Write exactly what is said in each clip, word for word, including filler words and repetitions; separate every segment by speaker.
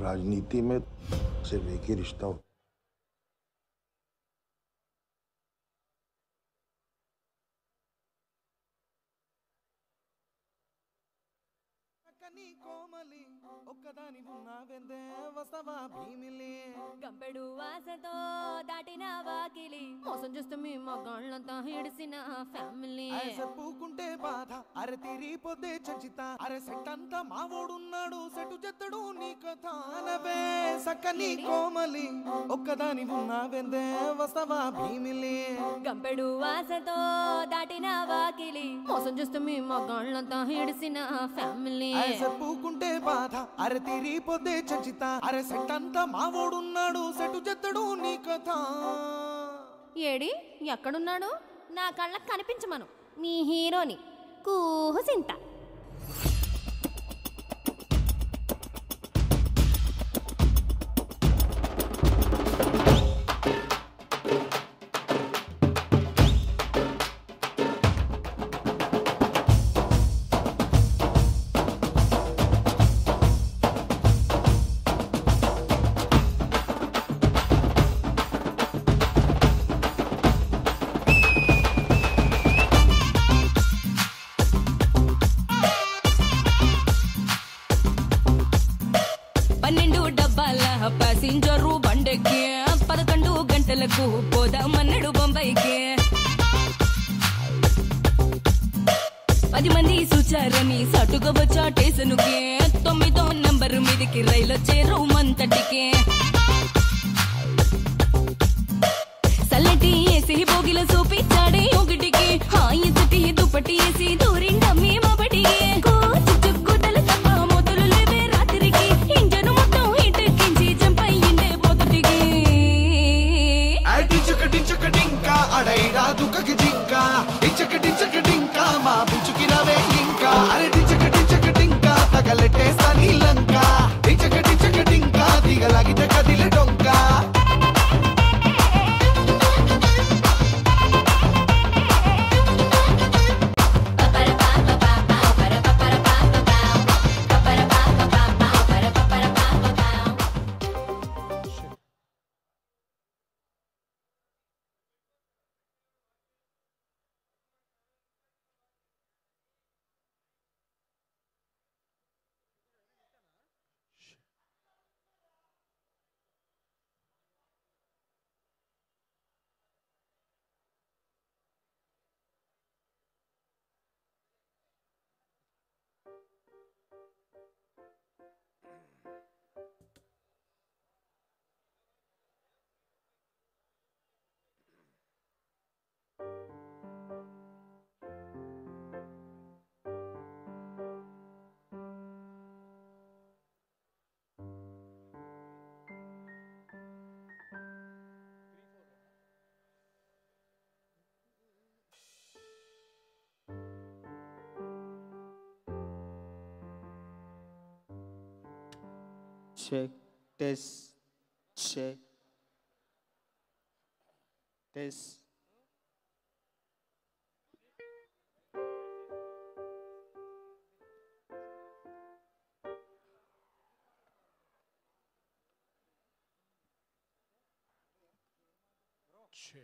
Speaker 1: राजनीति में सिर्फ एक ही रिश्ता होता
Speaker 2: కోమలి ఒక్కదాని ఉన్నావెందే వస్తవా భీమిలి
Speaker 3: గంపెడు ఆశతో దాటిన వాకిలి మోసం చూస్తే మీ మగాళ్ళంతా హిడిసిన ఫ్యామిలీ
Speaker 2: పూకుంటే బాధ అరే తీరిపోతే చంచిత అరే సెట్ అంతా మావోడున్నాడు సెటు చెత్తడు నీ కథ అనవే సక్కని కోమలి ఒక్కదాని ఉన్నావెందే వస్తవా భీమిలి
Speaker 3: గంపెడు ఆశతో దాటిన వాకిలి మోసం చూస్తే మీ మగాళ్ళంతా హిడిసిన ఫ్యామిలీ
Speaker 2: పూకుంటే బాధ అరే తీరిపోతే చంచిత అరే సెట్ అంతా మావోడున్నాడు సెటు చెత్తడు నీ కథ
Speaker 3: ఏడి ఎక్కడున్నాడు నా కళ్ళకు కనిపించమను మీ హీరోని కూహుసింత పన్నెండు డబ్బాల ప్యాసింజరు బండెక్కి పదకొండు గంటలకు పోదామన్నాడు బొంబాయికి పది మంది సూచారని సటుగా వచ్చా స్టేషనుకి తొమ్మిదో నంబరు మీదికి రైలు చేరు మంతటికి సల్లటి వేసి భోగిలో చూపించాడే ఒకటికి హాయి చుట్టి దుప్పటి వేసి దూరిండమ్మి మొబటికి చుక్కుదలు తప్ప మొదలు లేవే రాత్రికి ఇంజను మొత్తం ఇటెక్కించి చంపయ్యిండే మొదటికి
Speaker 2: డింకా అడైరా దుఃఖకి జింకా డించక డించక డింకా మా బించుకి నవే ఇంకా అరే డించక డించక డింకా తగలెట్టేస్తా నీ లంకా డించక డించక డింకా దిగలాగితే కదిలే డొంకా
Speaker 4: Check, test, check, test.
Speaker 2: Check.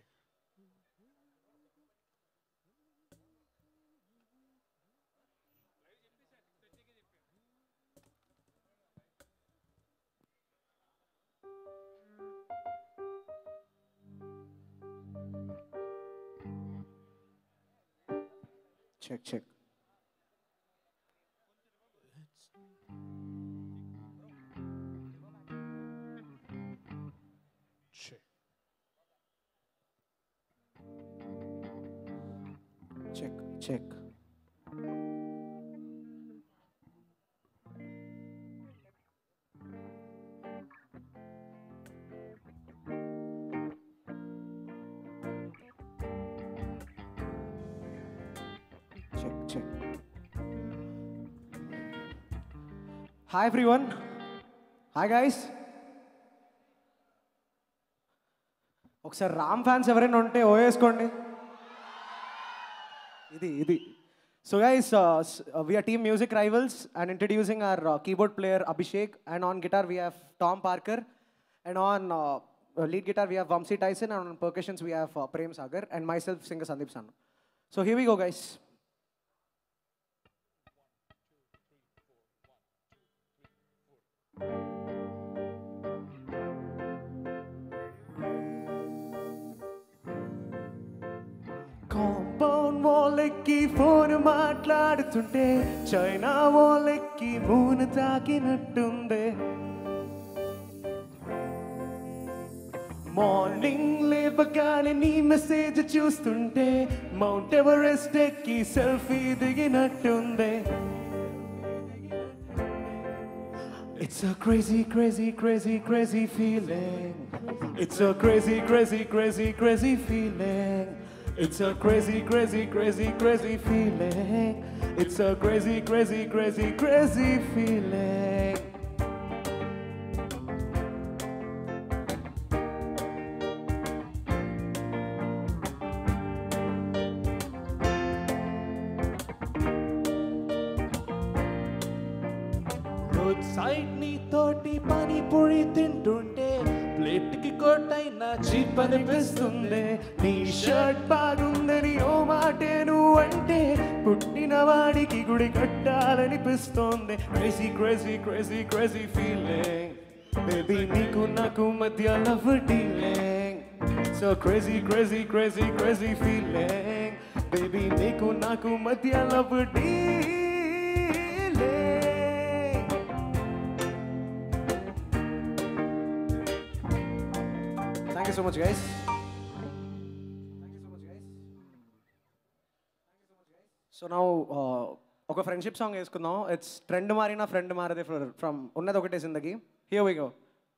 Speaker 4: Check, check.
Speaker 2: Check.
Speaker 4: Check, check. Check, check.
Speaker 5: Hi everyone. Hi guys. ఒకసారి రామ్ ఫ్యాన్స్ ఎవరైనా ఉంటే ఓ వేసుకోండి. ఇది ఇది So guys, uh, s- uh, we are Team Music Rivals and introducing our uh, keyboard player Abhishek, and on guitar we have Tom Parker, and on uh, uh, lead guitar we have Vamsi Tyson, and on percussions we have uh, Prem Sagar, and myself, singer Sandeep Sanu. So here we go, guys. Compound వాలెక్కి phone మాట్లాడుతుంటే China వాలెక్కి మూన తాకినట్టుందే morning లేవగానే నీ message చూస్తుంటే Mount Everest ఎక్కి selfie దిగినట్టుందే It's a crazy, crazy, crazy, crazy feeling. It's a crazy, crazy, crazy, crazy feeling. It's a crazy, crazy, crazy, crazy feeling. It's a crazy, crazy, crazy, crazy feeling. Road side నీ తోటి పానీపూరి తింటుంటే plate కి కొట్టైనా cheap అనిపిస్తుంది నీ shirt బాగుందని ఓ మాటే నువ్వు అంటే పుట్టిన వాడికి గుడి కట్టాలనిపిస్తోంది crazy crazy crazy crazy feeling baby నీకు నాకు మధ్య love dealing so crazy crazy crazy crazy feeling baby నీకు నాకు మధ్య love dealing Thank you so much, guys. Thank you so much, guys. So now, ఒక ఫ్రెండ్షిప్ సాంగ్ వేసుకుందాం. It's trend మారినా friend మారదే ఫ్రమ్ ఉన్నది ఒకటే జిందగీ. Here we go.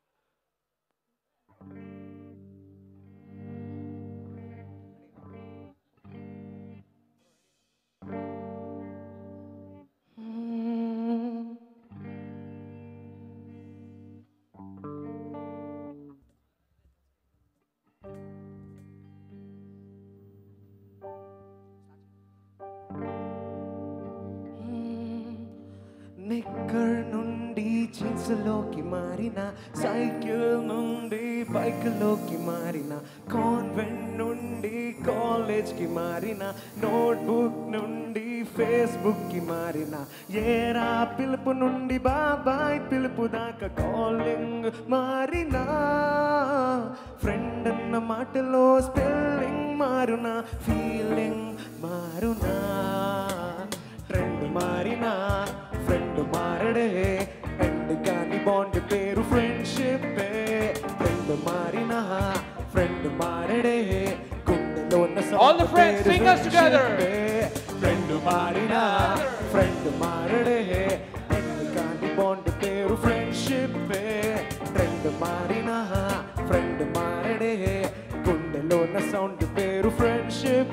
Speaker 5: నిక్కర్ నుండి జీన్స్లోకి మారిన సైకిల్ నుండి బైక్లోకి మారిన కాన్వెంట్ నుండి కాలేజ్కి మారిన నోట్బుక్ నుండి ఫేస్బుక్కి మారిన ఏరా పిలుపు నుండి బాబాయ్ పిలుపు దాకా కాలింగ్ మారినా ఫ్రెండ్ అన్న మాటలో స్పెల్లింగ్ మారునా ఫీలింగ్ మారునా ట్రెండ్ మారినా ఫ్రెండ్ మారడే ఎండ్ కాని బాండ్ పేరు ఫ్రెండ్షిప్ ఫ్రెండ్ మారినా ఫ్రెండ్ మారడే గుండెలో ఉన్న
Speaker 6: All the friends sing us together.
Speaker 5: Friend మారినా ఫ్రెండ్ మారడే ఎండ్ కాని బాండ్ పేరు ఫ్రెండ్షిప్ ఫ్రెండ్ మారినా ఫ్రెండ్ మారడే గుండెలో ఉన్న సౌండ్ పేరు ఫ్రెండ్షిప్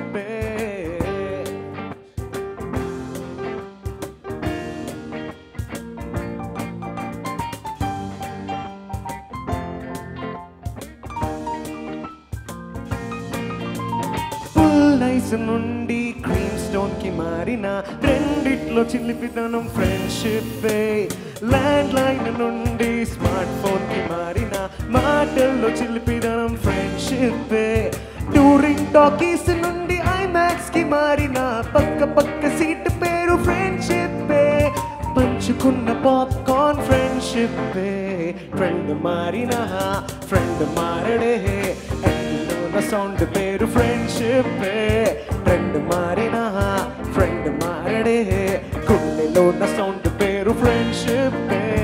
Speaker 5: నుండి క్రీమ్ స్టోన్ కి మారిన రెండిట్లో చిలిపిదనం ఫ్రెండ్షిప్ ల్యాండ్ లైన్ నుండి స్మార్ట్ ఫోన్ కి మారిన మాటల్లో చిలిపిదనం ఫ్రెండ్షిప్ టూరింగ్ టాకీస్ నుండి ఐమాక్స్ కి మారిన పక్క పక్క సీట్ పేరు ఫ్రెండ్షిప్ పంచుకున్న పాప్కార్న్ ఫ్రెండ్షిప్ ఫ్రెండ్ మారిన ఫ్రెండ్ మారడే సౌండ్ పేరు ఫ్రెండ్షిప్ ట్రెండ్ మారినా ఫ్రెండ్ మారడే గుండెలో ఉన్న సౌండ్ పేరు friendship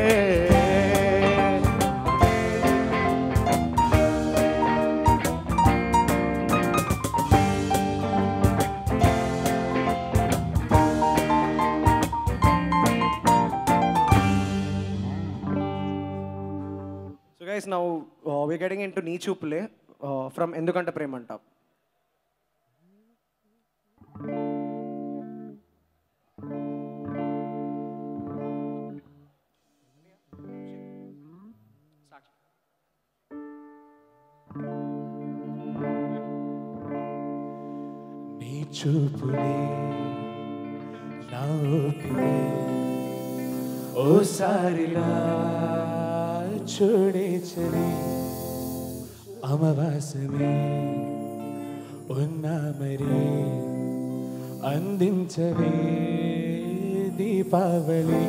Speaker 5: So guys, now uh, we're getting into Nee Chupule. From ఎందుకంటే ప్రేమ అంట నీ చూపులే నా ఊపిరే ఓసారిలా చూడే చలి అమవాసమే ఉన్నా మరి అందించవే దీపావళి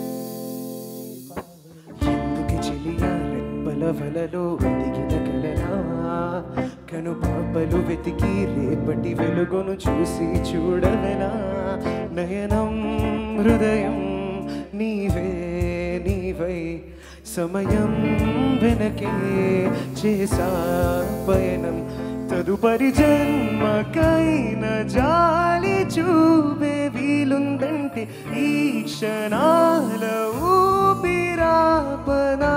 Speaker 4: ఎందుకు చెలియా రెప్పల వలలో దిగిన కలనా కను పాపలు వెతికి రేపటి వెలుగును చూసి చూడవనా నయనం హృదయం నీవే నీవై సమయం వెనకే చేసా పయనం తదుపరి జన్మకైన జాలి చూపే వీలుందంటే ఈ క్షణాల ఊపిరాపనా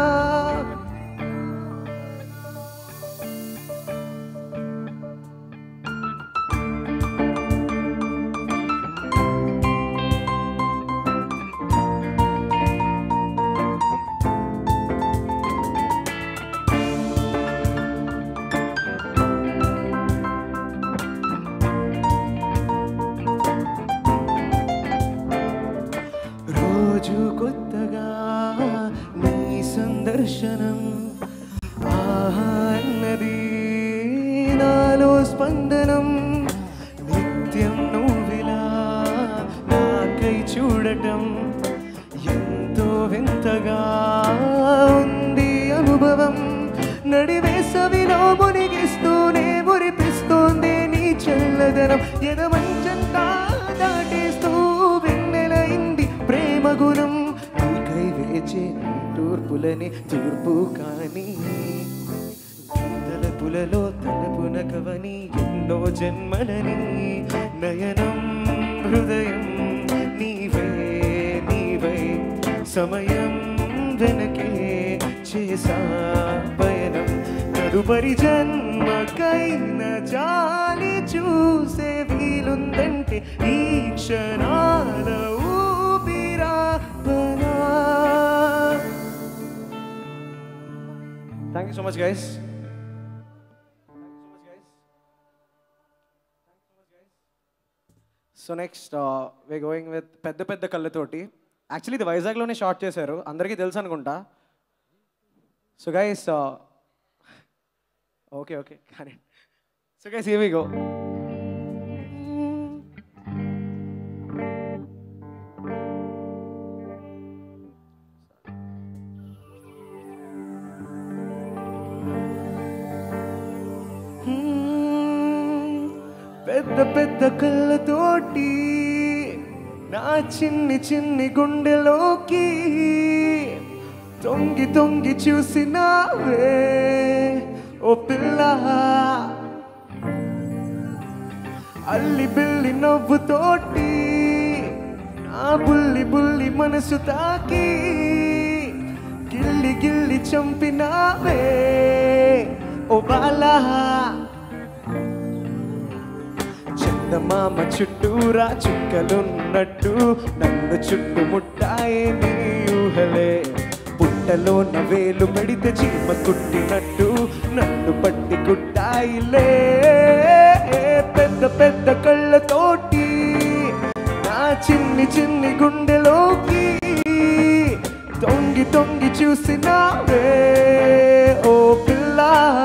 Speaker 4: కొత్తగా నీ సందర్శనం ఆహా అన్నది నాలో స్పందనం నిత్యం నువ్విలా నాకై చూడటం ఎంతో వింతగా ఉంది అనుభవం నడివేసవిలో మునిగిస్తూనే మురిపిస్తూంది నీ చల్లదనం ఎదమంచంతా దాటేస్తూ వెన్నెలైంది ప్రేమ గుణం నీకై వేచే తూర్పులని తూర్పు కాని తలపులలో తలపునకవని ఎన్నో జన్మలని నయనం హృదయం నీవే నీవై సమయం వెనకే చేసా పయనం తదుపరి జన్మకైన జాలి చూసే వీలుందంటే ఈ క్షణాల Thank you so much, guys. So next, uh, we're going with Pedda Pedda Kallatoti. Actually, the Vizag lone shot chesaru. Andariki telusu anukunta. So guys, uh, okay, okay, got it. So guys, here we go. పెద్ద పెద్ద కళ్ళతోటి నా చిన్ని చిన్ని గుండెలోకి తొంగి తొంగి చూసినావే ఓ పిల్ల అల్లి బిల్లి నవ్వుతోటి నా బుల్లి బుల్లి మనసు తాకి గిల్లి గిల్లి చంపినావే ఓ బాలా చందమామ చుట్టూరా చుక్కలున్నట్టు నన్ను చుట్టుముట్టాయే నీ ఊహలే పుట్టలో నవేలు పెడితే చీమ కుట్టినట్టు నన్ను పట్టి కుట్టాయిలే పెద్ద పెద్ద కళ్ళతోటి నా చిన్ని చిన్ని గుండెలోకి తొంగి తొంగి చూసినావే ఓ పిల్ల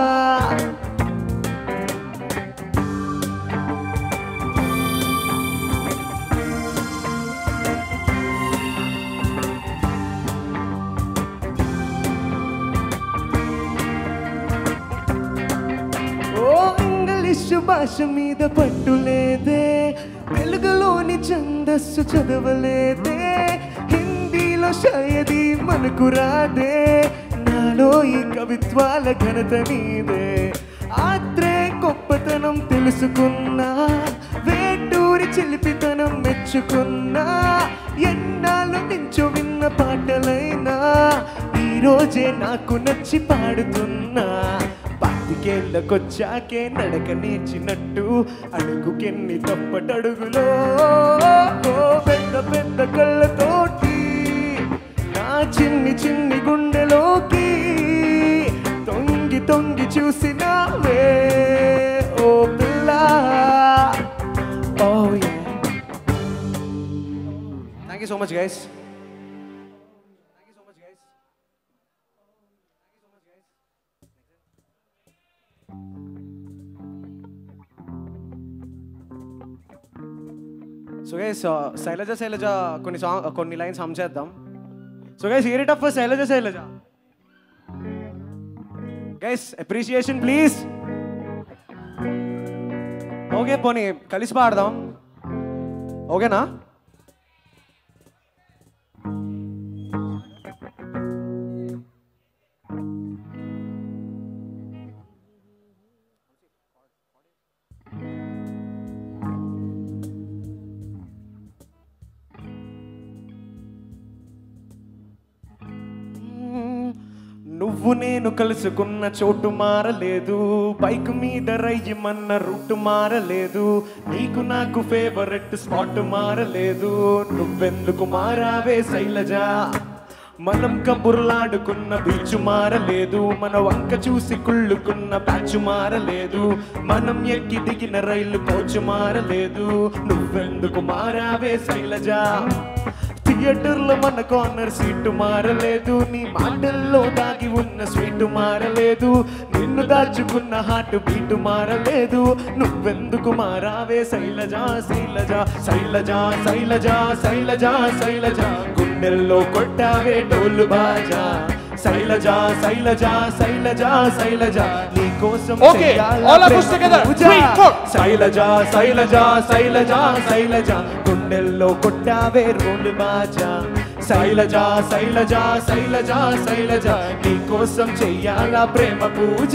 Speaker 4: భాష మీద పట్టులేదే తెలుగులోని ఛందస్సు చదవలేదే హిందీలో షాయది మనకు రాదే నాలో ఈ కవిత్వాల ఘనత నీదే ఆత్రే గొప్పతనం తెలుసుకున్నా వేటూరి చిలిపితనం మెచ్చుకున్నా ఎన్నాళ్ళు నించో విన్న పాటలైనా ఈరోజే నాకు నచ్చి పాడుతున్నా పాతికేళ్ళకొచ్చాకే నడక నేర్చినట్టు అడుగుకెన్ని తప్పటడుగులో పెద్ద పెద్ద కళ్ళతోటి నా చిన్ని చిన్ని గుండెలోకి తొంగి తొంగి చూసినావే ఓ పిల్ల ఓ much guys. So guys Shailaja Shailaja కొన్ని సాంగ్ కొన్ని లైన్స్ హమ్ చేద్దాం. So guys hear it up for Shailaja Shailaja. Guys appreciation please. Okay పోనీ కలిసి పాడదాం, ఓకేనా? నువ్వు నేను కలుసుకున్న చోటు మారలేదు, బైక్ మీద రయ్యమన్న రూట్ మారలేదు, నీకు నాకు ఫేవరెట్ స్పాట్ మారలేదు. నువ్వెందుకు మారావే శైలజ, మనం కబుర్లాడుకున్న బీచ్ మారలేదు, మన వంక చూసి కుళ్ళుకున్న ప్యాచ్ మారలేదు, మనం ఎక్కి దిగిన రైలు కోచ్ మారలేదు. నువ్వెందుకు మారావే శైలజ, థియేటర్లో మన కార్నర్ సీటు మారలేదు, నీ మాటల్లో దాగి ఉన్న స్వీట్ మారలేదు, నిన్ను దాచుకున్న హార్ట్ బీటు మారలేదు. నువ్వెందుకు మారావే శైలజ శైలజ శైలజ శైలజ శైలజ శైలజ, గుండెల్లో కొట్టావే డోలు బాజా శైలజ శైలజ శైలజ శైలజ, నీ కోసం శైలజ శైలజ శైలజ శైలజ, గుండెల్లో కొట్టావే రోలు బాజా శైలజ శైలజ శైలజ శైలజ, నీ కోసం చెయ్యాలా ప్రేమ పూజ.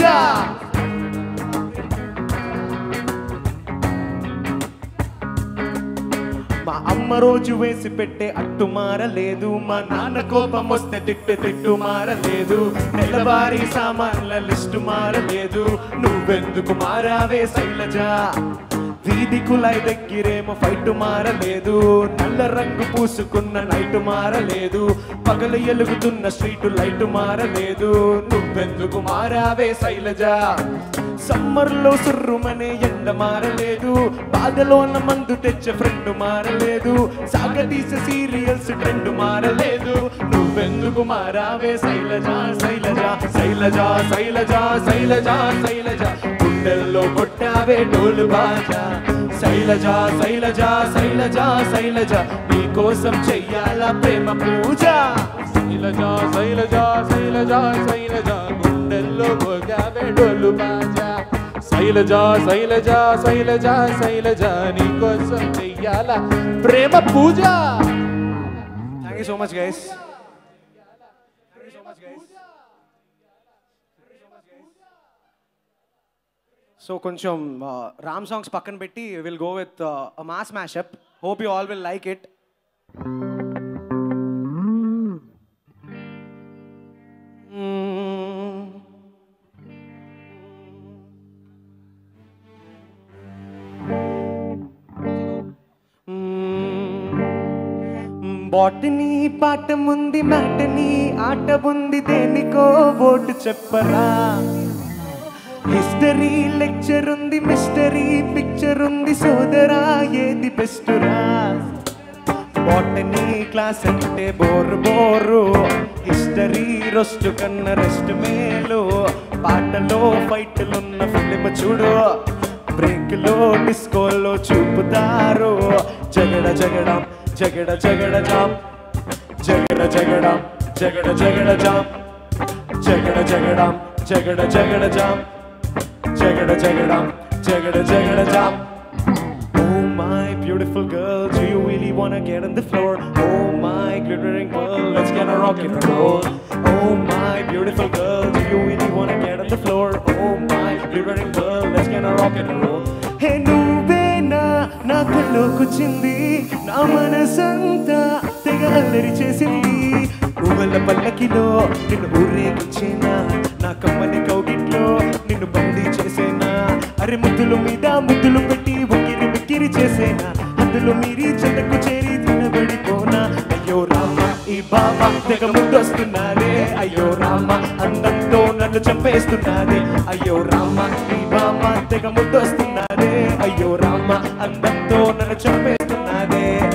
Speaker 4: మా అమ్మ రోజు వేసి పెట్టే అట్టు మారలేదు, మా నాన్న కోపం వస్తే తిట్టు తిట్టు మారలేదు, నెలవారీ సామాన్ల లిస్టు మారలేదు. నువ్వెందుకు మారావే శైలజ, వీధి కులాయి దగ్గరేమో ఫైట్ మారలేదు, నల్ల రంగు పూసుకున్న నైట్ మారలేదు, పగలు ఎలుగుతున్న స్ట్రీట్ లైట్ మారలేదు. నువ్వెందుకు మారావే శైలజ, సమ్మర్లో సుర్రుమనే ఎండ మారలేదు, బాధలోన మందు తెచ్చే ఫ్రెండ్ మారలేదు, సాగతీసే సీరియల్స్ ట్రెండ్ మారలేదు. నువ్వెందుకు మారావే శైలజ శైలజ శైలజ శైలజ శైలజ శైలజ, గుండెల్లో కొట్టావే డోలు బాజా శైలజ శైలజ శైలజ శైలజ, నీ కోసం చెయ్యాలా ప్రేమ పూజ.
Speaker 5: శైలజ శైలజ శైలజ శైలజ, గుండెల్లో కొట్టావే డోలు బాజా శైలజ శైలజ శైలజ శైలజ, నీ కోసం చెయ్యాలా ప్రేమ పూజ.
Speaker 4: Thank you so much guys. So కొంచెం రామ్ సాంగ్స్ పక్కన పెట్టి will go with mass mashup. Hope you all will like it. Botany పాట ముంది, మ్యాటనీ ఆట ఉంది, దేనికో ఓటు చెప్పరా. హిస్టరీ లెక్చర్ ఉంది, మిస్టరీ పిక్చర్ ఉంది, సోదరా ఏది బెస్టురా. బాటనీ క్లాస్ అంటే బోరు బోరు, హిస్టరీ రొస్టు కన్న రెస్ట్ మేలు, పాటలో ఫైట్లున్న ఫిలిం చూడు, బ్రేక్లో డిస్కోలో చూపుతారు. జగడ జగడం జగడ జగడ జామ్, జగడ జగడం జగడ జగడ జామ్, జగడ జగడం జగడ జగడ జామ్, జగడ జగడం జగడ జగడ jam. Oh my beautiful girl, do you really wanna get on the floor? Oh my glittering pearl, let's get a rock and roll. Oh my beautiful girl, do you really wanna get on the floor? Oh my glittering pearl, let's get a rock and roll. Hey నువ్వేనా నా కళ్ళోకొచ్చింది, నా మనసంతా తెగ అల్లరి చేసింది, పువ్వుల పల్లకిలో నిన్ను ఊరేగించేనా, నా కమ్మని కౌగిట్లో నిన్ను బందీ చేసేనా. అరే ముద్దులు మీద ముద్దులు పెట్టి ఉక్కిరి మిక్కిరి చేసేనా, అందులో మీరి చెట్టకు చేరి తినబడిపోనా. అయ్యో రామ ఈ బాబా తెగ ముద్దొస్తున్నాదే, అయ్యో రామ అందంతో నన్ను చంపేస్తున్నాదే, అయ్యో రామ ఈ బాబా తెగ ముద్దొస్తున్నాదే, అయ్యో రామ అందంతో నన్ను చంపేస్తున్నాదే.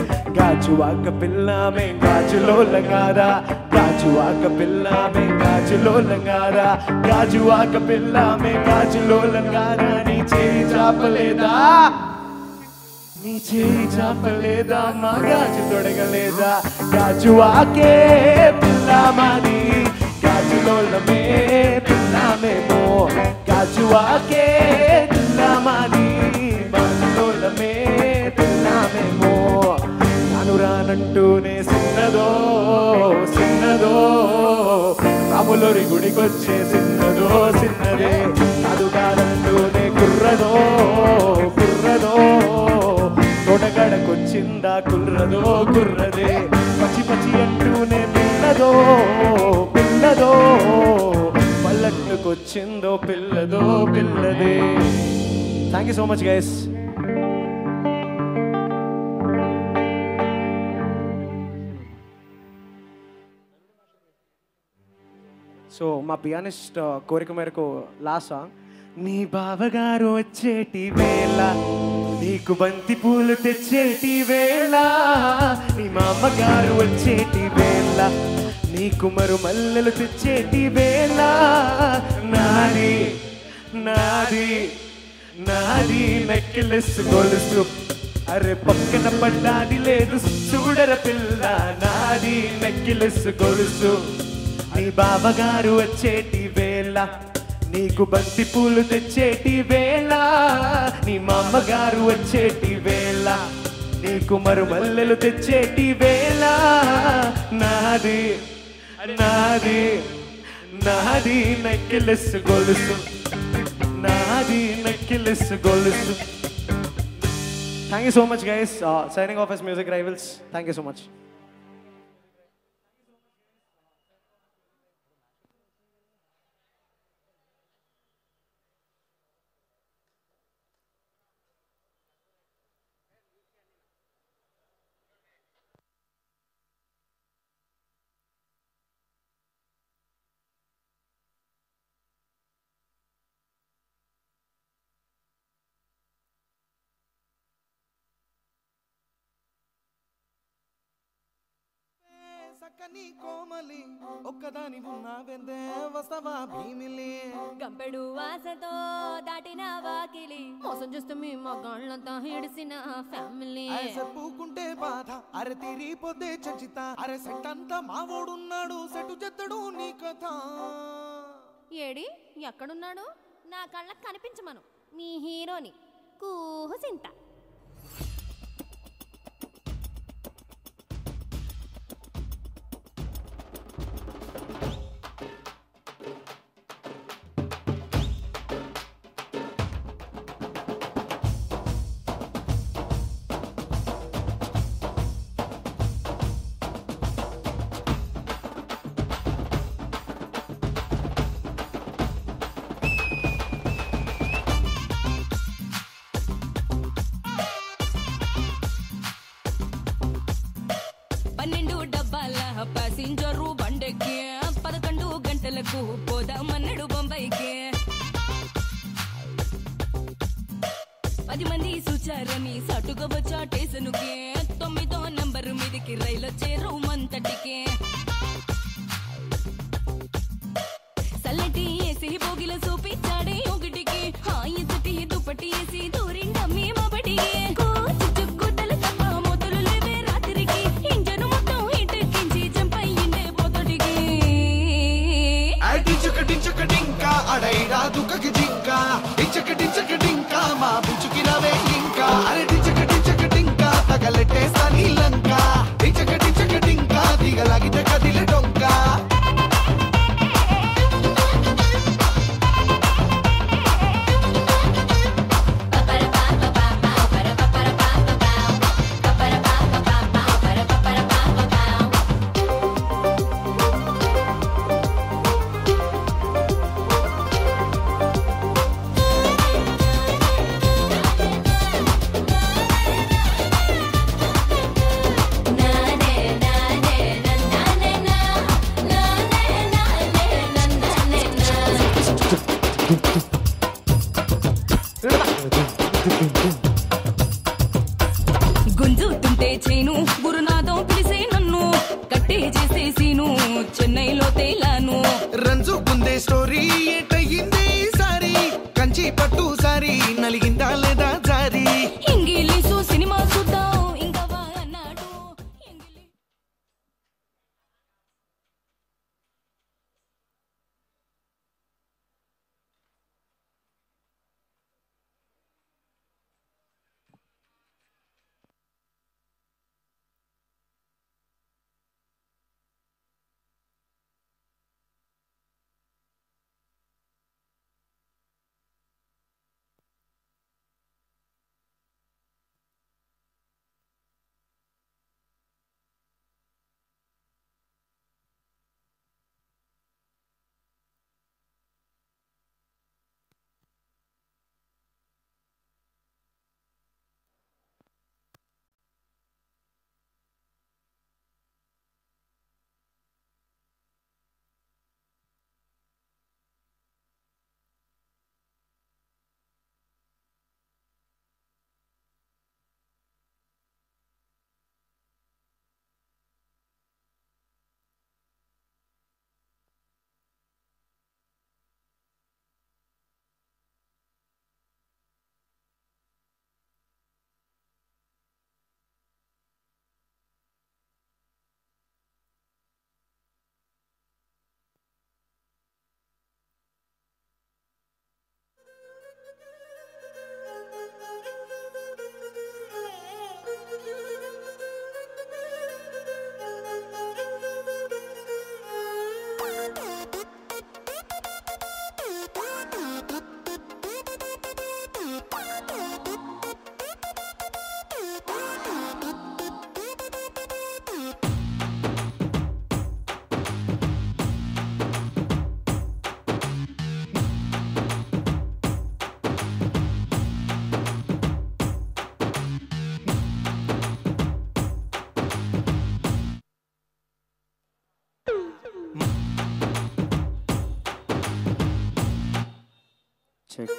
Speaker 4: గాజువాక పిల్ల మేం గాజులో లంగారా గాజువాక పిల్ల మేం గాజులో లంగారా గాజువాక పిల్ల మేం గాజులో లంగారా నీ చేయి చాపలేదా నీ చేయి చాపలేదా మా గాజు తొడగలేదా గాజువాకే పిల్ల మాది గాజులోలమే పిల్ల మేము గాజువాకే పిల్ల మాది గాజులోలమే పిల్ల మేము నాను రానంటూనే సిన్నదో సిన్నదో రాములోరి గుడికొచ్చే సిన్నదో సిన్నదే కాదు కాదంటూనే కుర్రదో కుర్రదో తోటగడకొచ్చిందా కుర్రదో కుర్రదే పచ్చి పచ్చి అంటూనే పిల్లదో పిల్లదో పల్లట్టుకొచ్చిందో పిల్లదో పిల్లదే thank you so much guys so మా పియానిస్ట్ కోరిక మేరకు లాస్ట్ సాంగ్ నీ బావగారు వచ్చేటి వేళ నీకు బంతి పూలు తెచ్చేటి వేళ నీ మామగారు వచ్చేటి వేళ నీకు మరు మల్లెలు తెచ్చేటి వేళ నాది నాది నాది నెక్లెస్ గొలుసు అరే పక్కన పడ్డాది లేదు చూడర పిల్ల నాది నెక్లెస్ గొలుసు నీ బావగారు వచ్చేటి వేళ నీకు బంతి పూలు తెచ్చేటి వేళ నీ మామగారు వచ్చేటి వేళ నీకు మరు మల్లెలు తెచ్చేటి వేళ నాది నాది నాది నెక్లెస్ గొలుసు నాది నెక్లెస్ గొలుసు thank you so much guys signing off as music rivals thank you so much
Speaker 2: సక్కని కోమలి ఒక్కదాని ఉన్నావెందే వస్తవా భీమిలి
Speaker 3: గంపెడు ఆశతో దాటిన వాకిలి మోసం చూస్తే మీ మగాళ్ళంతా హిడిసిన ఫ్యామిలీ
Speaker 2: పూకుంటే బాధ అరే తీరిపోతే చంచిత అరే సెట్ అంతా మావోడున్నాడు సెటు చెత్తడు నీ కథ
Speaker 3: ఏడి ఎక్కడున్నాడు నా కళ్ళకు కనిపించమను మీ హీరోని కూహుసింత పన్నెండు డబ్బాల ప్యాసింజరు బండెక్కి పదకొండు గంటలకు పోదామన్నాడు బొంబాయికి పది మంది సూచారని సటుగా వచ్చా స్టేషనుకి తొమ్మిదో నంబరు మీదికి రైలు చేరు మంతటికి సల్లటి వేసి బోగిల చూపించాడే ఒకటికి హాయి చుట్టి దుప్పటి వేసి దూరిండమ్మి మా బడికి చుక్కుతలు తప్ప మొదలు లేవే రాత్రికి ఇంజను మొత్తం ఇటెక్కించి జంపయ్యిండే పోతడికి
Speaker 2: డింకా అడైరా దుఃఖకి జింకా డించక డించక డింకా మా బుచ్చుకినవే ఇంకా అరే డించక డించక డింకా తగలెట్టేస్తా నీ లంక డించక డించక డింకా దిగలాగితే కదిలే డొంకా
Speaker 3: గుంజుతుంటే చేను గురునాథం పిలిసే నన్ను కట్టే చేసేసిను చెన్నైలో తేలాను
Speaker 2: రంజుకుందే స్టోరీ ఏటయ్యింది సారీ కంచి పట్టు సారీ నలిగిందా లేదా జారీ
Speaker 3: ఇంగిలీషు సినిమా చూద్దాం ఇంకా వా అన్నాడు ఇంగిలీ
Speaker 4: Check.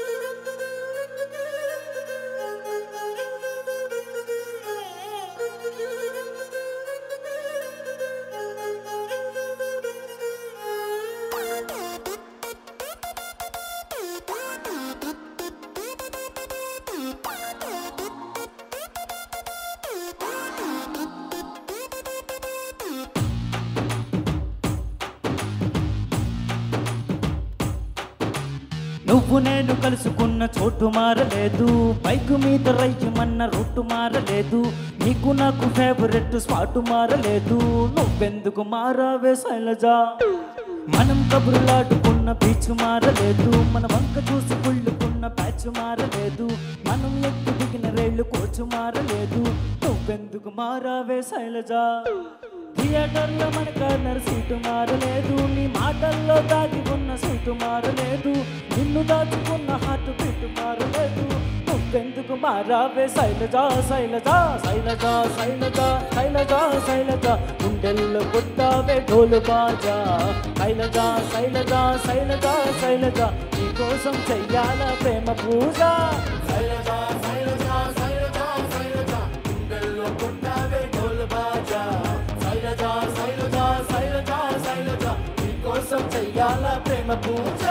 Speaker 4: నువ్వు నేను కలుసుకున్న చోటు మారలేదు బైక్ మీద రైమన్న రూటు మారలేదు నీకు నాకు ఫేవరెట్ స్పాట్ మారలేదు నువ్వెందుకు మారావే శైలజ మనం కబురులాడుకున్న బీచ్ మారలేదు మన వంక చూసి కుళ్ళుకున్న ప్యాచ్ మారలేదు మనం ఎక్కి దిగిన రైలు కోచ్ మారలేదు నువ్వెందుకు మారావే శైలజ థియేటర్లో మన కార్నర్ సీటు మారలేదు నీ మాటల్లో దాగి ఉన్న సీటు మారలేదు నిన్ను దాచుకున్న హార్ట్ బీట్ మారలేదు నువ్వెందుకు మారావే శైలజ శైలజ శైలజ శైలజ శైలజ శైలజ గుండెల్లో కొట్టావే ఢోలు బాజా శైలజ శైలజ శైలజ శైలజ నీకోసం చెయ్యాల ప్రేమ పూజ శైలజ శైలజ శైలజ శైలజ గుండెల్లో కొట్టావే ఢోలు బాజా శైలజ శైలజ శైలజ శైలజ నీకోసం చెయ్యాల ప్రేమ పూజ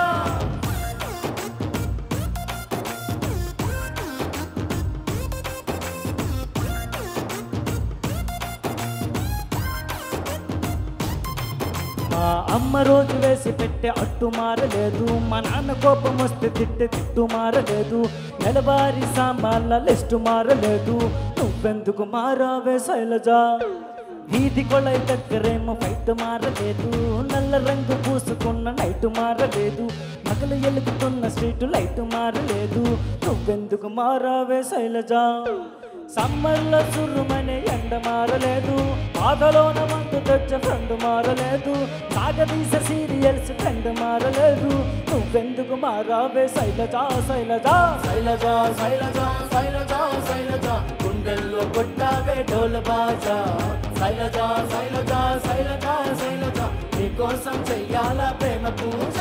Speaker 4: మా అమ్మ రోజు వేసి పెట్టే అట్టు మారలేదు మా నాన్న కోపం వస్తే తిట్టే తిట్టు మారలేదు నెలవారి సామాన్ల లిస్టు మారలేదు నువ్వెందుకు మారావే శైలజ వీధి కొలై దగ్గరేమో ఫైట్ మారలేదు నల్ల రంగు పూసుకున్న నైట్ మారలేదు నగలు ఎలుగుతున్న స్ట్రీట్ లైట్ మారలేదు నువ్వెందుకు మారావే శైలజ సమ్మర్లో సుర్రుమనే ఎండ మారలేదు పాదలోన మందు తెచ్చ ఫ్రెండ్ మారలేదు సాగదీస సీరియల్స్ ట్రెండ్ మారలేదు నువ్వెందుకు మారావే శైలజ శైలజ శైలజ శైలజ శైలజ శైలజ గుండెల్లో కొట్టావే ఢోల్ బాజా శైలజ శైలజ శైలజ శైలజ నీకోసం చెయ్యాల ప్రేమ పూజ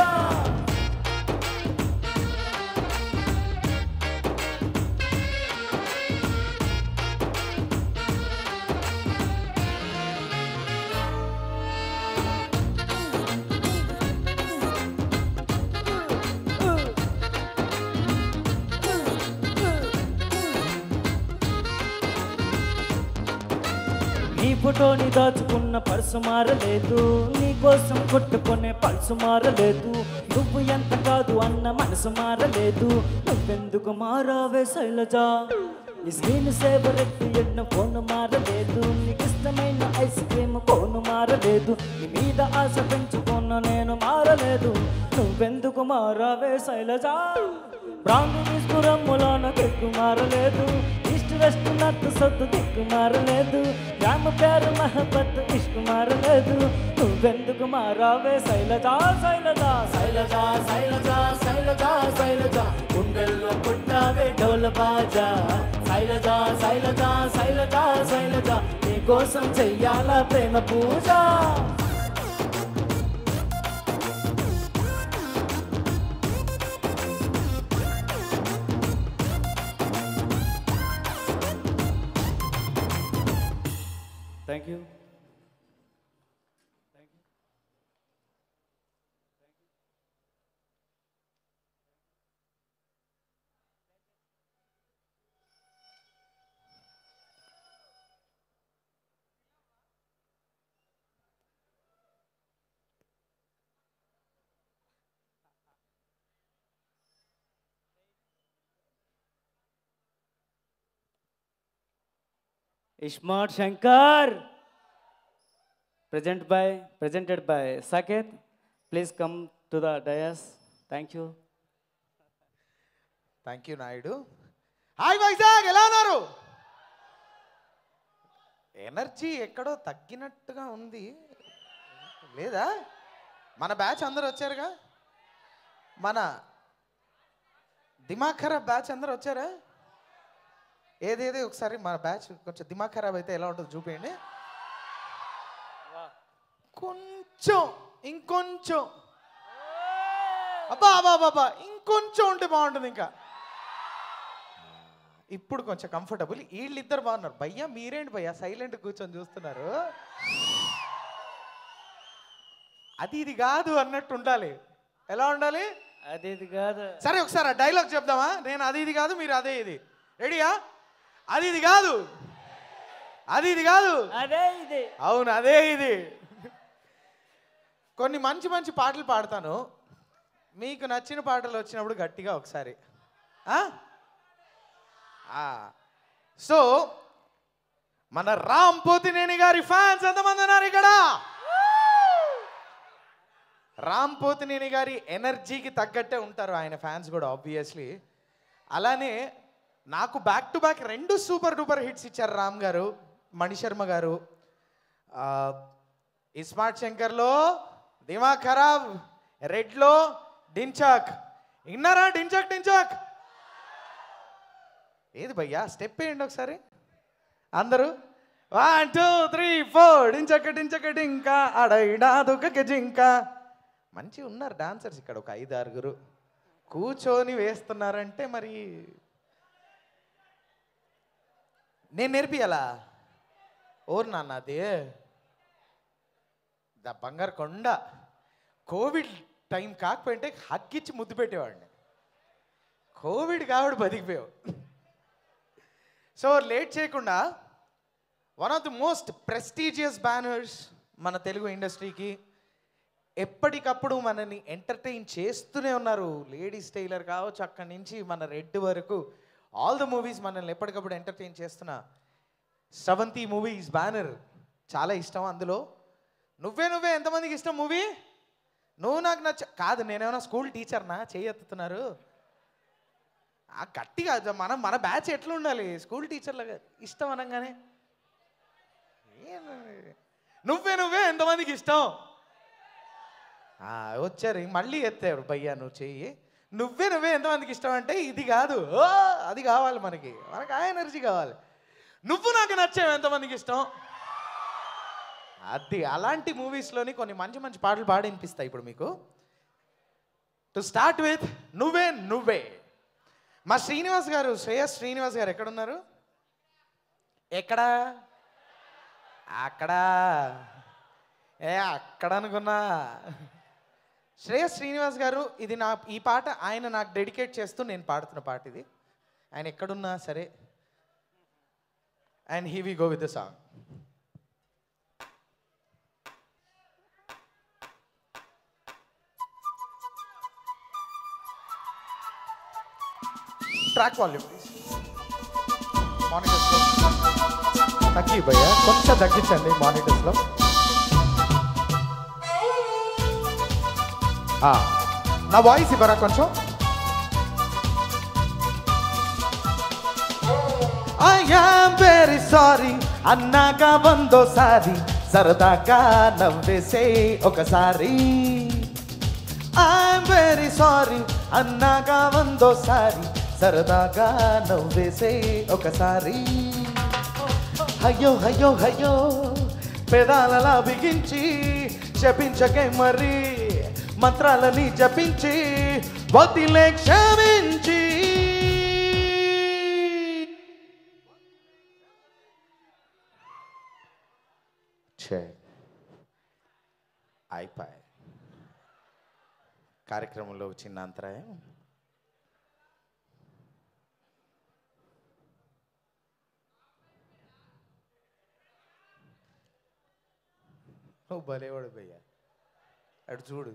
Speaker 7: ఈ ఫోటోని దాచుకున్న పర్సు మారలేదు, నీ కోసం కొట్టుకునే పల్సు మారలేదు. నువ్వు ఎంత కాదు అన్న మనసు మారలేదు, నువ్వెందుకు మారావే శైలజ? నీ స్క్రీన్ సేవర్ ఎత్తి ఎన్న ఫోన్ మారలేదు, నీకు ఇష్టమైన ఐస్ క్రీమ్ కోను మారలేదు. నీ మీద ఆశ పెంచుకున్న నేను మారలేదు, నువ్వెందుకు మారావే శైలజ? బ్రాండ్ తీసుకురమ్ములోన దిక్కు మారలేదు, ఈస్ట్ వెస్ట్ నట్టు సొత్తు దిక్కు మారలేదు. రామ పేరు మహబత్ ఇష్కు మారలేదు, నువ్వెందుకు మారావే శైలజ? శైలజ శైలజ శైలజ శైలజ శైలజ గుండెల్లో పుట్టావే డోల బాజా. శైలజ శైలజ శైలజ శైలజ నీ కోసం చెయ్యాల ప్రేమ పూజ. Thank you. Smart Shankar, present by, presented by Saket. Please come to the dais. Thank you.
Speaker 8: Thank you Naidu. Hi Vizag, ఎలా ఉన్నారు? ఎనర్జీ ఎక్కడో తగ్గినట్టుగా ఉంది లేదా? మన బ్యాచ్ అందరూ వచ్చారుగా, మన దిమాగ్ ఖరాబ్ బ్యాచ్ అందరూ వచ్చారా? ఏదేది ఒకసారి మన బ్యాచ్ కొంచెం దిమాగ్ ఖరాబ్ అయితే ఎలా ఉంటుందో చూపించండి. కొంచెం ఇంకొంచెం అబ్బా అబ్బా బాబా ఇంకొంచెం ఉంటే బాగుంటుంది. ఇంకా ఇప్పుడు కొంచెం కంఫర్టబుల్. వీళ్ళిద్దరు బాగున్నారు. భయ్యా మీరేంటి భయ్యా సైలెంట్ కూర్చొని చూస్తున్నారు? అది ఇది కాదు అన్నట్టు ఉండాలి. ఎలా ఉండాలి?
Speaker 7: అది ఇది కాదు.
Speaker 8: సరే ఒకసారి ఆ డైలాగ్ చెప్దామా? నేను అది ఇది కాదు, మీరు అదే ఇది. రెడీయా? అది ఇది కాదు, అది ఇది కాదు,
Speaker 7: అదే ఇది.
Speaker 8: అవును అదే ఇది. కొన్ని మంచి మంచి పాటలు పాడతాను, మీకు నచ్చిన పాటలు వచ్చినప్పుడు గట్టిగా ఒకసారి. సో మన రామ్ పోతినేని గారి ఫ్యాన్స్ ఎంతమంది ఉన్నారు ఇక్కడ? రామ్ పోతినేని గారి ఎనర్జీకి తగ్గట్టే ఉంటారు ఆయన ఫ్యాన్స్ కూడా ఆబ్వియస్లీ. అలానే నాకు బ్యాక్ టు బ్యాక్ రెండు సూపర్ డూపర్ హిట్స్ ఇచ్చారు రామ్ గారు, మణిశర్మ గారు. స్మార్ట్ శంకర్లో దిమాగ్ ఖరాబ్, రెడ్లో డించాక్. విన్నారా? డించాక్ డించాక్ ఏది భయ్యా? స్టెప్ వేయండి ఒకసారి అందరూ. వన్ టూ త్రీ ఫోర్ డించక డించక డింకా అడైడా దుఃఖక జింకా. మంచి ఉన్నారు డాన్సర్స్ ఇక్కడ, ఒక ఐదు ఆరుగురు కూర్చొని వేస్తున్నారంటే మరి నేను నేర్పియాలా? ఓరు నాన్న అది ద బంగారు కొండ. కోవిడ్ టైం కాకపోయింటే హక్కిచ్చి ముద్దు పెట్టేవాడిని. కోవిడ్ కాబట్టి బతికిపోయావు. సో లేట్ చేయకుండా one of the most prestigious banners మన తెలుగు ఇండస్ట్రీకి ఎప్పటికప్పుడు మనని ఎంటర్టైన్ చేస్తూనే ఉన్నారు. లేడీస్ టైలర్ కావచ్చు, అక్కడి నుంచి మన రెడ్ వరకు ఆల్ ద మూవీస్ మనల్ని ఎప్పటికప్పుడు ఎంటర్టైన్ చేస్తున్న స్రవంతి మూవీస్ బ్యానర్ చాలా ఇష్టం. అందులో నువ్వే నువ్వే ఎంతమందికి ఇష్టం మూవీ? నువ్వు నాకు నచ్చ కాదు, నేనేమన్నా స్కూల్ టీచర్నా చేయెత్తుతున్నారు? ఆ గట్టిగా మనం మన బ్యాచ్ ఎట్లా ఉండాలి? స్కూల్ టీచర్లాగా ఇష్టం అనగానే నువ్వే నువ్వే ఎంతమందికి ఇష్టం వచ్చారు. మళ్ళీ ఎత్తారు భయ్యా నువ్వు చెయ్యి. నువ్వే నువ్వే ఎంతమందికి ఇష్టం అంటే ఇది కాదు, అది కావాలి మనకి, మనకి ఆ ఎనర్జీ కావాలి. నువ్వు నాకు నచ్చావు ఎంతమందికి ఇష్టం? అది అలాంటి మూవీస్లోని కొన్ని మంచి మంచి పాటలు పాడి వినిపిస్తాయి ఇప్పుడు మీకు. టు స్టార్ట్ విత్ నువ్వే నువ్వే. మా శ్రీనివాస్ గారు, శ్రేయస్ శ్రీనివాస్ గారు ఎక్కడున్నారు? ఎక్కడ? అక్కడ. ఏ అక్కడ అనుకున్నా. శ్రేయస్ శ్రీనివాస్ గారు, ఇది నా ఈ పాట ఆయన నాకు డెడికేట్ చేస్తూ నేను పాడుతున్న పాట ఇది. ఆయన ఎక్కడున్నా సరే. And he we go with the song. Track volume please. మానిటర్స్లో తగ్గి భయ్యా, కొంచెం తగ్గించండి మానిటర్స్లో. నా వాయిస్ ఇవ్వరా కొంచెం. ఐ యామ్ వెరీ సారీ అన్నాక వందోసారి సరదాగా నవ్వేసే ఒకసారి. ఐఎమ్ వెరీ సారీ అన్నాక వందోసారి సరదాగా నవ్వేసే ఒకసారి. అయ్యో అయ్యో అయ్యో పెదాలలా బిగించి శపించకే మరి మంత్రాలని జపించి వదిలే క్షమించి. అయిపోయి కార్యక్రమంలో చిన్న అంతరాయం. నువ్వు భలేవాడు భయ్యా, అటు చూడు.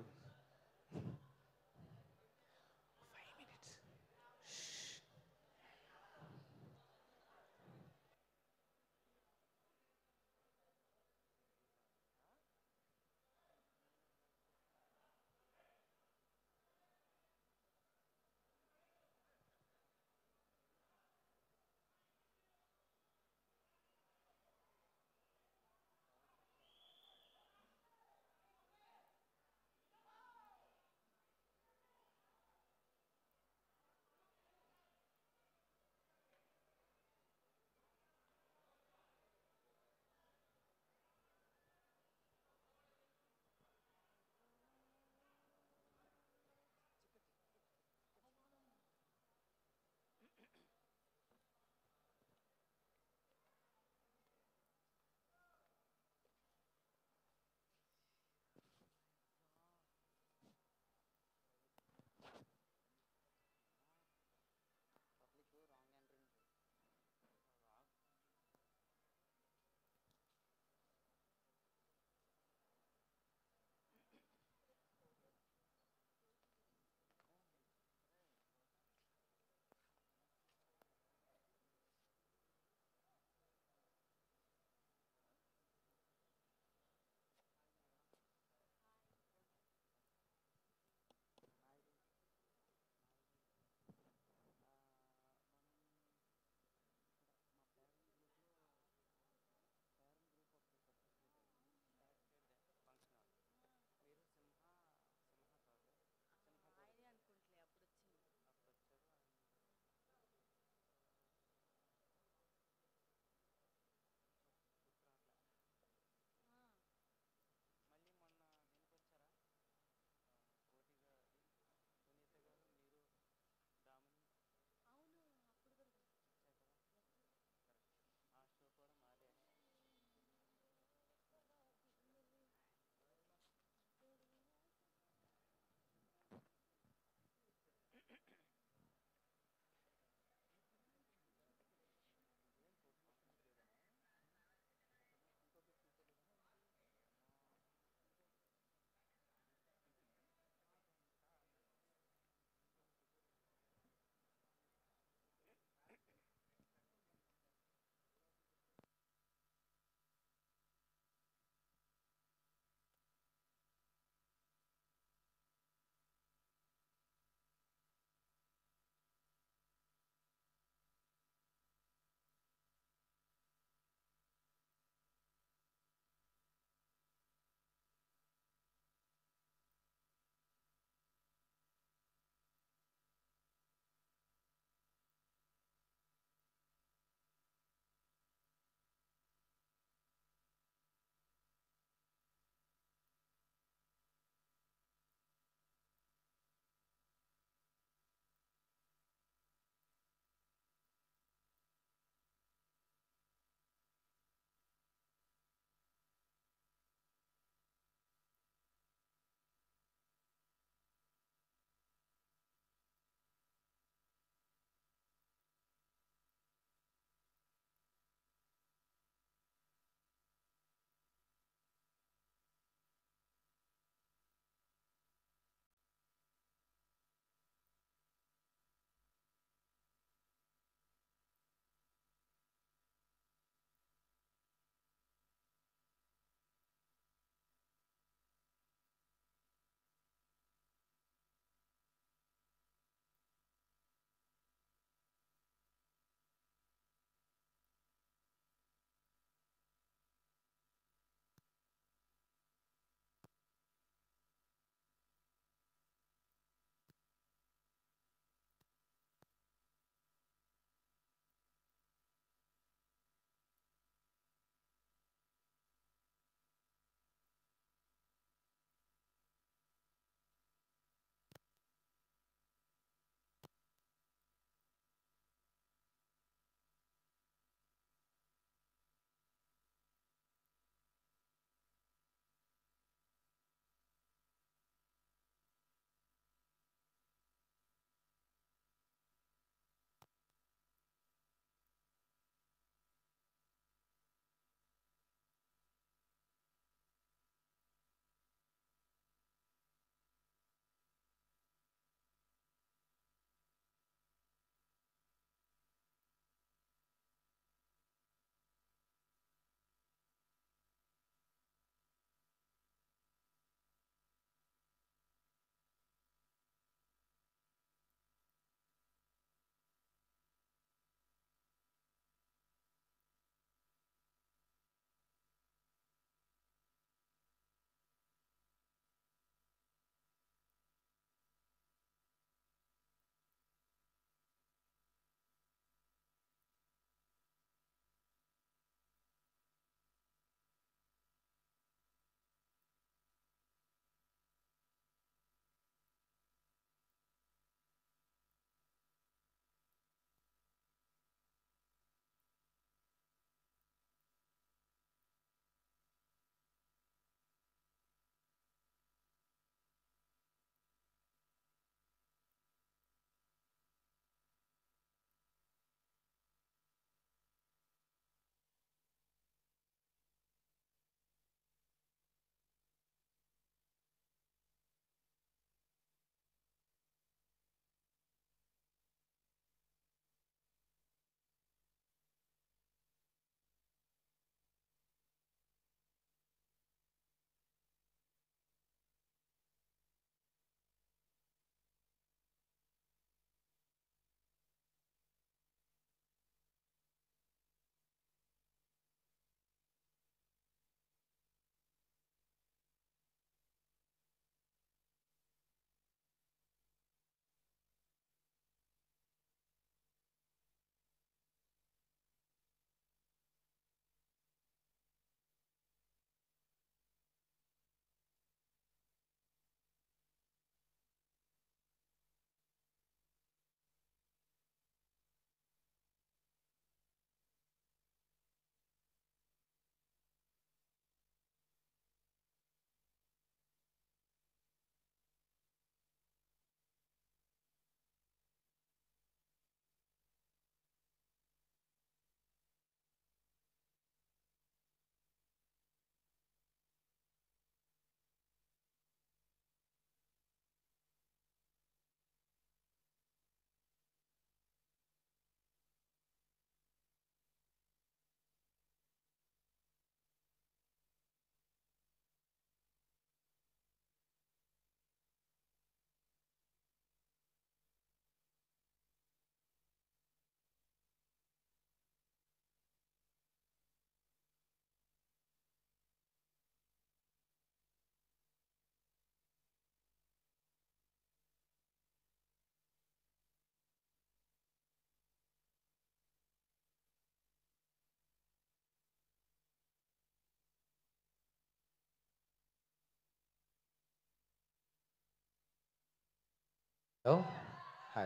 Speaker 8: హలో హాయ్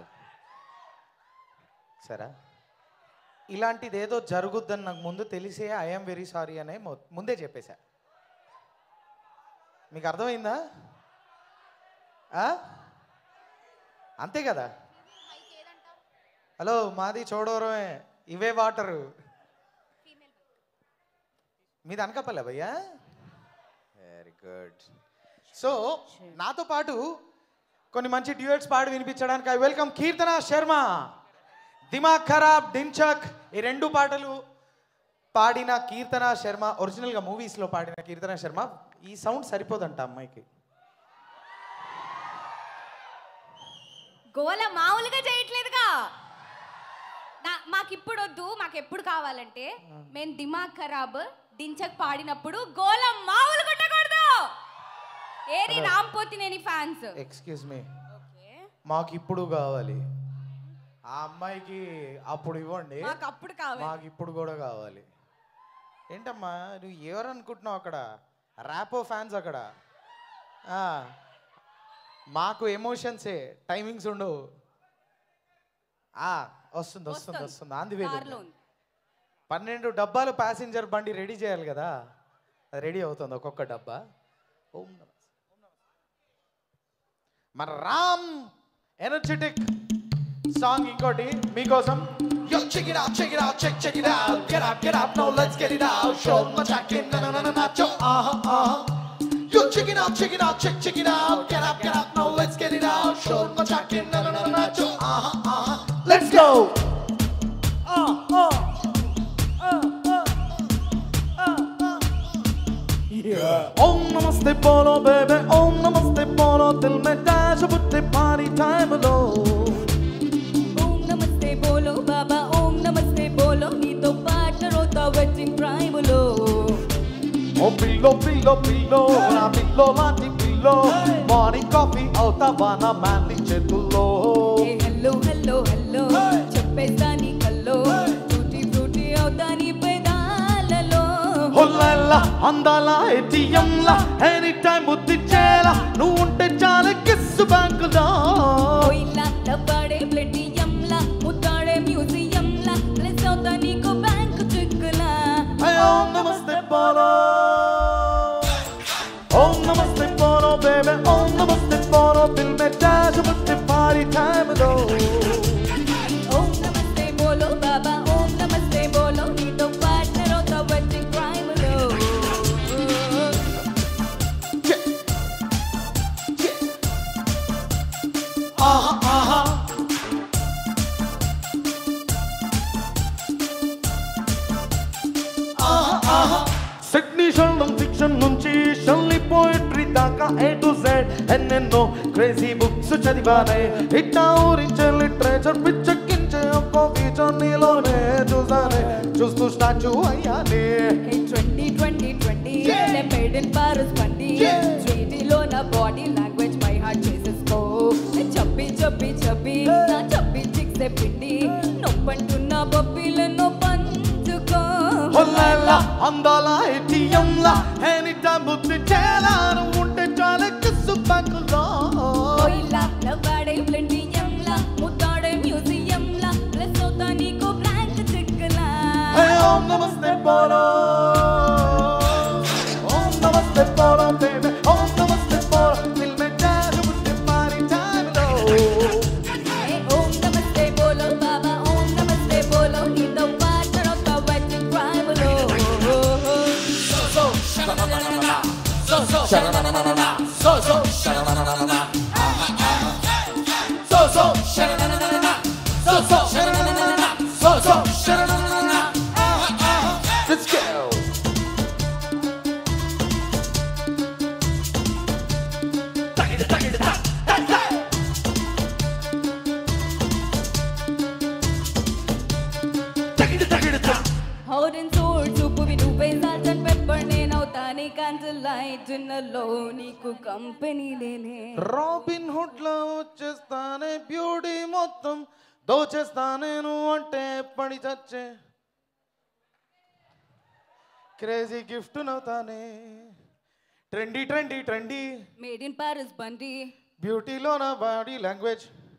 Speaker 8: సరే ఇలాంటిది ఏదో జరుగుద్దని నాకు ముందు తెలిసే ఐఎమ్ వెరీ సారీ అనే ముందే చెప్పేశా మీకు అర్థమైందా అంతే కదా హలో మాది చూడవరమే ఇవే వాటరు మీది అనకాపల్లె భయ్యా వెరీ గుడ్ సో నాతో పాటు కొన్ని మంచి డ్యూయట్స్ పాడి వినిపించడానికి ఐ వెల్కమ్ కీర్తన శర్మ దిమాగ్ ఖరాబ్ డించక్ ఈ రెండు పాటలు పాడిన కీర్తన శర్మ ఒరిజినల్గా మూవీస్లో పాడిన కీర్తన శర్మ ఈ సౌండ్ సరిపోదంట అమ్మాయికి
Speaker 3: గోల మామూలుగా చేయట్లేదుగా మాకు ఇప్పుడు వద్దు మాకు ఎప్పుడు కావాలంటే మేము దిమాగ్ ఖరాబ్ డించక్ పాడినప్పుడు గోల మామూలు కొట్టకూడదు ఏది రాంపోతినేని ఫ్యాన్స్
Speaker 8: ఎక్స్క్యూజ్ మీ మాకు ఇప్పుడు కావాలి ఆ అమ్మాయికి అప్పుడు ఇవ్వండి
Speaker 3: మాకు అప్పుడు కావాలి
Speaker 8: మాకు ఇప్పుడు కూడా కావాలి ఏంటమ్మా నువ్వు ఎవరు అనుకుంటున్నావు అక్కడ ర్యాపో ఫ్యాన్స్ అక్కడ మాకు ఎమోషన్సే టైమింగ్స్ ఉండవు వస్తుంది వస్తుంది వస్తుంది ఆంది వేలు పన్నెండు డబ్బాలు ప్యాసింజర్ బండి రెడీ చేయాలి కదా అది రెడీ అవుతుంది ఒక్కొక్క డబ్బా ఓం నమస్తే మన రామ్ ఎనర్జెటిక్ సాంగ్ ఇంకోటి మీకోసం
Speaker 2: Yo, check it out, check it out, check, check it out. Get up, get up, now let's get it out. Show my jacket, na na na na na, cho, uh-huh, uh-huh. Yo, check it out, check it out, check, check it out. Get up, get up, now let's get it out. Show my jacket, na na na na na, cho, uh-huh, uh-huh. Let's go.
Speaker 7: Uh, uh, uh, uh, uh, uh. Yeah.
Speaker 5: Om namaste bolo baby, om namaste bolo, dil mein dash putte party time alone.
Speaker 3: ఓం నమస్తే బోలో బాబా ఓం నమస్తే బోలో నీతో partner అవుతా wedding prime లో
Speaker 5: Oh pillow, pillow, pillow, na pillow laati pillow, morning coffee అవుతావా నా manly చేతుల్లో.
Speaker 3: హలో హలో హలో చెప్పేస్తా నీ కల్లో టూటీ ఫ్రూటీ అవుతా నీ పెదాలలో
Speaker 5: హొల్లెల్లా అందాల ఏటీఎంలా ఎనీ టైం ముద్దిచ్చేలా నువ్వు ఉంటే చాలా కిస్ బ్యాంకులో.
Speaker 3: ఇలా డబ్బాడే ప్లేటియంలా ముద్దాడే మ్యూజియంలా ప్లస్ అవుతా నీకు బ్యాంకు చెక్కులా.
Speaker 5: ఓం నమస్తే బోలో, ఓం నమస్తే బోలో బేబీ, ఓం నమస్తే బోలో దిల్ మే dash putte party time లో.
Speaker 3: ఓం నమస్తే బోలో బాబా ఓం నమస్తే బోలో నీతో పార్ట్నర్ అవుతా వెడ్డింగ్ ప్రైమ్ లో
Speaker 2: Uh-huh, uh-huh.
Speaker 5: సిడ్నీ షల్డన్ ఫిక్షన్ నుంచి షల్లి పోయిట్రీ దాకా ఏ టు జెడ్ ఎన్నెన్నో క్రేజీ బుక్స్ చదివానే ఇట్టా ఊరించే లిటరేచర్ పిచ్చెక్కించే ఒక్కో ఫీచర్ నీలోనే చూసానే చూస్తూ statue అయ్యానే.
Speaker 3: Twenty twenty twenty made in Paris బండి స్వీటీలో నా బాడీ లాంగ్వేజ్ బై హార్ట్ చేసేసుకో చెప్పి చెప్పి చెప్పి నా చెప్పి చిక్సే పిండి నొప్పంటున్న బొబ్బిలను పంచుకో.
Speaker 5: హొల్లెల్లా అందాల ఏటీఎంలా ఎనీ టైం ముద్దిచ్చేలా నువ్వు ఉంటే చాలా కిస్ బ్యాంకులో.
Speaker 3: ఇలా నవ్వాడే ప్లేటియంలా ముద్దాడే మ్యూజియంలా ప్లస్ అవుతా నీకు బ్లాంక్ చెక్కులా.
Speaker 5: ఓం నమస్తే బోలో, ఓం నమస్తే బోలో బేబీ, ఓం నమస్తే బోలో దిల్ మే dash putte party time లో.
Speaker 3: ఓం నమస్తే బోలో బాబా ఓం నమస్తే బోలో నీతో పార్ట్నర్ అవుతా వెడ్డింగ్ ప్రైమ్ లో
Speaker 2: So, so, sha-na-na-na-na-na. So, so, sha-na-na-na-na-na. So, so, sha-na-na-na-na-na. So, so, sha-na-na-na-na-na. So, so, sha-na-na-na-na-na. Let's go. Take it, take it, hey, hey. Take it, take it,
Speaker 3: hot and soul చూపువి నువ్వే salt and pepper నేనవుతానే candle light డిన్నర్లో నీకు company లేనే.
Speaker 5: Robin hood లో వచ్చేస్తానే beauty మొత్తం దోచేస్తానే నువ్వు అంటే పడి చచ్చే క్రేజీ గిఫ్ట్ నవ్వుతానే. Trendy trendy trendy
Speaker 3: made in Paris బండి
Speaker 5: బ్యూటీలో నా బాడీ లాంగ్వేజ్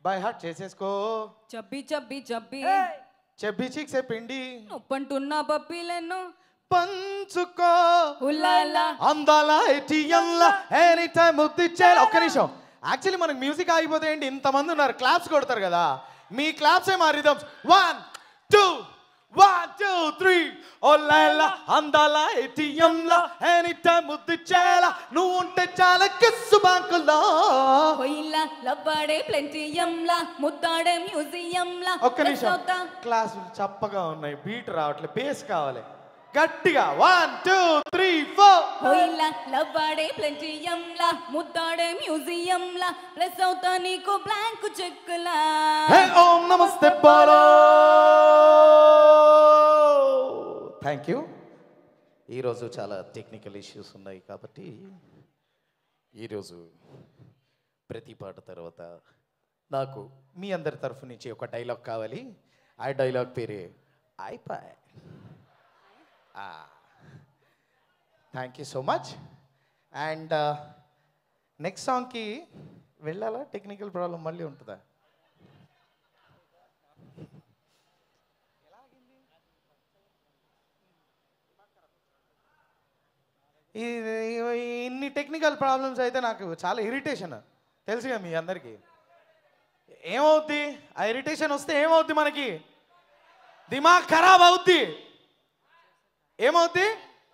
Speaker 8: బై హార్ట్ చేసేసుకో
Speaker 3: చబ్బి చబ్బి చబ్బి
Speaker 8: చెబ్బి చిక్సే పిండి
Speaker 3: నొప్పంటున్నా పప్పిలను
Speaker 8: పంచుకో
Speaker 3: ఉల్లాలా
Speaker 8: అందాల ఏటీఎంలా ఎనీ టైం ముద్దిచ్చేలా. ఒక్క నిమిషం, యాక్చువల్లీ మనకు మ్యూజిక్ ఆగిపోతే ఏంటి, ఇంతమంది ఉన్నారు క్లాప్స్ కొడతారు కదా, మీ క్లాప్సే మా rhythms. One two one two three ఓల్లా అందాల ఏటీఎంలా ఎనీ టైం ముద్దిచ్చేలా నువ్వు ఉంటే చాలా కిస్సు బ్యాంకులో.
Speaker 3: హొయిలా లవ్వాడే ప్లెంటియంలా ముద్దాడే మ్యూజియంలా.
Speaker 8: ఒక్క నిమిషం, క్లాసులు చప్పగా ఉన్నాయి, బీట్ రావట్లేదు, బేస్ కావాలి గట్టిగా. వన్ టూ త్రీ ఫోర్
Speaker 3: హొయిలా లవ్వాడే ప్లెంటియంలా ముద్దాడే మ్యూజియంలా ప్లస్ అవుతా నీకు బ్లాంక్ చెక్కులా.
Speaker 8: హే ఓం నమస్తే బాలో. Thank you. ఈరోజు చాలా టెక్నికల్ ఇష్యూస్ ఉన్నాయి కాబట్టి ఈరోజు ప్రతి పాట తర్వాత నాకు మీ అందరి తరఫు నుంచి ఒక డైలాగ్ కావాలి. ఆ డైలాగ్ పేరే అయిపోయి. Thank you so much. And next సాంగ్కి వెళ్ళాలా? టెక్నికల్ ప్రాబ్లం మళ్ళీ ఉంటుందా? ఇన్ని టెక్నికల్ ప్రాబ్లమ్స్ అయితే నాకు చాలా ఇరిటేషన్, తెలుసుగా మీ అందరికీ. ఏమవుద్ది ఆ ఇరిటేషన్ వస్తే? ఏమవుద్ది మనకి? దిమాగ్ ఖరాబ్ అవుద్ది. ఏమవుద్ది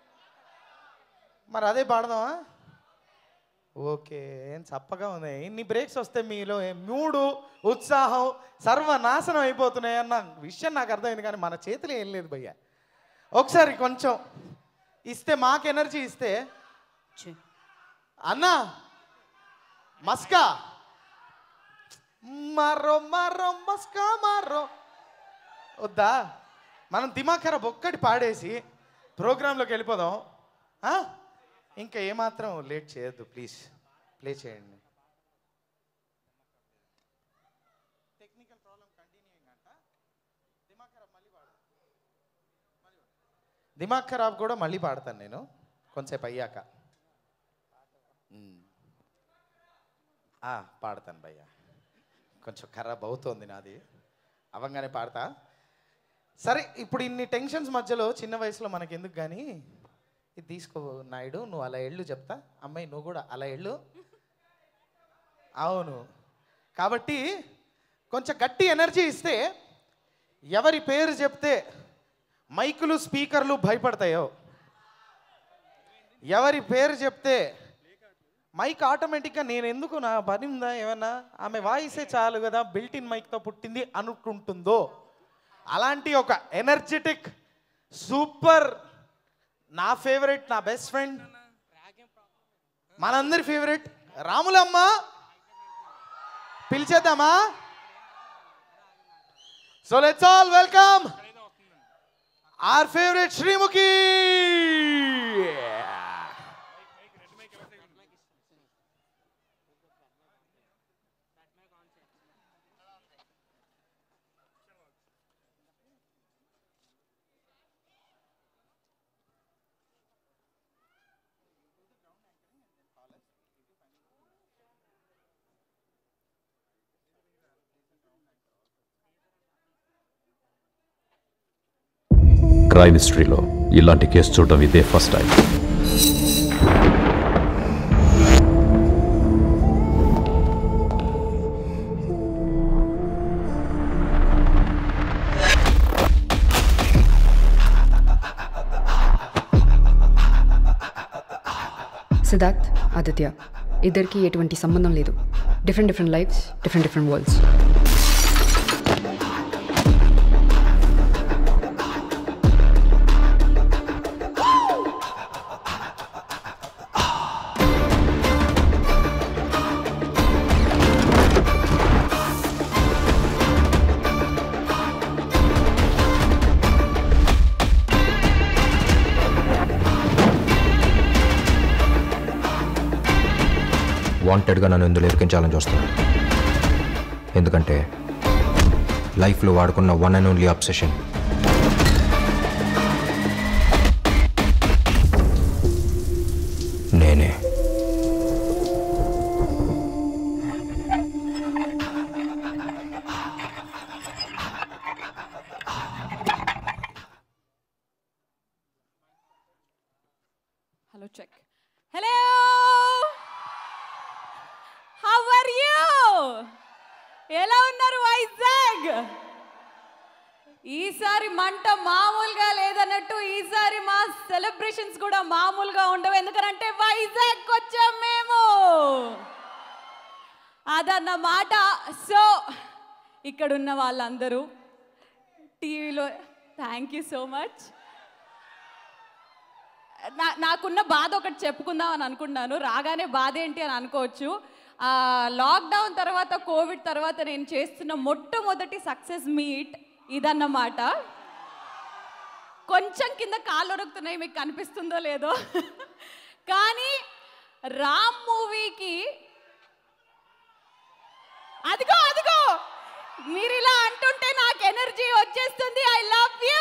Speaker 8: మరి? అదే పాడదామా? ఓకే, ఏం చప్పగా ఉంది. ఇన్ని బ్రేక్స్ వస్తే మీలో మూడు ఉత్సాహం సర్వనాశనం అయిపోతున్నాయి అన్న విషయం నాకు అర్థమైంది, కానీ మన చేతిలో ఏం లేదు భయ్య. ఒకసారి కొంచెం ఇస్తే, మాకు ఎనర్జీ ఇస్తే. అన్నా మస్కా మరో మరో మస్కా మరో వద్దా? మనం దిమాగ్ ఖరాబ్ ఒక్కటి పాడేసి ప్రోగ్రాంలోకి వెళ్ళిపోదాం. ఇంకా ఏమాత్రం లేట్ చేయొద్దు ప్లీజ్, ప్లే చేయండి. టెక్నికల్ ప్రాబ్లం కంటిన్యూయింగ్ అంట. దిమాగ్ ఖరాబ్ మళ్ళీ పాడు. దిమాగ్ ఖరాబ్ కూడా మళ్ళీ పాడతాను నేను కొంచెంసేపు అయ్యాక. పాడతాను భయ్య, కొంచెం ఖరాబ్ అవుతోంది నాది, అవంగానే పాడతా. సరే, ఇప్పుడు ఇన్ని టెన్షన్స్ మధ్యలో చిన్న వయసులో మనకి ఎందుకు కానీ ఇది తీసుకో నాయుడు, నువ్వు అలా ఎళ్ళు చెప్తా. అమ్మాయి నువ్వు కూడా అలా ఎళ్ళు. అవును, కాబట్టి కొంచెం గట్టి ఎనర్జీ ఇస్తే ఎవరి పేరు చెప్తే మైకులు స్పీకర్లు భయపడతాయో, ఎవరి పేరు చెప్తే మైక్ ఆటోమేటిక్గా నేను ఎందుకు నా పని ఉందా ఏమన్నా, ఆమె వాయిసే చాలు కదా బిల్ట్-ఇన్ మైక్తో పుట్టింది అనుకుంటుందో, అలాంటి ఒక ఎనర్జెటిక్ సూపర్, నా ఫేవరెట్, నా బెస్ట్ ఫ్రెండ్, మనందరి ఫేవరెట్ రాములమ్మ పిలిచేద్దామా? So let's all welcome our favorite Srimuki.
Speaker 9: Crime హిస్టరీలో ఇలాంటి కేసు చూడడం ఇదే ఫస్ట్ టైం.
Speaker 10: సిద్ధార్థ్, ఆదిత్య ఇద్దరికి ఎటువంటి సంబంధం లేదు. Different different lifes, different different worlds.
Speaker 11: వాంటెడ్గా నన్ను ఇందులో ఇరికించాలని చూస్తున్నాను. ఎందుకంటే లైఫ్లో వాడుకున్న వన్ అండ్ ఓన్లీ అబ్సెషన్ నేనే.
Speaker 12: లో check. Hello, how are you? ఎలా ఉన్నారు వైజాగ్? ఈసారి మంట మామూలుగా లేదన్నట్టు ఈసారి మా సెలబ్రేషన్స్ కూడా మామూలుగా ఉండవు. ఎందుకంటే వైజాగ్ వచ్చాం మేము, అదన్నమాట. సో ఇక్కడున్న వాళ్ళందరూ టీవీలో థ్యాంక్ యూ సో మచ్. నా నాకున్న బాధ ఒకటి చెప్పుకుందాం అని అనుకున్నాను. రాగానే బాధ ఏంటి అని అనుకోవచ్చు. లాక్డౌన్ తర్వాత, కోవిడ్ తర్వాత నేను చేస్తున్న మొట్టమొదటి సక్సెస్ మీట్ ఇదన్నమాట. కొంచెం కింద కాళ్ళు ఒరుకుతున్నాయి, మీకు కనిపిస్తుందో లేదో. కానీ రామ్ మూవీకి అదిగో అదిగో మీరు ఇలా అంటుంటే నాకు ఎనర్జీ వచ్చేస్తుంది. I love you.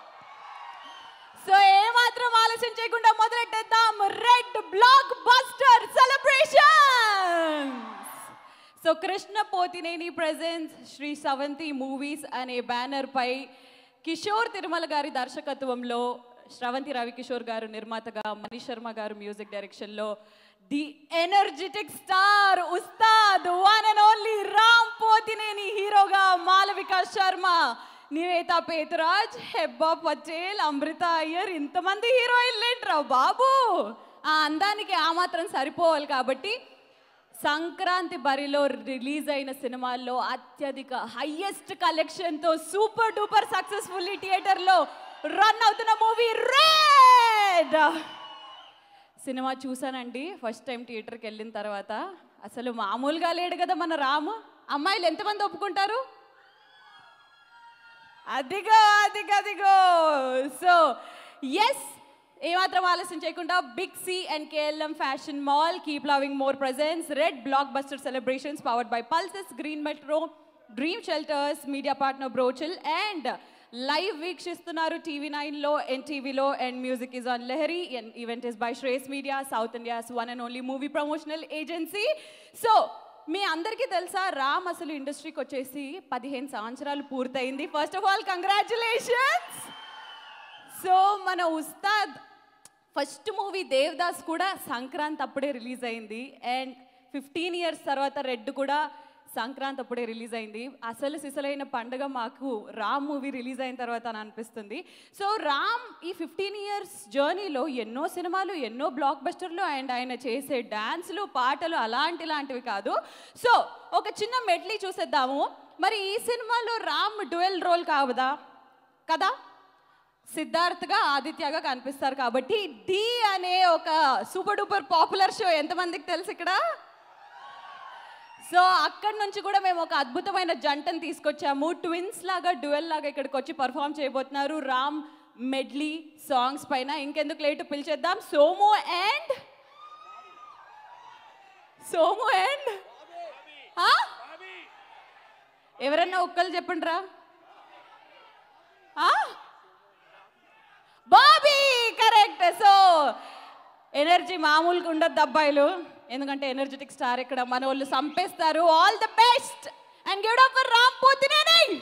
Speaker 12: సో ఏమాత్రం ఆలస్యం చేయకుండా మొదలెట్టేద్దాం Red blockbuster celebration. So Krishna Pothineni presents Sri Sravanthi movies అనే బ్యానర్ పై కిషోర్ తిరుమల గారి దర్శకత్వంలో, శ్రవంతి రవికిషోర్ గారు నిర్మాతగా, మనీష్ శర్మ గారు మ్యూజిక్ డైరెక్షన్లో the energetic star Ustad one and only Ram Pothineni హీరోగా మాలవిక శర్మ, నివేత పేతురాజ్, హెబ్బా పటేల్, అమృత అయ్యర్, ఇంతమంది హీరోయిన్లు ఏంట్రా బాబు. ఆ అందానికి ఆ మాత్రం సరిపోవాలి. కాబట్టి సంక్రాంతి బరిలో రిలీజ్ అయిన సినిమాల్లో అత్యధిక హైయెస్ట్ కలెక్షన్తో సూపర్ డూపర్ సక్సెస్ఫుల్లీ థియేటర్లో రన్ అవుతున్న మూవీ రెడ్. సినిమా చూసానండి ఫస్ట్ టైం థియేటర్కి వెళ్ళిన తర్వాత. అసలు మామూలుగా లేడు కదా మన రాము. అమ్మాయిలు ఎంతమంది ఒప్పుకుంటారు? అదిగో అదిగో అదిగో. సో ఎస్, ఏమాత్రం ఆలస్యం చేయకుండా big C and KLM fashion mall keep loving more presence red blockbuster celebrations powered by pulses, green metro, dream shelters, media partner Brochill and live వీక్షిస్తున్నారు టీవీ నైన్లో, ఎన్టీవీలో, and music is on Lahari. And event is by Shreyas media, south India's one and only movie promotional agency. So మీ అందరికీ తెలుసా రామ్ అసలు ఇండస్ట్రీకి వచ్చేసి పదిహేను సంవత్సరాలు పూర్తయింది. First of all congratulations. So మన ఉస్తాద్ ఫస్ట్ మూవీ దేవదాస్ కూడా సంక్రాంతి అప్పుడే రిలీజ్ అయింది. అండ్ ఫిఫ్టీన్ ఇయర్స్ తర్వాత రెడ్ కూడా సంక్రాంతి అప్పుడే రిలీజ్ అయింది. అసలు సిసలైన పండుగ మాకు రామ్ మూవీ రిలీజ్ అయిన తర్వాత అని అనిపిస్తుంది. సో రామ్ ఈ ఫిఫ్టీన్ ఇయర్స్ జర్నీలో ఎన్నో సినిమాలు, ఎన్నో బ్లాక్ బస్టర్లు, అండ్ ఆయన చేసే డాన్సులు, పాటలు అలాంటి లాంటివి కాదు. సో ఒక చిన్న మెడ్లీ చూసేద్దాము. మరి ఈ సినిమాలో రామ్ డ్యూయల్ రోల్ కావదా కదా, సిద్ధార్థ్గా, ఆదిత్యగా కనిపిస్తారు. కాబట్టి డి అనే ఒక సూపర్ డూపర్ పాపులర్ షో ఎంతమందికి తెలుసు ఇక్కడ? సో అక్కడి నుంచి కూడా మేము ఒక అద్భుతమైన జంటను తీసుకొచ్చాము. ట్విన్స్ లాగా, డ్యూయల్ లాగా ఇక్కడికి వచ్చి పర్ఫామ్ చేయబోతున్నారు రామ్ మెడ్లీ సాంగ్స్ పైన. ఇంకెందుకు లేటు, పిలిచేద్దాం సోము అండ్ సోము అండ్ ఎవరన్నా ఒక్కళ్ళు చెప్పండి రా. బాబీ, కరెక్ట్. సో ఎనర్జీ మామూలుగా ఉండదు అబ్బాయిలు, ఎందుకంటే ఎనర్జెటిక్ స్టార్ ఇక్కడ మన వాళ్ళు సంపేస్తారు. All the best and give up for Ram Pothineni.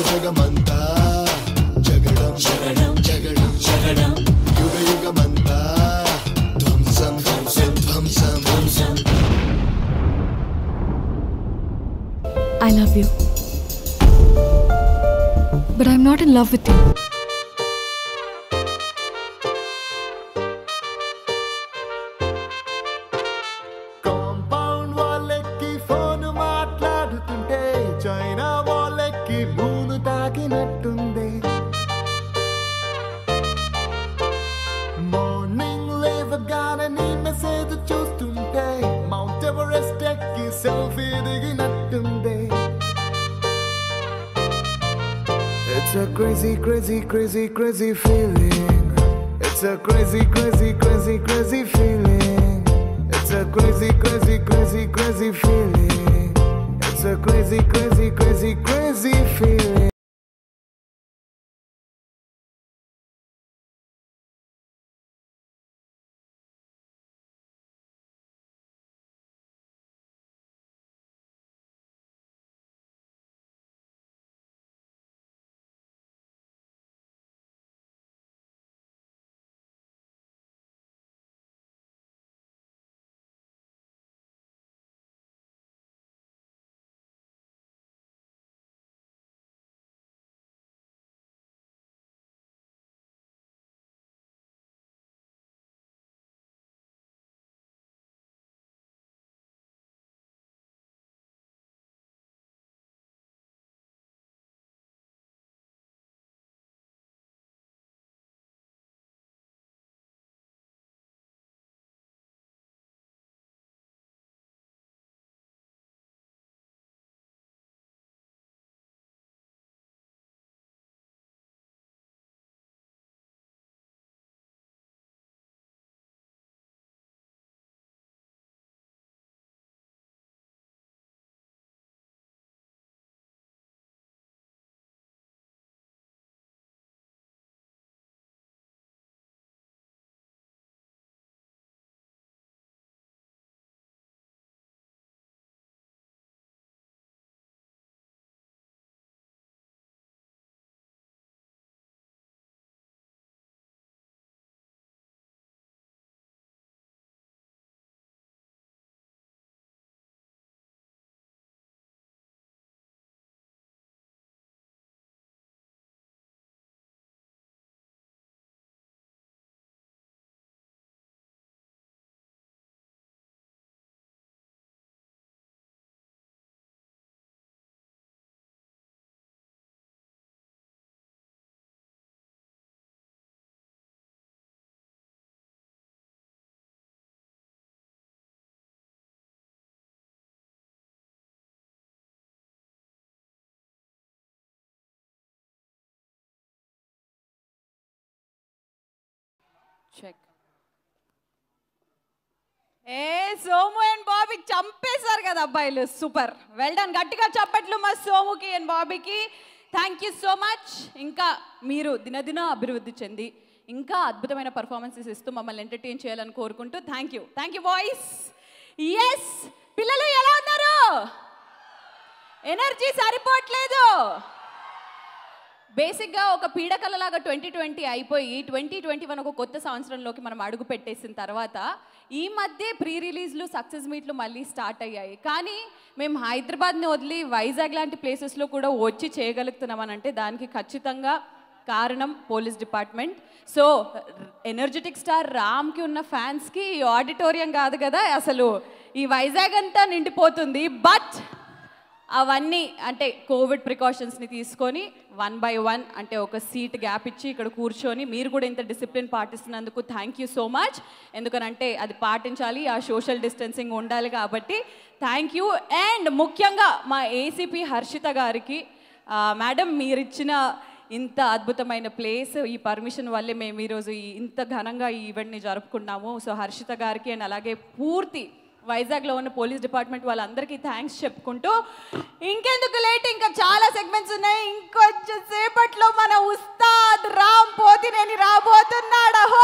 Speaker 2: జగమంతా జగడం జగడం జగడం జగడం యుగ యుగమంతా ధ్వంసం ధ్వంసం ధ్వంసం ధ్వంసం.
Speaker 13: I love you. But I'm not in love with you.
Speaker 2: Compound వాళ్ళకి ఫోన్ మాట్లాడుతుంటే చైనా వాళ్ళకి మూను తాకినట్టుంది. మార్నింగ్ లేవగానే నీ మెసేజ్ చూస్తుంటే మౌంట్ ఎవరెస్ట్ ఎక్కి సెల్ఫీ దిగినట్టుంది. It's a crazy, crazy, crazy, crazy feeling. It's a crazy, crazy, crazy, crazy feeling. It's a crazy, crazy, crazy, crazy feeling. It's a crazy, crazy, crazy, crazy feeling.
Speaker 12: Check. ఏ Somu and Bobby చంపేశారు కదా అబ్బాయిలు, super, well done. గట్టిగా చప్పట్లు మా సోముకి and బాబీకి. Thank you so much. ఇంకా మీరు దినదిన అభివృద్ధి చెంది ఇంకా అద్భుతమైన పర్ఫార్మెన్సెస్ ఇస్తూ మమ్మల్ని ఎంటర్టైన్ చేయాలని కోరుకుంటూ thank you thank you boys. Yes పిల్లలు ఎలా ఉన్నారు? ఎనర్జీ సరిపోవట్లేదు. బేసిక్గా ఒక పీడకలలాగా ట్వంటీ ట్వంటీ అయిపోయి ట్వంటీ ట్వంటీ వన్ ఒక కొత్త సంవత్సరంలోకి మనం అడుగు పెట్టేసిన తర్వాత ఈ మధ్య ప్రీ రిలీజ్లు సక్సెస్ మీట్లు మళ్ళీ స్టార్ట్ అయ్యాయి. కానీ మేము హైదరాబాద్ని వదిలి వైజాగ్ లాంటి ప్లేసెస్లో కూడా వచ్చి చేయగలుగుతున్నామని అంటే దానికి ఖచ్చితంగా కారణం police department. So energetic star రామ్కి ఉన్న ఫ్యాన్స్కి ఈ ఆడిటోరియం కాదు కదా, అసలు ఈ వైజాగ్ అంతా నిండిపోతుంది. బట్ అవన్నీ అంటే కోవిడ్ ప్రికాషన్స్ని తీసుకొని వన్ బై వన్ అంటే ఒక సీట్ గ్యాప్ ఇచ్చి ఇక్కడ కూర్చొని మీరు కూడా ఇంత డిసిప్లిన్ పాటిస్తున్నందుకు థ్యాంక్ యూ సో మచ్. ఎందుకనంటే అది పాటించాలి, ఆ సోషల్ డిస్టెన్సింగ్ ఉండాలి కాబట్టి థ్యాంక్ యూ. అండ్ ముఖ్యంగా మా ఏసీపీ హర్షిత గారికి, మేడం మీరు ఇచ్చిన ఇంత అద్భుతమైన ప్లేస్, ఈ పర్మిషన్ వల్లే మేము ఈరోజు ఇంత ఘనంగా ఈ ఈవెంట్ని జరుపుకున్నాము. సో హర్షిత గారికి అండ్ అలాగే పూర్తి వైజాగ్లో ఉన్న పోలీస్ డిపార్ట్మెంట్ వాళ్ళందరికీ థ్యాంక్స్ చెప్పుకుంటూ ఇంకెందుకు లేట్, ఇంకా చాలా సెగ్మెంట్స్ ఉన్నాయి. ఇంకొంచెం సేపట్లో మన ఉస్తాద్ రామ్ పోతినేని రాబోతున్నాడు. హో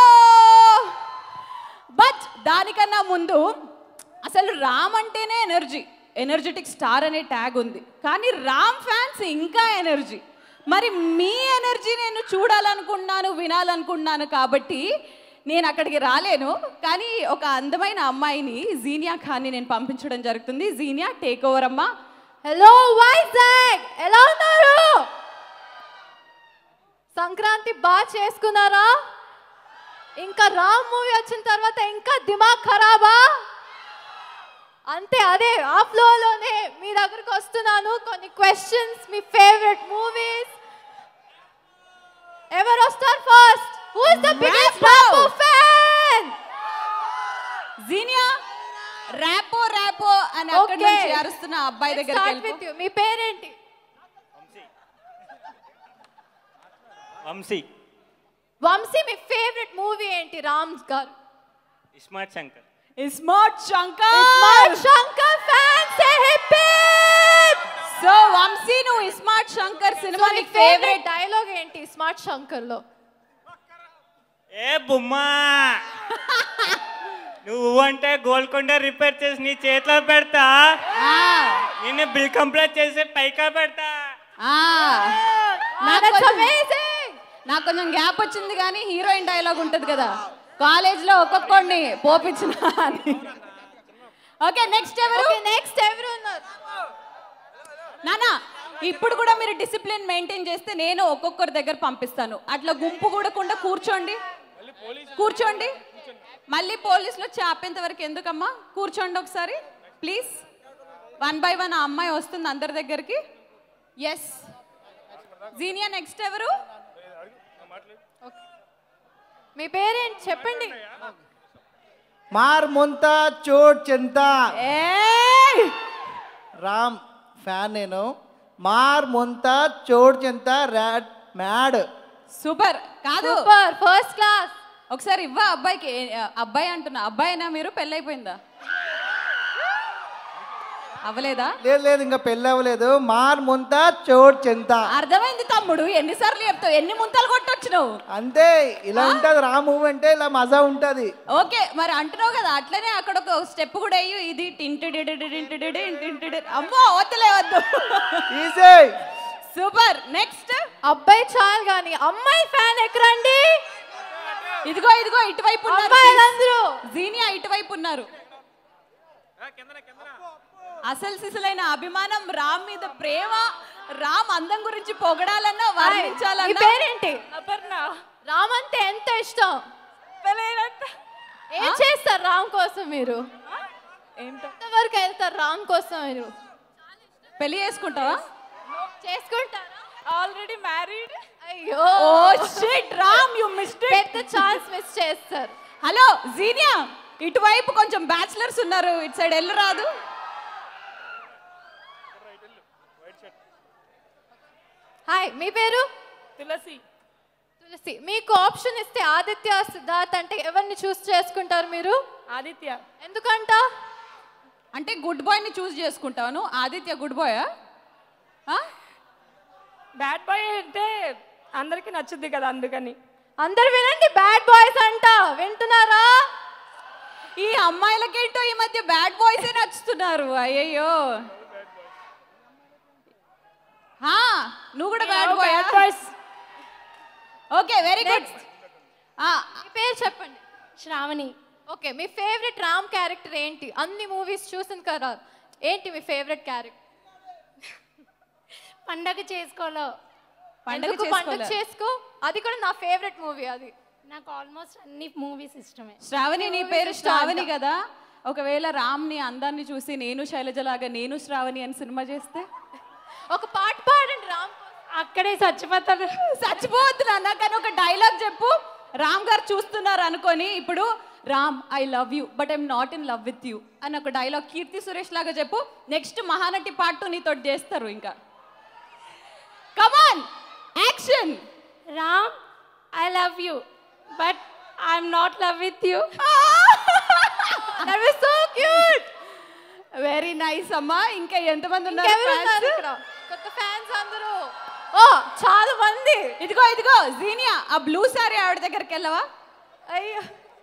Speaker 12: బట్ దానికన్నా ముందు అసలు రామ్ అంటేనే ఎనర్జీ, ఎనర్జెటిక్ స్టార్ అనే ట్యాగ్ ఉంది. కానీ రామ్ ఫ్యాన్స్ ఇంకా ఎనర్జీ. మరి మీ ఎనర్జీ నేను చూడాలనుకుంటున్నాను, వినాలనుకుంటున్నాను కాబట్టి నేను అక్కడికి రాలేను. కానీ ఒక అందమైన అమ్మాయిని జీనియా ఖాన్ని నేను పంపించడం జరుగుతుంది. జీనియా టేక్ ఓవర్ అమ్మా.
Speaker 14: హలో వైజాగ్, ఎలా ఉన్నారు? సంక్రాంతి బాగా చేసుకున్నారా? ఇంకా రామ్ మూవీ వచ్చిన తర్వాత ఇంకా దిమాగ్ ఖరాబా? అంతే, అదే ఆ ఫ్లోలోనే మీ దగ్గరకు వస్తున్నాను. కొన్ని క్వశ్చన్స్, మీ ఫేవరెట్ మూవీస్. ఎవరు వస్తారు first? Who is the biggest Rapo fan?
Speaker 12: Zeenia Rapo Rapo అని అక్కడి నుంచి అరుస్తున్న అబ్బాయి దగ్గరికి వెళ్ళిపో.
Speaker 14: మీ పేరేంటి?
Speaker 15: వంశీ.
Speaker 14: వంశీ, మీ ఫేవరెట్ మూవీ ఏంటి? Ram garu.
Speaker 15: ISmart Shankar.
Speaker 12: ISmart Shankar.
Speaker 14: ISmart Shankar fan say hippie.
Speaker 12: సో వంశీ, నువ్వు ఇస్మార్ట్ శంకర్ సినిమా నీ ఫేవరెట్
Speaker 14: డైలాగ్ ఏంటి ఇస్మార్ట్ శంకర్ లో?
Speaker 15: ఏ బుమ్మా, నువ్వు అంటే గోల్కొండ రిపేర్ చేసి నీ చేతిలో పెడతా, నిన్ను బిల్ కంప్లీట్ చేసి పైకా పెడతా.
Speaker 12: నాకు కొంచెం గ్యాప్ వచ్చింది కానీ హీరోయిన్ డైలాగ్ ఉంటది కదా, కాలేజ్ లో ఒక్కొక్కడిని పోపించిన. ఓకే, నెక్స్ట్ ఎవరు?
Speaker 14: నెక్స్ట్ ఎవరు ఉన్నారు?
Speaker 12: నానా, ఇప్పుడు కూడా మీరు డిసిప్లిన్ మెయింటైన్ చేస్తే నేను ఒక్కొక్కరి దగ్గర పంపిస్తాను. అట్లా గుంపు కూడకుండా కూర్చోండి, కూర్చోండి. మళ్ళీ పోలీసులు చాపేంత వరకు ఎందుకమ్మా? కూర్చోండి ఒకసారి ప్లీజ్. వన్ బై వన్ ఆ అమ్మాయి వస్తుంది అందరి దగ్గరికి. ఎస్ జీనియా, నెక్స్ట్ ఎవరు?
Speaker 14: మీ పేరేంటి చెప్పండి.
Speaker 16: మార్ ముంతా చోట్ చింతా. రామ్ ఫ్యాన్ నేను. మార్ ముంతా చోట్ చింతా ర్యాడ్ మ్యాడ్.
Speaker 12: సూపర్. కాదు,
Speaker 14: సూపర్, ఫస్ట్ క్లాస్.
Speaker 12: ఒకసారి ఇవ్వ అబ్బాయికి. అబ్బాయి అంటున్నా, అబ్బాయినా మీరు? పెళ్ళైపోయిందా? అవ్వలేదా?
Speaker 16: లేదు లేదు, ఇంకా పెళ్ళి అవ్వలేదు. మార్ ముంతా చోట్ చింతా.
Speaker 12: అర్థమైంది తమ్ముడు, ఎన్నిసార్లు చెప్తావు? ఎన్ని ముంతలు కొట్టొచ్చు నువ్వు?
Speaker 16: అంతే, ఇలా ఉంటది రా మూవ్ అంటే, ఇలా మజా ఉంటది.
Speaker 12: ఓకే, మరి అంటున్నావు కదా, అట్లనే అక్కడ ఒక స్టెప్ కూడా అయ్యి ఇది టింటిడి. అమ్మో వద్దులే, వద్దు. సూపర్. నెక్స్ట్
Speaker 14: అబ్బాయి చాలు కానీ అమ్మాయి ఫ్యాన్ ఎక్కరండి.
Speaker 12: ఇదిగో ఇదిగో ఇటువైపు
Speaker 14: అమ్మాయిలందరూ.
Speaker 12: జీనియా ఇటువైపు ఉన్నారు. అసలు సిసలైన అభిమానం, రామ్ మీద ప్రేమ, రామ్ అందం గురించి పొగడాలన్నా వర్ణించాలన్నా.
Speaker 14: పేరేంటి? అపర్ణ. రామ్ అంటే ఎంత ఇష్టం? ఏం చేస్తారు రామ్ కోసం మీరు? ఎంతవరకు వెళ్తారు రామ్ కోసం మీరు?
Speaker 12: పెళ్లి చేసుకుంటావా?
Speaker 14: చేసుకుంటారా? Already married. అయ్యో,
Speaker 12: ఓ shit Ram, you missed it.
Speaker 14: పెద్ద ఛాన్స్ మిస్ చేస్తారు.
Speaker 12: హలో జీనియా, ఇటువైపు కొంచెం బ్యాచిలర్స్ ఉన్నారు, ఇటు సైడ్ ఎల్లు రాదు.
Speaker 14: హాయ్, మీ పేరు?
Speaker 17: తులసి.
Speaker 14: తులసి. మీకు ఆప్షన్ ఇస్తే ఆదిత్య, సిద్ధార్థ్ అంటే ఎవరిని చూస్ చేసుకుంటారు మీరు?
Speaker 17: ఆదిత్య.
Speaker 14: ఎందుకంట?
Speaker 12: అంటే గుడ్ బాయ్ ని చూస్ చేసుకుంటాను. ఆదిత్య గుడ్ బాయా?
Speaker 17: బ్యాడ్ బాయ్ అంటే అందరికి నచ్చుద్ది కదా, అందుకని.
Speaker 14: అందరు వినండి, బ్యాడ్ బాయ్స్ అంట. వింటున్నారా?
Speaker 12: ఈ అమ్మాయిలకేంటో ఈ మధ్య బ్యాడ్ బాయ్సే నచ్చుతున్నారు. అయ్యయ్యో, నువ్వు కూడా bad boy? Okay, very good.
Speaker 14: మీ పేరు చెప్పండి. శ్రావణి. ఓకే, మీ ఫేవరెట్ రామ్ క్యారెక్టర్ ఏంటి? అన్ని మూవీస్ చూసిన కదా, ఏంటి మీ ఫేవరెట్ క్యారెక్టర్?
Speaker 17: పండగ చేసుకోలో.
Speaker 14: పండగ పండగ చేసుకో, అది కూడా నా ఫేవరెట్ మూవీ. అది
Speaker 17: నాకు ఆల్మోస్ట్ అన్ని మూవీస్ ఇష్టమే.
Speaker 12: శ్రావణి, నీ పేరు శ్రావణి కదా? ఒకవేళ రామ్ని అందాన్ని చూసి నేను శైలజలాగా నేను శ్రావణి అని సినిమా చేస్తే
Speaker 14: ఒక పాట పాడండి రామ్.
Speaker 17: అక్కడే చచ్చిపోతాడు.
Speaker 12: చచ్చిపోవద్దు నాన్న, కానీ ఒక డైలాగ్ చెప్పు. రామ్ గారు చూస్తున్నారు అనుకొని ఇప్పుడు, Ram I love you but I'm not in love with you అని ఒక డైలాగ్ కీర్తి సురేష్ లాగా చెప్పు. నెక్స్ట్ మహానటి పార్ట్ టూ నీతో చేస్తారు. ఇంకా come on, action.
Speaker 17: Ram I love you but I'm not love with you.
Speaker 14: That was so cute.
Speaker 12: Very nice అమ్మా. ఇంకా ఎంతమంది ఉన్నారు
Speaker 14: కొత్త ఫ్యాన్స్? అందరూ ఓ చాలా మంది.
Speaker 12: ఇదిగో ఇదిగో జీనియా, ఆ బ్లూ సారీ ఆవిడ దగ్గరికి వెళ్ళవా?
Speaker 14: అయ్యో.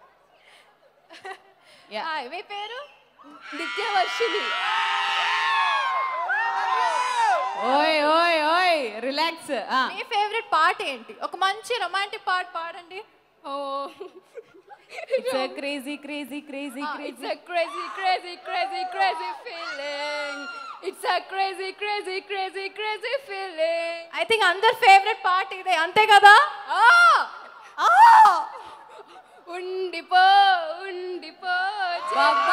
Speaker 14: మీ పేరు? నిత్యవర్షిని.
Speaker 12: ఓయ్ ఓయ్ ఓయ్ రిలాక్స్.
Speaker 14: మీ ఫేవరెట్ పాట ఏంటి? ఒక మంచి రొమాంటిక్ పాట పాడండి.
Speaker 17: Oh
Speaker 12: it's a crazy crazy crazy
Speaker 17: Ah,
Speaker 12: crazy
Speaker 17: it's a crazy, crazy, crazy, crazy feeling. It's a crazy, crazy, crazy, crazy feeling.
Speaker 14: I think అందరి ఫేవరెట్ పాట ఇదే, అంతే కదా?
Speaker 17: ఉండిపో ఉండిపో
Speaker 12: బాబా.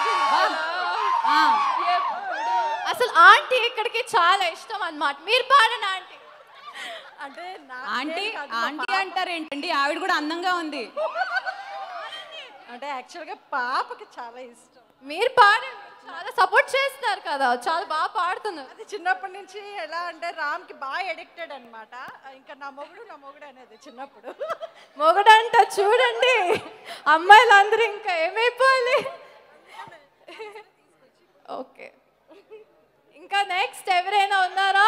Speaker 14: అసలు ఆంటీ ఇక్కడికి చాలా ఇష్టం అన్నమాట. మీరు పాడండి ఆంటీ.
Speaker 12: అంటే ఆంటీ ఆంటీ అంటారు ఏంటండి? ఆవిడ కూడా అందంగా ఉంది.
Speaker 18: అంటే యాక్చువల్గా పాపకి చాలా ఇష్టం.
Speaker 14: మీరు పాడండి, చాలా సపోర్ట్ చేస్తున్నారు కదా, చాలా బాగా పాడుతున్నారు.
Speaker 18: అది చిన్నప్పటి నుంచి ఎలా అంటే రామ్కి బాగా ఎడిక్టెడ్ అనమాట. ఇంకా నా మొగుడు నా మొగుడు అనేది చిన్నప్పుడు.
Speaker 14: మొగడంట చూడండి, అమ్మాయిలందరూ ఇంకా ఏమైపోవాలి. ఓకే, ఇంకా నెక్స్ట్ ఎవరైనా ఉన్నారా?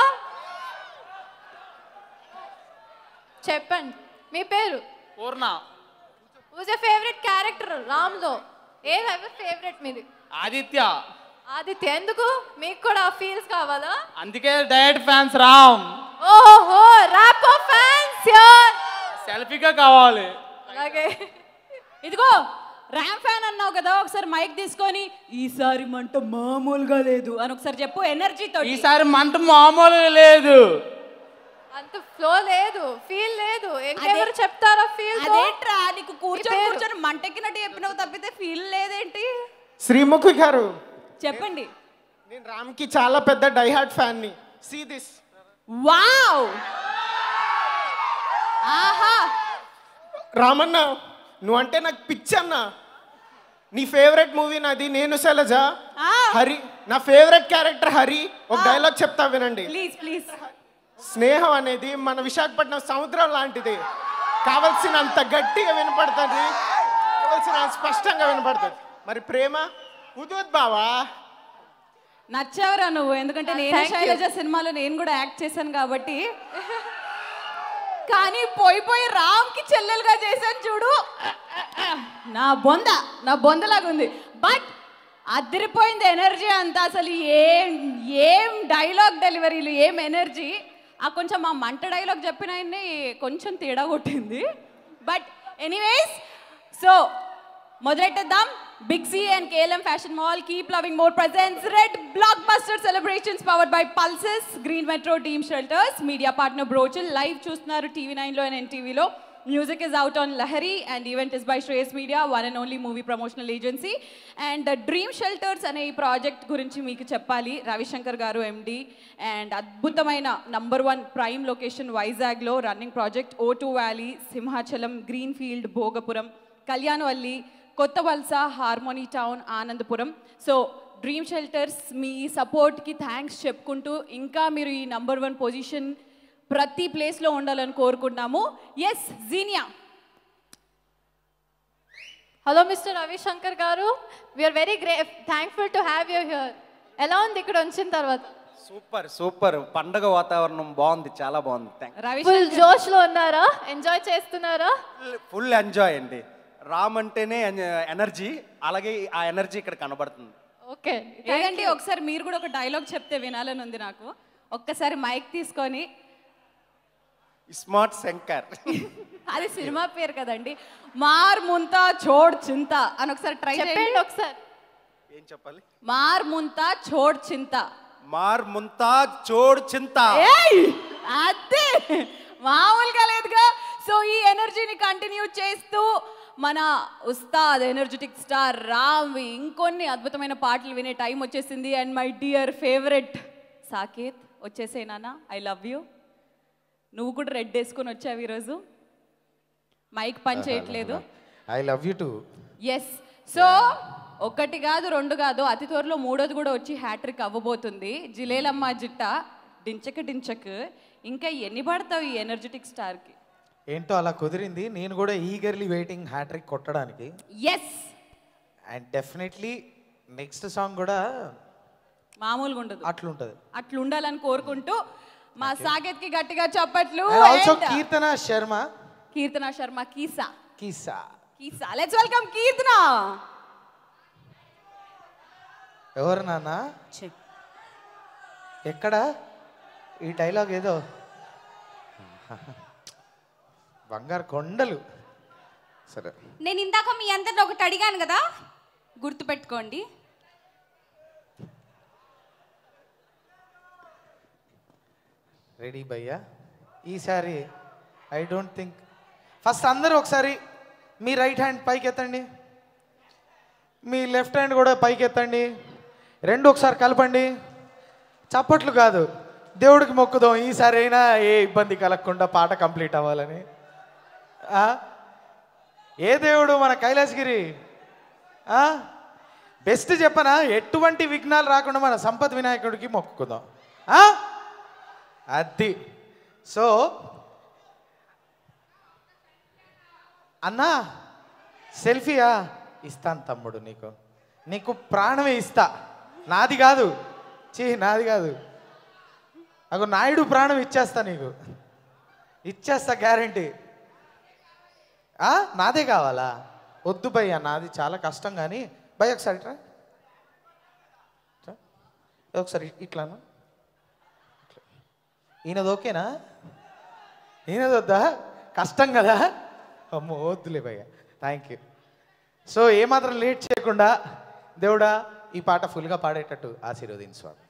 Speaker 14: చెప్పండి మీ పేరు.
Speaker 19: Purna.
Speaker 14: Whose a favourite character రామ్లో? ఏ ఫేవరెట్ మీది?
Speaker 19: ఆదిత్య.
Speaker 14: ఆదిత్య ఎందుకు? మీకు కూడా ఫీల్స్ కావాలా?
Speaker 19: అందుకే డైరెక్ట్ ఫ్యాన్స్ రామ్.
Speaker 14: ఓహో, ర్యాపో ఫ్యాన్స్ యార్.
Speaker 19: సెల్ఫీగా కావాలి.
Speaker 14: అలాగే
Speaker 12: ఇదిగో ర్యామ్ ఫ్యాన్ అన్నావు కదా, ఒకసారి మైక్ తీసుకొని ఈసారి మంట మామూలుగా లేదు అని ఒకసారి చెప్పు ఎనర్జీతో.
Speaker 19: ఈసారి మంట మామూలుగా లేదు.
Speaker 14: అంత ఫ్లో లేదు, ఫీల్ లేదు. ఇంకెవరు చెప్తారా ఫీల్?
Speaker 12: అదేంట్రా నీకు కూర్చొని కూర్చొని మంటెక్కినట్టు చెప్పినవు తప్పితే ఫీల్ లేదేంటి?
Speaker 20: శ్రీముఖి గారు
Speaker 12: చెప్పండి.
Speaker 20: నేను రామ్కి చాలా పెద్ద డైహార్ట్ ఫ్యాన్ ని. See this.
Speaker 12: వావ్. ఆహా.
Speaker 20: రామన్న నువ్వంటే నాకు పిచ్చన్న. నీ ఫేవరెట్ మూవీ నాది నేను శైలజ. హరి నా ఫేవరెట్ క్యారెక్టర్ హరి. ఒక డైలాగ్ చెప్తా వినండి
Speaker 12: ప్లీజ్ ప్లీజ్.
Speaker 20: స్నేహం అనేది మన విశాఖపట్నం సముద్రం లాంటిది. కావలసినంత గట్టిగా వినపడుతుంది, కావలసినంత స్పష్టంగా వినపడుతుంది. మరి ప్రేమ ఉదోద్ బావా.
Speaker 12: నచ్చావురా నువ్వు, ఎందుకంటే నేను శైలజ సినిమాలో నేను కూడా యాక్ట్ చేశాను కాబట్టి. కానీ పోయి పోయి రామ్కి చెల్లెలుగా చేశాను చూడు, నా బొంద నా బొందలాగా ఉంది. బట్ అదిరిపోయింది ఎనర్జీ అంతా. అసలు ఏం ఏం డైలాగ్ డెలివరీలు, ఏం ఎనర్జీ. ఆ కొంచెం ఆ మంట డైలాగ్ చెప్పిన ఆయన్ని కొంచెం తేడా కొట్టింది. బట్ ఎనీవేస్, సో మొదలెట్టేద్దాం. Big C and K L M Fashion Mall keep loving more presents Red Blockbuster Celebrations powered by Pulses, Green Metro Team Shelters, media partner Brochil. Live చూస్తున్నారు T V nine లో and N T V లో. Music is out on Lahari and event is by Shreyas Media, one and only movie promotional agency. And the Dream Shelters అనే ఈ project గురించి మీకు చెప్పాలి. Ravishankar garu M D and అద్భుతమైన number one prime location వైజాగ్లో running project. O two valley, Simhachalam, green field, Bhogapuram, Kalyanavalli, Kotha Valasa, harmony town, Anandapuram. So dream shelters మీ సపోర్ట్కి thanks చెప్పుకుంటూ ఇంకా మీరు ఈ నంబర్ వన్ పొజిషన్ ప్రతి ప్లేస్లో ఉండాలని కోరుకుంటున్నాము. ఎస్ జీనియా.
Speaker 14: Hello mister Ravishankar garu, we're very grey thankful to have you here. ఎలా ఉంది ఇక్కడ వచ్చిన తర్వాత?
Speaker 21: సూపర్ సూపర్, పండగ వాతావరణం బాగుంది, చాలా బాగుంది.
Speaker 14: ఫుల్ జోష్ లో ఉన్నారా? ఎంజాయ్ చేస్తున్నారా?
Speaker 21: ఫుల్ ఎంజాయ్ అండి. రామ్ అంటేనే ఎనర్జీ, అలాగే ఆ ఎనర్జీ ఇక్కడ కనబడుతుంది.
Speaker 14: ఓకే,
Speaker 12: ఏదండి ఒకసారి మీరు కూడా ఒక డైలాగ్ చెప్తే వినాలని ఉంది నాకు. ఒక్కసారి మైక్ తీసుకొని.
Speaker 21: స్మార్ట్ శంకర్.
Speaker 12: అది సినిమా పేరు కదండి. మార్ ముంతా చోడ్ చింత అని ఒకసారి ట్రై చేయండి.
Speaker 14: ఒకసారి
Speaker 21: ఏం చెప్పాలి?
Speaker 12: మార్ ముంతా చోడ్ చింత.
Speaker 21: మార్ ముంతా చోడ్ చింత.
Speaker 12: అదే మామూలుగా లేదుగా. సో ఈ ఎనర్జీని కంటిన్యూ చేస్తూ మన ఉస్తాద్ ఎనర్జెటిక్ స్టార్ రామ్వి ఇంకొన్ని అద్భుతమైన పాటలు వినే టైం వచ్చేసింది. And my dear favourite Saketh వచ్చేసేనా, ఐ లవ్ యూ. నువ్వు కూడా రెడ్ వేసుకొని వచ్చావు ఈరోజు, మైక్ పని చేయట్లేదు.
Speaker 8: I love you too.
Speaker 12: Yes, so ఒకటి కాదు రెండు కాదు, అతి త్వరలో మూడోది కూడా వచ్చి హ్యాట్రిక్ అవ్వబోతుంది. జిలేలమ్మ జిట్ట, డించక్ డించక్. ఇంకా ఎన్ని పడతావు ఈ ఎనర్జెటిక్ స్టార్కి?
Speaker 8: ఏంటో అలా కుదిరింది. నేను కూడా ఈగర్లీ వెయిటింగ్ హ్యాట్రిక్ కొట్టడానికి.
Speaker 12: Yes,
Speaker 8: and definitely next song కూడా
Speaker 12: మామూలుగా ఉండదు,
Speaker 8: అట్లుంటది.
Speaker 12: అట్లా ఉండాలని కోరుకుంటూ మా సాకేత్కి గట్టిగా చప్పట్లు.
Speaker 8: ఆల్సో కీర్తన శర్మ.
Speaker 12: కీర్తన శర్మ కీసా
Speaker 8: కీసా
Speaker 12: కీసా లెట్స్ వెల్కమ్ కీర్తన.
Speaker 8: ఎవరు నాన్న? ఎక్కడ? ఈ డైలాగ్ ఏదో బంగారు కొండలు. సరే,
Speaker 12: నేను ఇందాక మీ అందరిని ఒకటి అడిగాను కదా, గుర్తుపెట్టుకోండి.
Speaker 8: రెడీ భయ్యా? ఈసారి ఐ డోంట్ థింక్, ఫస్ట్ అందరూ ఒకసారి మీ రైట్ హ్యాండ్ పైకి ఎత్తండి, మీ లెఫ్ట్ హ్యాండ్ కూడా పైకి ఎత్తండి, రెండు ఒకసారి కలపండి. చప్పట్లు కాదు, దేవుడికి మొక్కుదాం ఈసారి అయినా ఏ ఇబ్బంది కలగకుండా పాట కంప్లీట్ అవ్వాలని. ఏ దేవుడు? మన కైలాసగిరి. బెస్ట్ చెప్పనా, ఎటువంటి విఘ్నాలు రాకుండా మన సంపత్ వినాయకుడికి మొక్కుకుందాం. అది. సో అన్నా సెల్ఫీయా? ఇస్తాను తమ్ముడు, నీకు నీకు ప్రాణమే ఇస్తా. నాది కాదు, చీ నాది కాదు, అగో నాయుడు ప్రాణం ఇచ్చేస్తా, నీకు ఇచ్చేస్తా గ్యారంటీ. నాదే కావాలా? వద్దు భయ్యా, నాది చాలా కష్టం. కానీ భయ్య ఒకసారి ట్రా, ఒకసారి ఇట్లాను. ఈయనది ఓకేనా? ఈయనది వద్దా? కష్టం కదా. అమ్మో వద్దులే భయ్య, థ్యాంక్ యూ. సో ఏమాత్రం లేట్ చేయకుండా దేవుడా ఈ పాట ఫుల్గా పాడేటట్టు ఆశీర్వదించు స్వామి.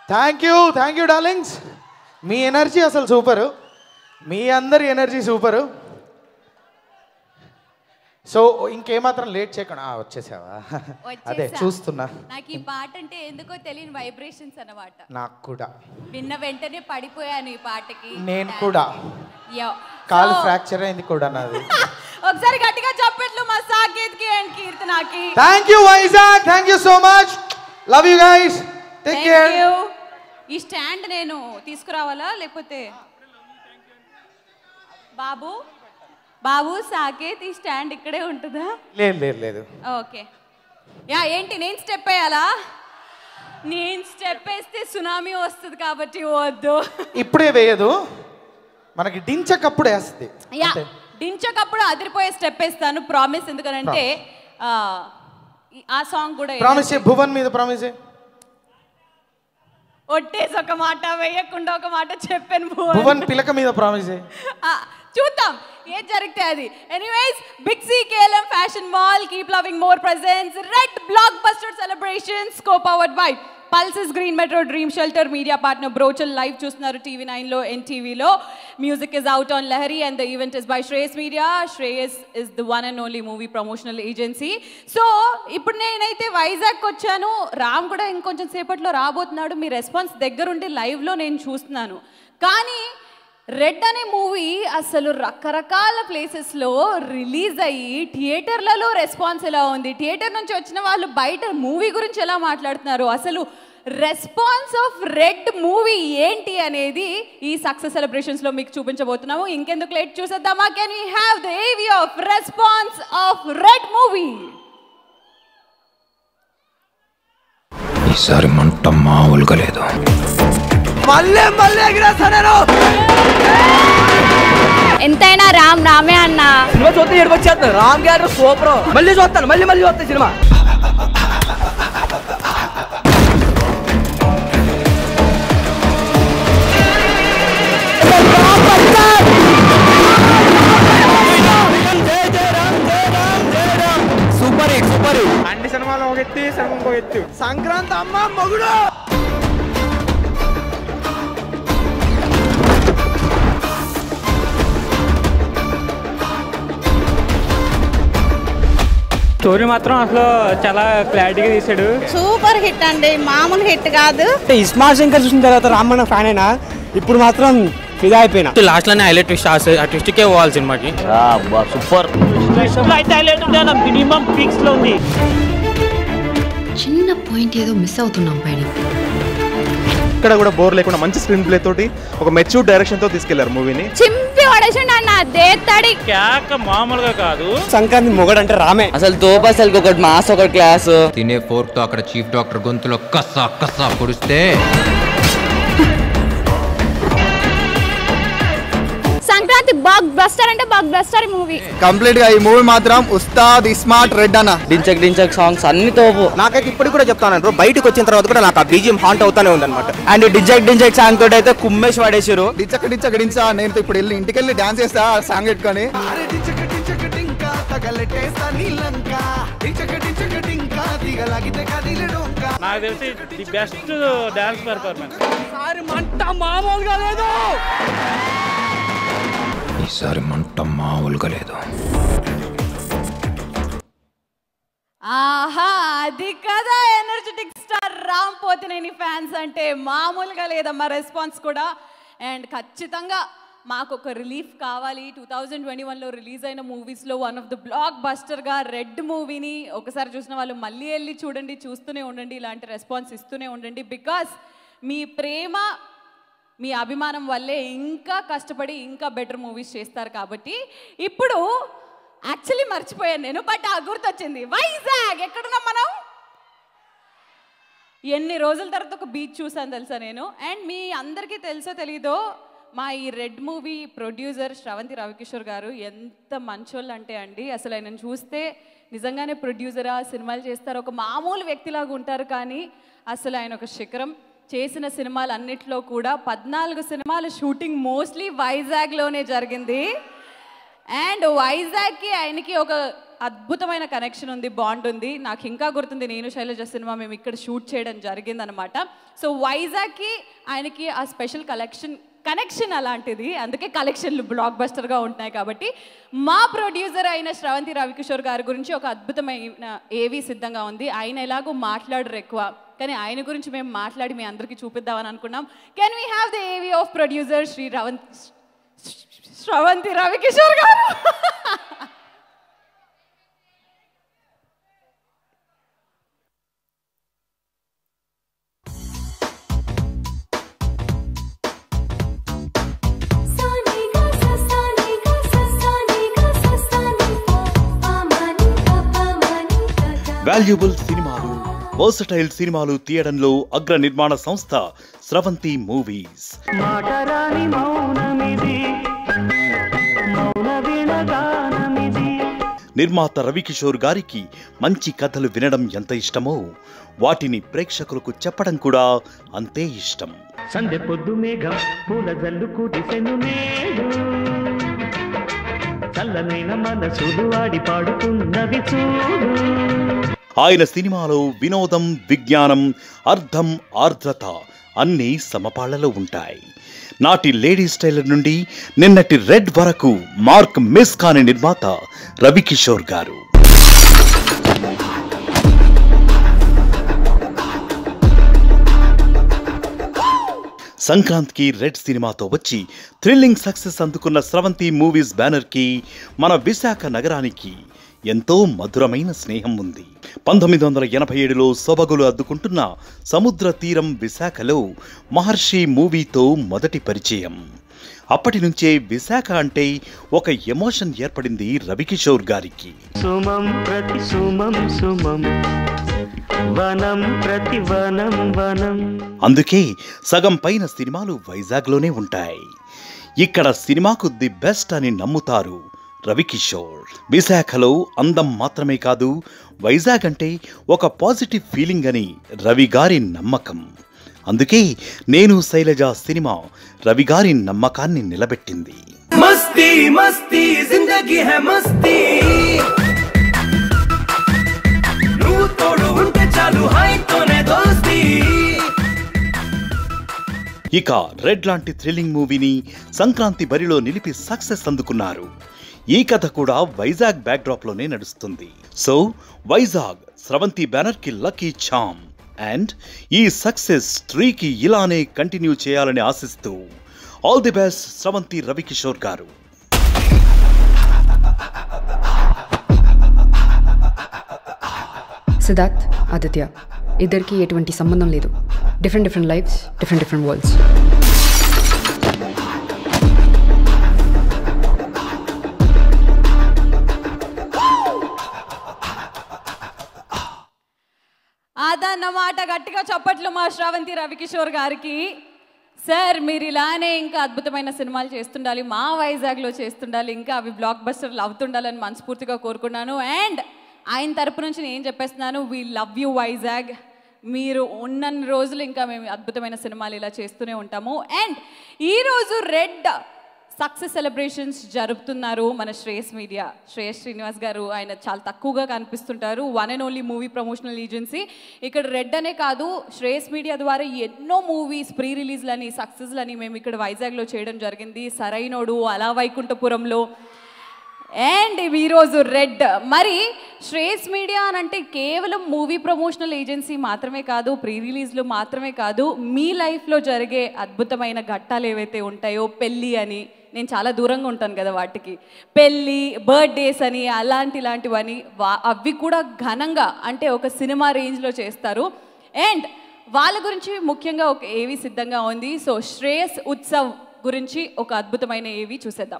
Speaker 8: Thank you thank you darlings. మీ ఎనర్జీ అసలు సూపరు, మీ అందరి ఎనర్జీ సూపరు. సో ఇంకేమాత్రం లేట్ చేయకుండా ఆ, వచ్చేసావా? అదే చూస్తున్నా.
Speaker 12: నాకు ఈ పాట అంటే ఎందుకో తెలియని వైబ్రేషన్స్ అన్నమాట.
Speaker 8: నాకు కూడా
Speaker 12: విన్న వెంటనే పడిపోయాను ఈ పాటకి.
Speaker 8: నేను కూడా
Speaker 12: యో.
Speaker 8: కాలు
Speaker 12: So,
Speaker 8: ఫ్రాక్చర్ అయింది కూడా నాది.
Speaker 12: ఒకసారి గట్టిగా చెప్పట్లు మా సాకేత్ కి అండ్ కీర్తనకి.
Speaker 8: Thank you Vizag, thank you so much, love you guys, take care.
Speaker 12: ఈ స్టాండ్ నేను తీసుకురావాలా లేకపోతే బాబు బాబు సాకేత్ ఈ స్టాండ్ ఇక్కడే ఉంటుందా?
Speaker 8: లేదు లేదు లేదు.
Speaker 12: ఓకే. యా ఏంటి నేను స్టెప్ వేయాలా? నేను స్టెప్ వేస్తే సునామీ వస్తుంది కాబట్టి వద్దు.
Speaker 8: ఇప్పుడే వేయదు, మనకి డించకప్పుడు వేస్తుంది.
Speaker 12: యా డించకప్పుడు అదిరిపోయే స్టెప్ వేస్తాను ప్రామిస్. ఎందుకనంటే ఆ, ఈ- ఆ సాంగ్ కూడా
Speaker 8: ప్రామిస్ చే, భువన్ మీద ప్రామిస్ చే.
Speaker 12: ఒట్టేసి ఒక మాట వేయకుండా ఒక మాట చెప్పాను భువన్.
Speaker 8: భువన్ పిలక మీద ప్రామిస్ చే.
Speaker 12: ఆ, చూద్దాం ఏం జరిగితే అది. Anyways big C KLM fashion mall keep loving more presence red blockbuster celebrations co powered by pulses green metro dream shelter media partner బ్రోచల్ లైవ్ చూస్తున్నారు టీవీ నైన్లో ఎన్టీవీలో. Music is out on Lahari and the event is by Shreyas media. Shreyas is the one and only movie promotional agency. So ఇప్పుడు నేనైతే వైజాగ్కి వచ్చాను, రామ్ కూడా ఇంకొంచెం సేపట్లో రాబోతున్నాడు. మీ రెస్పాన్స్ దగ్గరుండి లైవ్లో నేను చూస్తున్నాను. కానీ రెడ్ అనే మూవీ అసలు రకరకాల ప్లేసెస్లో రిలీజ్ అయ్యి థియేటర్లలో రెస్పాన్స్ ఎలా ఉంది, థియేటర్ నుంచి వచ్చిన వాళ్ళు బయట మూవీ గురించి ఎలా మాట్లాడుతున్నారు, అసలు రెస్పాన్స్ ఆఫ్ రెడ్ మూవీ ఏంటి అనేది ఈ సక్సెస్ సెలబ్రేషన్స్లో మీకు చూపించబోతున్నాము. ఇంకెందుకు లేట్ చూసేద్దామా? Can we have the AV of response of red movie?
Speaker 11: ఈసారి మంట మామూలుగా లేదు.
Speaker 2: మళ్ళీ మళ్ళీ ఎగిరేస్తాను.
Speaker 17: ఎంతైనా రామ్ రామే అన్న.
Speaker 1: సినిమా చూస్తే ఏడుపు వచ్చేస్తాను. రామ్ గారు సూపర్. మళ్ళీ చూస్తాను, మళ్ళీ మళ్ళీ చూస్తాను cinema.
Speaker 20: Super hit super hit. అన్ని సినిమాలు ఒక ఎత్తి, సినిమా ఇంకో ఎత్తు. సంక్రాంతి అమ్మ మొగుడు.
Speaker 15: స్టోరీ మాత్రం అసలు చాలా క్లారిటీగా తీసాడు.
Speaker 18: సూపర్ హిట్ అండి, మామూలు హిట్ కాదు.
Speaker 1: ఇస్మార్ట్ శంకర్ చూసిన తర్వాత రామన్న ఫ్యాన్ అయినా ఇప్పుడు మాత్రం ఫిదా అయిపోయినా. లాస్ట్ లోనే హైలైట్ ట్విస్ట్, ఆ ట్విస్ట్ కే పోవాలి సినిమాకి. సూపర్ మినిమం పీక్స్ లో ఉంది.
Speaker 10: చిన్న పాయింట్ ఏదో మిస్ అవుతున్నాం పైన.
Speaker 21: ఇక్కడ కూడా బోర్ లేకుండా మంచి స్క్రీన్ ప్లే తోటి ఒక మెచ్యూర్ డైరెక్షన్ తో తీసుకెళ్లారు మూవీని.
Speaker 17: చింపి పడేసిండు అన్న దేత్తడి.
Speaker 15: కేక మామూలుగా కాదు.
Speaker 1: సంక్రాంతి మొగడు అంటే రామే.
Speaker 22: అసలు తోపు అసలు ఒకటి మాస్ ఒకటి క్లాస్.
Speaker 11: తినే ఫోర్క్ తో అక్కడ చీఫ్ డాక్టర్ గొంతులో కస్సా కస్సా పొడిస్తే
Speaker 17: సంక్రాంతి బాగ్ బస్టర్ అంటే బాగ్ బస్టర్ మూవీ.
Speaker 23: కంప్లీట్ గా ఈ మూవీ మాత్రం ఉస్తాద్ ఇస్మార్ట్ రెడ్ అన్న.
Speaker 22: డించక్ డించక్ సాంగ్స్ అన్ని తోపు.
Speaker 1: నాకైతే ఇప్పుడు కూడా చెప్తాను, బయటకు వచ్చిన తర్వాత కూడా నాకు ఆ బీజిఎం హాంట్ అవుతానే ఉందన్నమాట.
Speaker 22: అండ్ డిజెక్ డిజెక్ సాంగ్ తోటి అయితే కుమ్మేసి పడేసారు.
Speaker 23: డిచ్చక డిచ్చక డించా. నేను ఇప్పుడు వెళ్ళి ఇంటికి వెళ్ళి డాన్స్ చేస్తా సాంగ్ పెట్టుకొని.
Speaker 15: నాకు తెలిసి ది బెస్ట్ డాన్స్ పెర్ఫార్మెన్స్.
Speaker 1: మంట మామూలుగా లేదు.
Speaker 11: ఈసారి మంట మామూలుగా లేదు.
Speaker 12: ఆహా అది కదా energetic star Ram Pothineni fans అంటే మామూలుగా లేదమ్మా రెస్పాన్స్ కూడా. అండ్ ఖచ్చితంగా మాకు ఒక రిలీఫ్ కావాలి. టూ థౌజండ్ ట్వంటీ వన్లో రిలీజ్ అయిన మూవీస్లో వన్ ఆఫ్ ద బ్లాక్ బస్టర్గా రెడ్ మూవీని ఒకసారి చూసిన వాళ్ళు మళ్ళీ వెళ్ళి చూడండి, చూస్తూనే ఉండండి, ఇలాంటి రెస్పాన్స్ ఇస్తూనే ఉండండి. బికాస్ మీ ప్రేమ మీ అభిమానం వల్లే ఇంకా కష్టపడి ఇంకా బెటర్ మూవీస్ చేస్తారు. కాబట్టి ఇప్పుడు యాక్చువల్లీ మర్చిపోయాను నేను, బట్ ఆ గుర్తొచ్చింది. వైజాగ్ ఎక్కడున్నాం మనం? ఎన్ని రోజుల తర్వాత ఒక బీచ్ చూసాను తెలుసా నేను. అండ్ మీ అందరికీ తెలుసో తెలీదో మా ఈ red movie producer Sravanthi Ravikishore garu ఎంత మంచోళ్ళు అంటే అండి, అసలు ఆయనను చూస్తే నిజంగానే ప్రొడ్యూసరా, సినిమాలు చేస్తారు, ఒక మామూలు వ్యక్తిలాగా ఉంటారు. కానీ అసలు ఆయన ఒక శిఖరం. చేసిన సినిమాలు అన్నిట్లో కూడా పద్నాలుగు సినిమాల షూటింగ్ మోస్ట్లీ వైజాగ్లోనే జరిగింది. అండ్ వైజాగ్కి ఆయనకి ఒక అద్భుతమైన కనెక్షన్ ఉంది, బాండ్ ఉంది. నాకు ఇంకా గుర్తుంది, నేను శైలజ సినిమా మేము ఇక్కడ షూట్ చేయడం జరిగిందనమాట. సో వైజాగ్కి ఆయనకి ఆ స్పెషల్ కలెక్షన్ కనెక్షన్ అలాంటిది, అందుకే కలెక్షన్లు బ్లాక్ బస్టర్గా ఉంటున్నాయి. కాబట్టి మా ప్రొడ్యూసర్ అయిన శ్రవంతి రవికిషోర్ గారి గురించి ఒక అద్భుతమైన ఏవీ సిద్ధంగా ఉంది. ఆయన ఎలాగో మాట్లాడరు ఎక్కువ, కానీ ఆయన గురించి మేము మాట్లాడి మీ అందరికీ చూపిద్దామని అనుకున్నాం. Can we have the AV of producer Shri రవంత్ శ్రవంతి రవికిషోర్ గారు.
Speaker 4: వాల్యుబుల్ సినిమాలు, వర్సటైల్ సినిమాలు తీయడంలో అగ్ర నిర్మాణ సంస్థ స్రవంతి మూవీస్. నిర్మాత రవికిషోర్ గారికి మంచి కథలు వినడం ఎంత ఇష్టమో వాటిని ప్రేక్షకులకు చెప్పడం కూడా అంతే ఇష్టం.
Speaker 6: సందె పొద్దు మేఘం పూల జల్లుకు దిశను నేడు, చల్లనైన మనసులు ఆడి పాడుతున్నది చూడు.
Speaker 4: ఆయన సినిమాలో వినోదం, విజ్ఞానం, అర్థం, ఆర్ద్రత అన్నీ సమపాళ్లలో ఉంటాయి. నాటి లేడీస్ టైలర్ నుండి నిన్నటి రెడ్ వరకు మార్క్ మిస్ కాని నిర్మాత రవికిషోర్ గారు. సంక్రాంతికి రెడ్ సినిమాతో వచ్చి థ్రిల్లింగ్ సక్సెస్ అందుకున్న స్రవంతి మూవీస్ బ్యానర్కి మన విశాఖ నగరానికి ఎంతో మధురమైన స్నేహం ఉంది. పంతొమ్మిది వందల ఎనభై ఏడులో సొబగులు అద్దుకుంటున్న సముద్ర తీరం విశాఖలో మహర్షి మూవీతో మొదటి పరిచయం. అప్పటి నుంచే విశాఖ అంటే ఒక ఎమోషన్ ఏర్పడింది రవికిషోర్ గారికి.
Speaker 6: సుమం ప్రతి సుమం సుమం వనం ప్రతి వనం వనం.
Speaker 4: అందుకే సగం పైన సినిమాలు వైజాగ్లోనే ఉంటాయి. ఇక్కడ సినిమాకు ది బెస్ట్ అని నమ్ముతారు రవికిషోర్. విశాఖలో అందం మాత్రమే కాదు, వైజాగ్ అంటే ఒక పాజిటివ్ ఫీలింగ్ అని రవి గారి నమ్మకం. అందుకే నేను శైలజ సినిమా రవి గారి నమ్మకాన్ని నిలబెట్టింది.
Speaker 6: మస్తీ మస్తీ జిందగీ హై మస్తీ, నువ్వు తోడు ఉంటే చాలు హైతోనే దోస్తీ.
Speaker 4: ఇక రెడ్ లాంటి థ్రిల్లింగ్ మూవీని సంక్రాంతి బరిలో నిలిపి సక్సెస్ అందుకున్నారు. ఈ కథ కూడా వైజాగ్ బ్యాక్డ్రాప్ లోనే నడుస్తుంది. సో వైజాగ్ స్రవంతి బ్యానర్ కి లక్కీ చామ్. అండ్ ఈ సక్సెస్ స్ట్రీకి ఇలానే కంటిన్యూ చేయాలని ఆశిస్తూ all the best Sravanthi Ravikishore garu.
Speaker 10: Siddharth, Aditya ఇద్దరికి ఎటువంటి సంబంధం లేదు. Different different lifes, different different worlds.
Speaker 12: అదన్నమాట. గట్టిగా చప్పట్లు మా శ్రవంతి రవికిషోర్ గారికి. సార్, మీరు ఇలానే ఇంకా అద్భుతమైన సినిమాలు చేస్తుండాలి, మా వైజాగ్లో చేస్తుండాలి, ఇంకా అవి బ్లాక్ బస్టర్లు అవుతుండాలని మనస్ఫూర్తిగా కోరుకున్నాను. అండ్ ఆయన తరపు నుంచి నేను చెప్పేస్తున్నాను, వీ లవ్ యూ వైజాగ్. మీరు ఉన్నన్ని రోజులు ఇంకా మేము అద్భుతమైన సినిమాలు ఇలా చేస్తూనే ఉంటాము. అండ్ ఈరోజు రెడ్ సక్సెస్ సెలబ్రేషన్స్ జరుపుతున్నారు మన శ్రేయస్ మీడియా. శ్రేయస్ శ్రీనివాస్ గారు, ఆయన చాలా తక్కువగా కనిపిస్తుంటారు. One and only movie promotional agency. ఇక్కడ రెడ్ అనే కాదు, శ్రేయస్ మీడియా ద్వారా ఎన్నో మూవీస్ ప్రీ రిలీజ్లని, సక్సెస్లని మేము ఇక్కడ వైజాగ్లో చేయడం జరిగింది. సరైనోడు, అలా వైకుంఠపురంలో. అండ్ ఈరోజు రెడ్. మరి శ్రేయస్ మీడియా అని అంటే కేవలం మూవీ ప్రమోషనల్ ఏజెన్సీ మాత్రమే కాదు, ప్రీ రిలీజ్లు మాత్రమే కాదు, మీ లైఫ్లో జరిగే అద్భుతమైన ఘట్టాలు ఏవైతే ఉంటాయో, పెళ్ళి అని, నేను చాలా దూరంగా ఉంటాను కదా వాటికి, పెళ్ళి, బర్త్డేస్ అని, అలాంటి ఇలాంటివని, అవి కూడా ఘనంగా అంటే ఒక సినిమా రేంజ్లో చేస్తారు. అండ్ వాళ్ళ గురించి ముఖ్యంగా ఒక ఏవీ సిద్ధంగా ఉంది. సో శ్రేయస్ ఉత్సవ్ గురించి ఒక అద్భుతమైన ఏవీ చూసేద్దాం.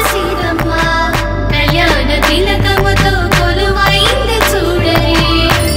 Speaker 3: తిలకముతో కొలువైంది చూడరే.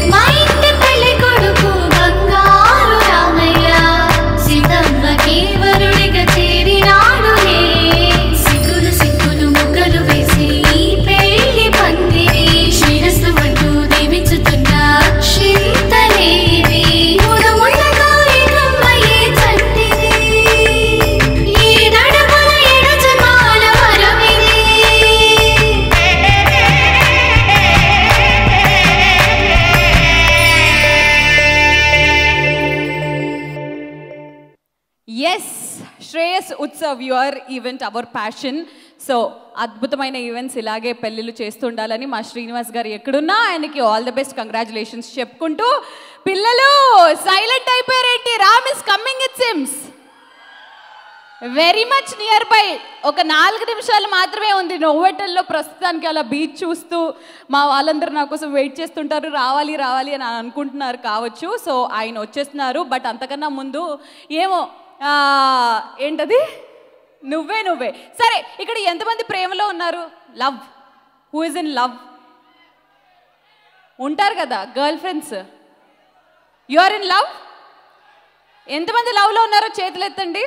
Speaker 12: Yes Shreyas Utsav your event our passion. So అద్భుతమైన ఈవెంట్స్ ఇలాగే పెళ్ళిళ్ళు చేస్తుండాలని మా శ్రీనివాస్ గారు ఎక్కడున్నా ఆయనకి ఆల్ ద బెస్ట్ కంగ్రాచులేషన్స్ చెప్పుకుంటూ, పిల్లలు సైలెంట్ అయిపోయారేంటి? Ram is coming it seems very much near by. ఒక నాలుగు నిమిషాలు మాత్రమే ఉంది నోవెటల్లో. ప్రస్తుతానికి అలా బీచ్ చూస్తూ మా వాళ్ళందరూ నా కోసం వెయిట్ చేస్తుంటారు, రావాలి రావాలి అని అనుకుంటున్నారు కావచ్చు. సో ఆయన వచ్చేస్తున్నారు. బట్ అంతకన్నా ముందు ఏమో ఏంటది నువ్వే నువ్వే. సరే, ఇక్కడ ఎంతమంది ప్రేమలో ఉన్నారు? Love, who is in love? ఉంటారు కదా girl friends. You are in love? ఎంతమంది లవ్లో ఉన్నారో చేతులు ఎత్తండి.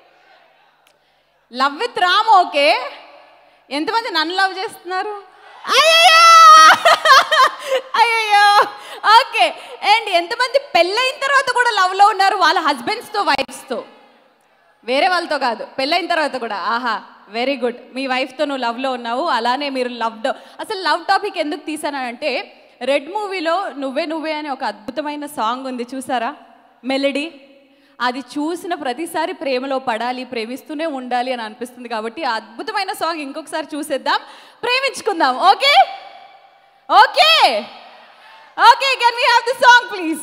Speaker 12: Love with Ram okay. ఎంతమంది నన్ను లవ్ చేస్తున్నారు? అయ్యో అయ్యో ఓకే. అండ్ ఎంతమంది పెళ్ళైన తర్వాత కూడా లవ్లో ఉన్నారు వాళ్ళ హస్బెండ్స్తో వైఫ్స్తో? వేరే వాళ్ళతో కాదు, పెళ్ళైన తర్వాత కూడా. ఆహా, వెరీ గుడ్. మీ వైఫ్తో నువ్వు లవ్లో ఉన్నావు, అలానే మీరు లవ్. అసలు లవ్ టాపిక్ ఎందుకు తీసానంటే, రెడ్ మూవీలో నువ్వే నువ్వే అనే ఒక అద్భుతమైన సాంగ్ ఉంది చూసారా, మెలడీ. అది చూసిన ప్రతిసారి ప్రేమలో పడాలి, ప్రేమిస్తూనే ఉండాలి అని అనిపిస్తుంది. కాబట్టి ఆ అద్భుతమైన సాంగ్ ఇంకొకసారి చూసేద్దాం, ప్రేమించుకుందాం. Okay okay okay can we have the song please?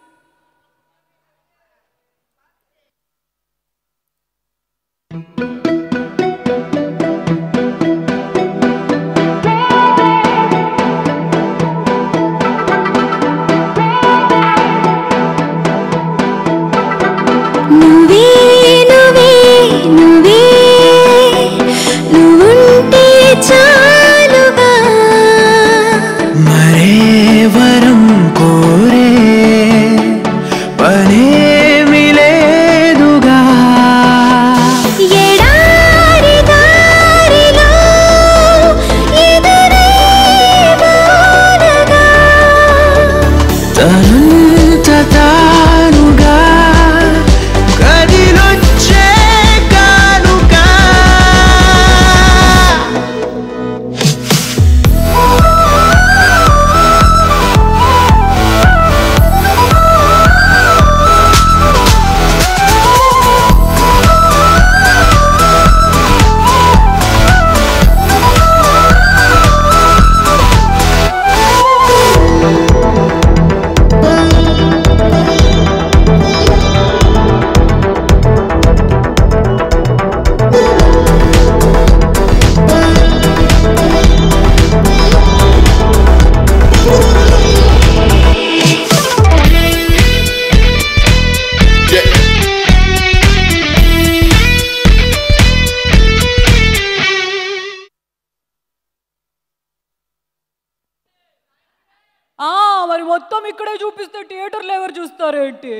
Speaker 12: మరి మొత్తం ఇక్కడే చూపిస్తే థియేటర్లో ఎవరు చూస్తారేంటి?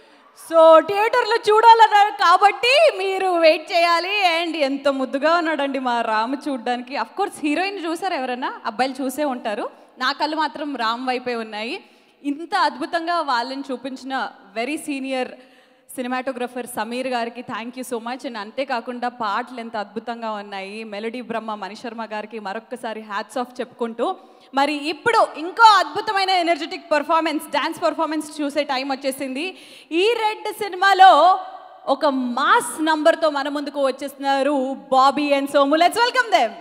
Speaker 12: సో థియేటర్లో చూడాలన్నారు కాబట్టి మీరు వెయిట్ చేయాలి. అండ్ ఎంత ముద్దుగా ఉన్నాడండి మా రామ్ చూడడానికి. అఫ్ కోర్స్ హీరోయిన్ చూసారు ఎవరైనా? అబ్బాయిలు చూసే ఉంటారు. నా కళ్ళు మాత్రం రామ్ వైపే ఉన్నాయి. ఇంత అద్భుతంగా వాళ్ళని చూపించిన వెరీ సీనియర్ సినిమాటోగ్రఫర్ సమీర్ గారికి thank you so much. And అంతేకాకుండా పాటలు ఎంత అద్భుతంగా ఉన్నాయి. మెలడీ బ్రహ్మ మణిశర్మ గారికి మరొక్కసారి హ్యాట్స్ ఆఫ్ చెప్పుకుంటూ, మరి ఇప్పుడు ఇంకో అద్భుతమైన ఎనర్జెటిక్ పర్ఫార్మెన్స్, డాన్స్ పర్ఫార్మెన్స్ చూసే టైం వచ్చేసింది. ఈ రెడ్ సినిమాలో ఒక మాస్ నంబర్తో మన ముందుకు వచ్చేస్తున్నారు Bobby and Somu. Let's welcome them.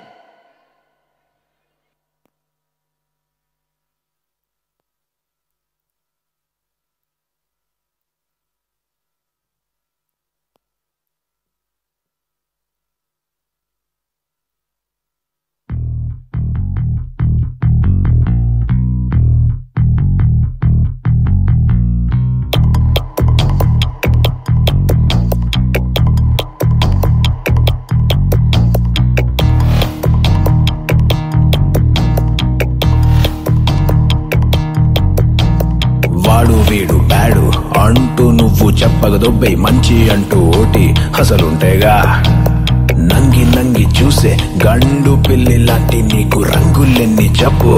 Speaker 5: వీడు బ్యాడు అంటూ నువ్వు చెప్పగదొబ్బై మంచి అంటూ ఓటి అసలుంటేగా. నంగి నంగి చూసే గండు పిల్లి లాంటి నీకు రంగులెన్ని చెప్పు.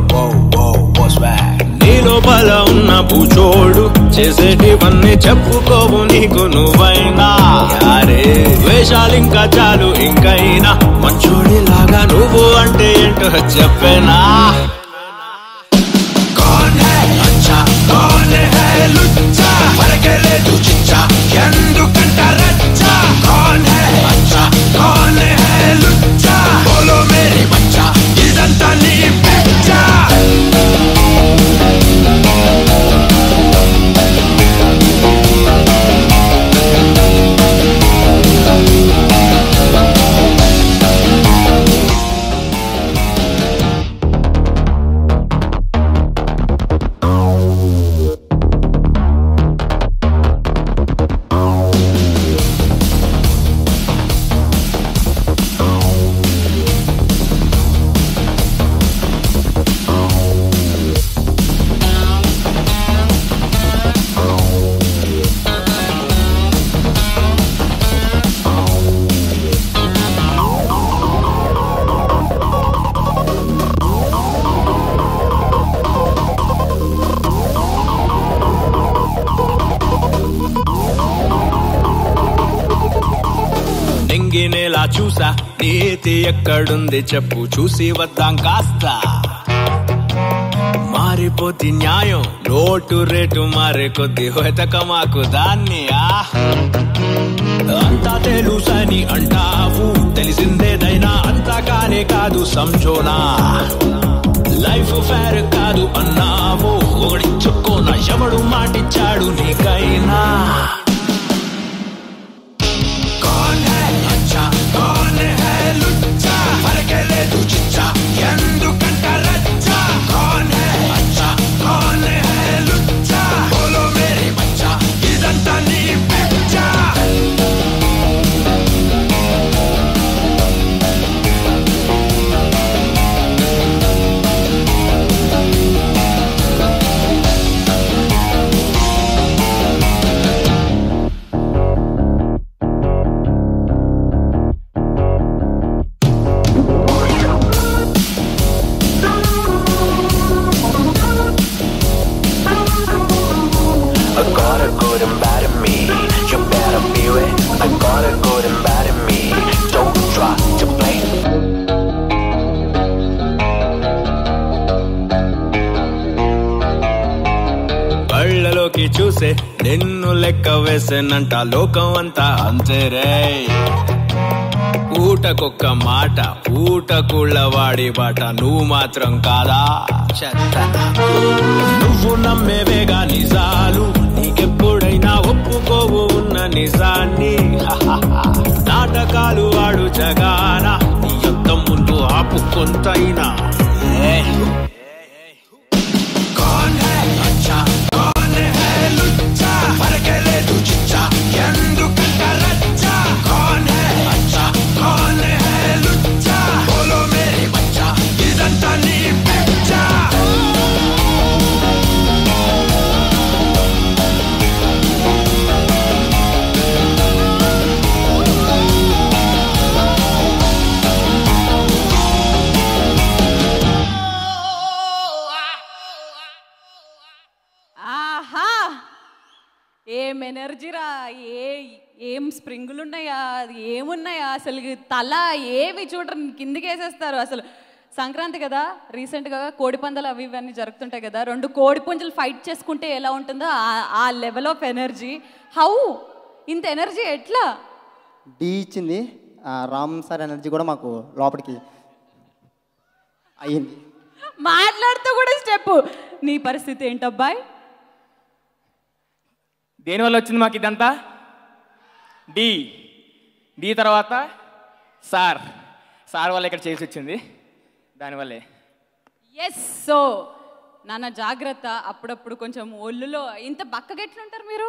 Speaker 5: నీ లోపల ఉన్న పూచోడు చేసేటివన్నీ చెప్పుకోవు నీకు నువ్వైనా. యారే వేషాలింకా చాలు ఇంకైనా మంచోడిలాగా నువ్వు అంటే ఏంటో చెప్పేనా. कौन है लुच्चा फरक ले तू चिच्चा ఎందుకంట రచ్చ నింగినేలా చూసా నీతి ఎక్కడుంది చెప్పు చూసి వద్దాం కాస్త మారిపోతి న్యాయం లోటు రేటు మారే కొద్ది వెతక మాకు దాన్ని అంతా తెలుసని అంటావు తెలిసిందేదైనా అంతా కానే కాదు సంజోనా లైఫ్ ఫేర్ కాదు అన్నావు ఒకటి చెప్పుకోన ఎవడు మాటిచ్చాడు నీకైనా ఎందుకంట రచ్చా కౌన్ హై అచ్చా కౌన్ హై లుచ్చా బోలో మేరీ బచ్చా ఇదంతా నీ పిచ్చా కళ్ళలోకి చూసే నిన్ను లెక్క వేసేనంట లోకం అంతా అంతేరే ఊటకొక్క మాట ఊటకుళ్ళవాడి బాట నువ్వు మాత్రం కాదా చెత్త నువ్వు నమ్మేవేగా నిజాలు నీకెప్పుడైనా ఒప్పుకోవు ఉన్న నిజాన్ని నాటకాలు ఆడు జగాన నీ యుద్ధం ముందు ఆపు కొంతైనా ఎందుకంట రచ్చా కౌన్ హై అచ్చా కౌన్ హై లుచ్చా బోలో మేరీ బచ్చా ఇదంతా నీ పిచ్చా
Speaker 12: ఆహా ఏం ఎనర్జీరా ఏ ఏం స్ప్రింగులు ఉన్నాయా ఏమున్నాయా అసలు తల ఏవి చూడరు కిందికి వేసేస్తారు అసలు సంక్రాంతి కదా రీసెంట్గా కోడి పందాలు అవి ఇవన్నీ జరుగుతుంటాయి కదా రెండు కోడి పుంజులు ఫైట్ చేసుకుంటే ఎలా ఉంటుందో ఆ లెవెల్ ఆఫ్ ఎనర్జీ హౌ ఇంత ఎనర్జీ ఎట్లా
Speaker 7: డి ఇచ్చింది రామ్ సార్ ఎనర్జీ కూడా మాకు లోపలికి అయ్యింది
Speaker 12: మాట్లాడుతూ కూడా స్టెప్ నీ పరిస్థితి ఏంటబ్బాయి
Speaker 19: దేనివల్ల వచ్చింది మాకు ఇదంతా డి డి తర్వాత సార్ సార్ వల్ల ఇక్కడ చేసి వచ్చింది దానివల్లే
Speaker 12: ఎస్ సో నాన్న జాగ్రత్త అప్పుడప్పుడు కొంచెం ఒళ్ళులో ఇంత బక్కగెట్లుంటారు మీరు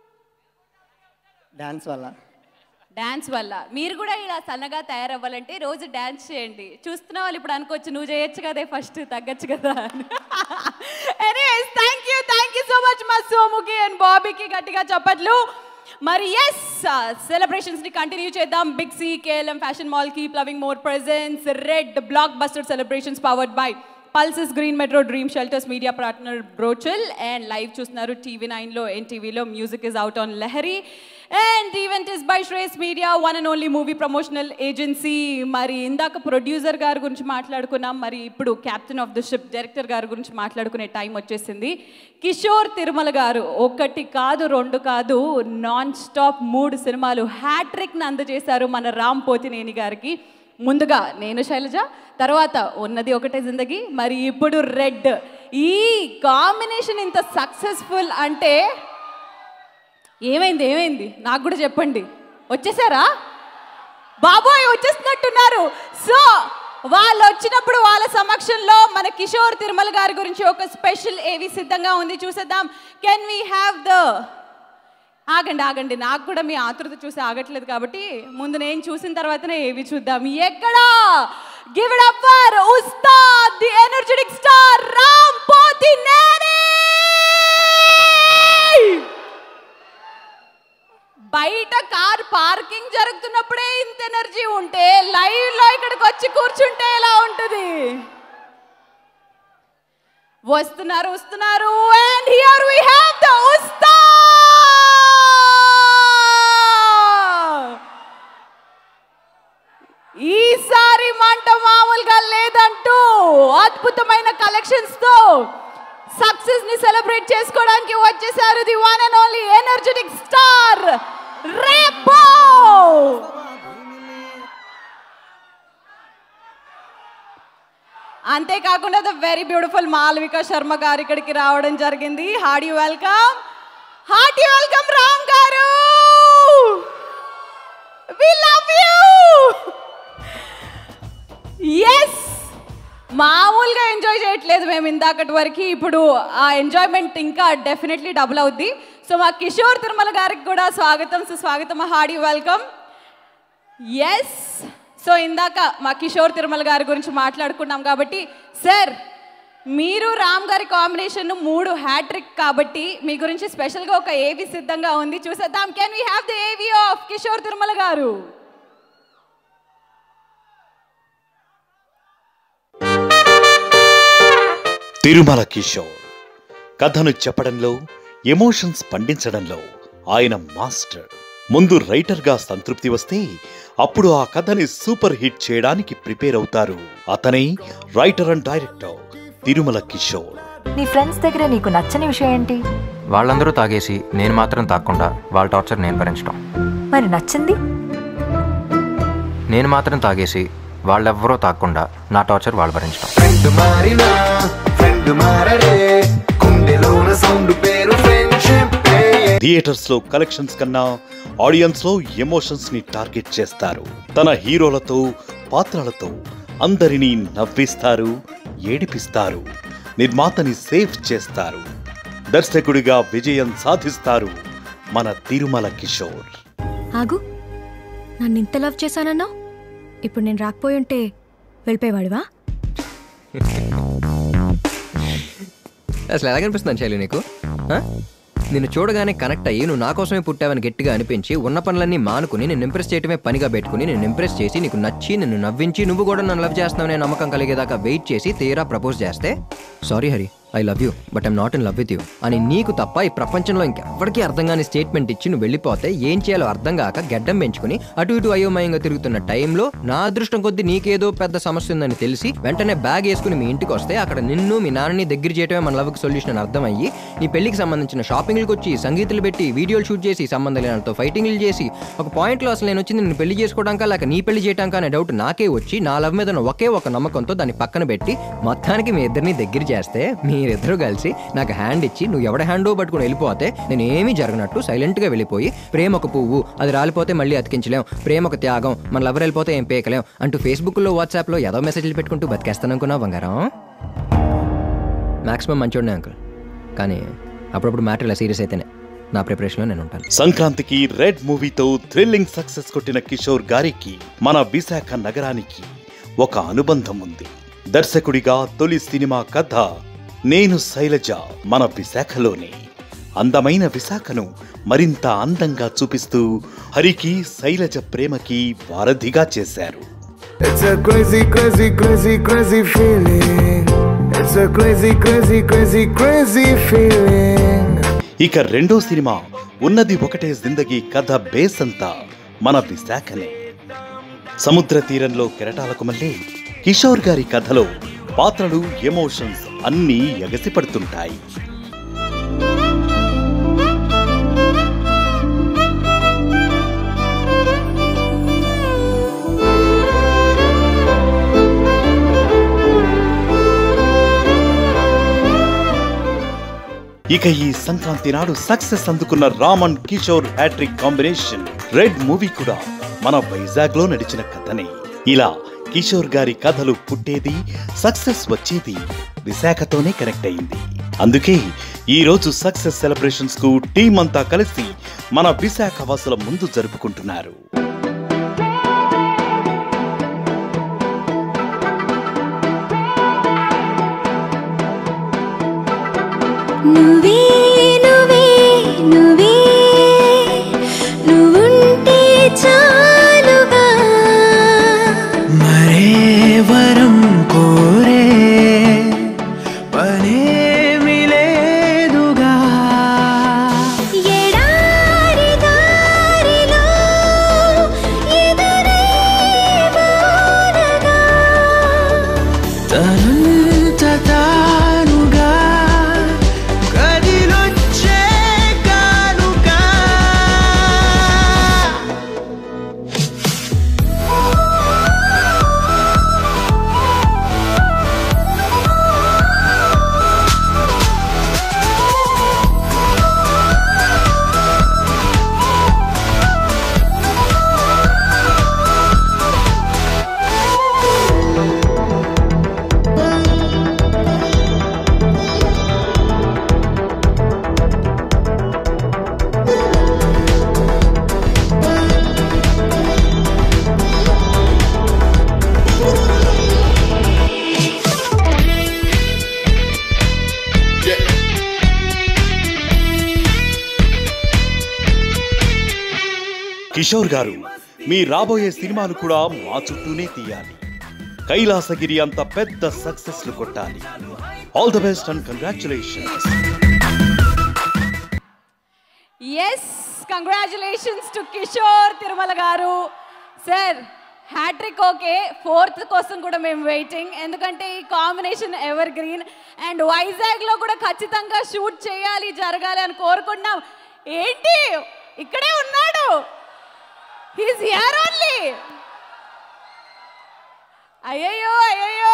Speaker 7: డాన్స్ వల్ల
Speaker 12: డాన్స్ వల్ల మీరు కూడా ఇలా సన్నగా తయారవ్వాలంటే రోజు డాన్స్ చేయండి చూస్తున్న వాళ్ళు ఇప్పుడు అనుకోవచ్చు నువ్వు చేయొచ్చు కదే ఫస్ట్ తగ్గచ్చు కదా anyways thank you thank you so much మా సోముకి అండ్ బాబీకి గట్టిగా చప్పట్లు మరి ఎస్ సెలబ్రేషన్స్ ని కంటిన్యూ చేద్దాం big C KLM fashion mall keep loving more presence red blockbuster celebrations powered by pulses green metro dream shelters media partner బ్రోచల్ and live చూస్తున్నారు టీవీ నైన్లో ఎన్టీవీలో music is out on Lahari and event is by Shreyas media one and only movie promotional agency మరి ఇందాక producer గారి గురించి మాట్లాడుకున్నాం మరి ఇప్పుడు captain of the ship director గారి గురించి మాట్లాడుకునే టైం వచ్చేసింది కిషోర్ తిరుమల గారు ఒకటి కాదు రెండు కాదు నాన్ స్టాప్ మూడు సినిమాలు హ్యాట్రిక్ని అందజేశారు మన రామ్ పోతినేని గారికి ముందుగా నేను శైలజ తర్వాత ఉన్నది ఒకటే జిందగీ మరి ఇప్పుడు రెడ్ ఈ కాంబినేషన్ ఇంత సక్సెస్ఫుల్ అంటే ఏమైంది ఏమైంది నాకు కూడా చెప్పండి వచ్చేసారా బాబోయ్ వచ్చేస్తున్నట్టున్నారు సో వాళ్ళు వచ్చినప్పుడు వాళ్ళ సమక్షంలో మన కిషోర్ తిరుమల గారి గురించి ఒక స్పెషల్ ఏవి సిద్ధంగా ఉంది చూసేద్దాం కెన్ వీ హ్యావ్ ద ఆగండి ఆగండి నాకు కూడా మీ ఆతృత చూసి ఆగట్లేదు కాబట్టి ముందు నేను చూసిన తర్వాతనే ఏవి చూద్దాం ఎక్కడ give it up for Ustad the energetic star Ram Pothineni బయట కార్ పార్కింగ్ జరుగుతున్నప్పుడే ఇంత ఎనర్జీ ఉంటే లైవ్ లో ఇక్కడికి వచ్చి కూర్చుంటే ఎలా ఉంటుంది వస్తున్నారు వస్తున్నారు and here we have the Ustad అద్భుతమైన కలెక్షన్స్ తో సక్సెస్ ని సెలబ్రేట్ చేసుకోవడానికి వచ్చేసారు the one and only energetic star Rapo. అంతేకాకుండా the very beautiful Malavika Sharma garu ఇక్కడికి రావడం జరిగింది. Hearty welcome, hearty welcome Ram garu. We love you. Yes, మామూలుగా ఎంజాయ్ చేయట్లేదు మేము ఇందాకటి వరకు, ఇప్పుడు ఆ ఎంజాయ్మెంట్ ఇంకా డెఫినెట్లీ డబుల్ అవుద్ది. సో మా కిషోర్ తిరుమల గారికి కూడా స్వాగతం సుస్వాగతం, హార్టీ వెల్కమ్. ఎస్, సో ఇందాక మా కిషోర్ తిరుమల గారి గురించి మాట్లాడుకున్నాం కాబట్టి సార్, మీరు రామ్ గారి కాంబినేషన్ మూడు హ్యాట్రిక్ కాబట్టి మీ గురించి స్పెషల్గా ఒక ఏవి సిద్ధంగా ఉంది, చూసేద్దాం. Can we have the AV of Kishore Tirumala garu?
Speaker 4: Tirumala Kishore కథను చెప్పడంలో, ఎమోషన్స్ పండించడంలో ఆయన మాస్టర్. ముందు రైటర్గా సంతృప్తి వస్తే అప్పుడు ఆ కథని సూపర్ హిట్ చేయడానికి ప్రిపేర్ అవుతారు. అతనే writer and director Tirumala Kishore.
Speaker 9: నీ ఫ్రెండ్స్ దగ్గర నీకు నచ్చని విషయం ఏంటి?
Speaker 11: వాళ్ళందరూ తాగేసి నేను మాత్రం తాగకుండా వాళ్ళ టార్చర్ నేను భరించడం.
Speaker 9: మరి నచ్చింది?
Speaker 11: నేను మాత్రం తాగేసి వాళ్ళెవ్వరూ తాగకుండా నా టార్చర్ వాళ్ళు భరించడం.
Speaker 4: థియేటర్స్ లో కలెక్షన్స్ కన్నా ఆడియన్స్ లో ఎమోషన్స్ ని టార్గెట్ చేస్తారు. తన హీరోలతో, పాత్రలతో అందరినీ నవ్విస్తారు, ఏడిపిస్తారు, నిర్మాతని సేవ్ చేస్తారు, దర్శకుడిగా విజయం సాధిస్తారు మన తిరుమల కిషోర్.
Speaker 13: ఆగు, నన్ను ఇంత లవ్ చేశానన్నా, ఇప్పుడు నేను రాకపోయి ఉంటే వెళ్ళిపోయేవాడివా?
Speaker 11: అసలు ఎలాగనిపిస్తున్నాను శైలి నీకు? నిన్ను చూడగానే కనెక్ట్ అయ్యి నువ్వు నా కోసమే పుట్టావని గట్టిగా అనిపించి ఉన్న పనులన్నీ మానుకుని నేను ఇంప్రెస్ చేయటమే పనిగా పెట్టుకుని నేను ఇంప్రెస్ చేసి నీకు నచ్చి నిన్ను నవ్వించి నువ్వు కూడా నన్ను లవ్ చేస్తున్నావనే నమ్మకం కలిగేదాకా వెయిట్ చేసి తీరా ప్రపోజ్ చేస్తే, sorry Hari, I love you but I'm not in love with you అని నీకు తప్ప ఈ ప్రపంచంలో ఇంకెవ్వరికీ అర్థం కాని స్టేట్మెంట్ ఇచ్చి నువ్వు వెళ్ళిపోతే ఏం చేయాలో అర్థం కాక గడ్డం పెంచుకుని అటు ఇటు అయోమయంగా తిరుగుతున్న టైంలో నా అదృష్టం కొద్దీ నీకేదో పెద్ద సమస్య ఉందని తెలిసి వెంటనే బ్యాగ్ వేసుకుని మీ ఇంటికి వస్తే అక్కడ నిన్ను మీ నాన్నని దగ్గర చేయటమే మన లవ్కి సొల్యూషన్ అని అర్థమయ్యి నీ పెళ్లికి సంబంధించిన షాపింగ్లకు వచ్చి సంగీతాలు పెట్టి వీడియోలు షూట్ చేసి సంబంధం లేనితో ఫైటింగ్లు చేసి ఒక పాయింట్లో అసలు నేను వచ్చింది నేను పెళ్లి చేసుకోవడానికా లేక నీ పెళ్లి చేయడానికి అనే డౌట్ నాకే వచ్చి నా లవ్ మీద ఒకే ఒక నమ్మకంతో దాన్ని పక్కన పెట్టి మొత్తానికి మీ ఇద్దరిని దగ్గర చేస్తే మీరిద్దరూ కలిసి నాకు హ్యాండ్ ఇచ్చి నువ్వు ఎవడ హ్యాండో పట్టుకుని వెళ్ళిపోతే నేను ఏమీ జరగనట్టు సైలెంట్గా వెళ్ళిపోయి ప్రేమ ఒక పువ్వు, అది రాలిపోతే మళ్ళీ అతికించలేం, ప్రేమ ఒక త్యాగం, మన లవర్ వెళ్ళిపోతే ఏం పేకలేం అంటూ ఫేస్బుక్లో వాట్సాప్లో ఏదో మెసేజ్లు పెట్టుకుంటూ బతికేస్తాననుకున్నావు బంగారం. మ్యాక్సిమం మంచోడ్నే అంకుల్, కానీ అప్పుడప్పుడు మ్యాటర్ ఇలా సీరియస్ అయితేనే నా ప్రిపరేషన్లో నేను ఉంటాను.
Speaker 4: సంక్రాంతికి రెడ్ మూవీతో థ్రిల్లింగ్ సక్సెస్ కొట్టిన కిషోర్ గారికి మన విశాఖ నగరానికి ఒక అనుబంధం ఉంది. దర్శకుడిగా తొలి సినిమా కథ నేను శైలజ మన విశాఖలోనే. అందమైన విశాఖను మరింత అందంగా చూపిస్తూ హరికి శైలజ ప్రేమకి వారధిగా చేశారు.
Speaker 2: It's a crazy, crazy, crazy, crazy feeling. It's a crazy, crazy, crazy, crazy feeling.
Speaker 4: ఇక రెండో సినిమా ఉన్నది ఒకటే జిందగీ కథ బేస్ అంతా మన విశాఖనే. సముద్ర తీరంలో కెరటాలకు మళ్ళీ కిషోర్ గారి కథలో పాత్రలు, ఎమోషన్స్ అన్నీ ఎగసిపడుతుంటాయి. ఇక ఈ సంక్రాంతి నాడు సక్సెస్ అందుకున్న Ram and Kishore hattrick combination red movie కూడా మన వైజాగ్ లో నడిచిన కథనే. ఇలా కిషోర్ గారి కథలు పుట్టేది, సక్సెస్ వచ్చేది విశాఖతోనే కనెక్ట్ అయింది. అందుకే ఈ రోజు సక్సెస్ సెలబ్రేషన్స్ కు టీం అంతా కలిసి మన విశాఖ వాసుల ముందు జరుపుకుంటున్నారు.
Speaker 3: నువ్వే నువ్వే నువ్వే నువ్వుంటే చాలుగా
Speaker 2: మరే వరం కోరే పనేమి లేదుగా
Speaker 3: ఎడారి దారిలో ఎదురై వానగా
Speaker 2: తను
Speaker 4: కిషోర్ గారు, మీ రాబోయే సినిమాలు కూడా మా చుట్టూనే తీయాలి. కైలాసగిరి అంత పెద్ద సక్సెస్ లు కొట్టాలి. All the best and congratulations.
Speaker 12: Yes, congratulations to Kishore Tirumala garu. Sir, hat trick okay, fourth కోసం కూడా మేము వెయిటింగ్. ఎందుకంటే ఈ కాంబినేషన్ ఎవర్ గ్రీన్ అండ్ వైజాగ్లో కూడా ఖచ్చితంగా షూట్ చేయాలి, జరగాలి అని కోరుకుంటున్నాం. ఏంటి ఇక్కడే ఉన్నాడు, హీస్ హియర్ ఓన్లీ. అయ్యయ్యో అయ్యయ్యో.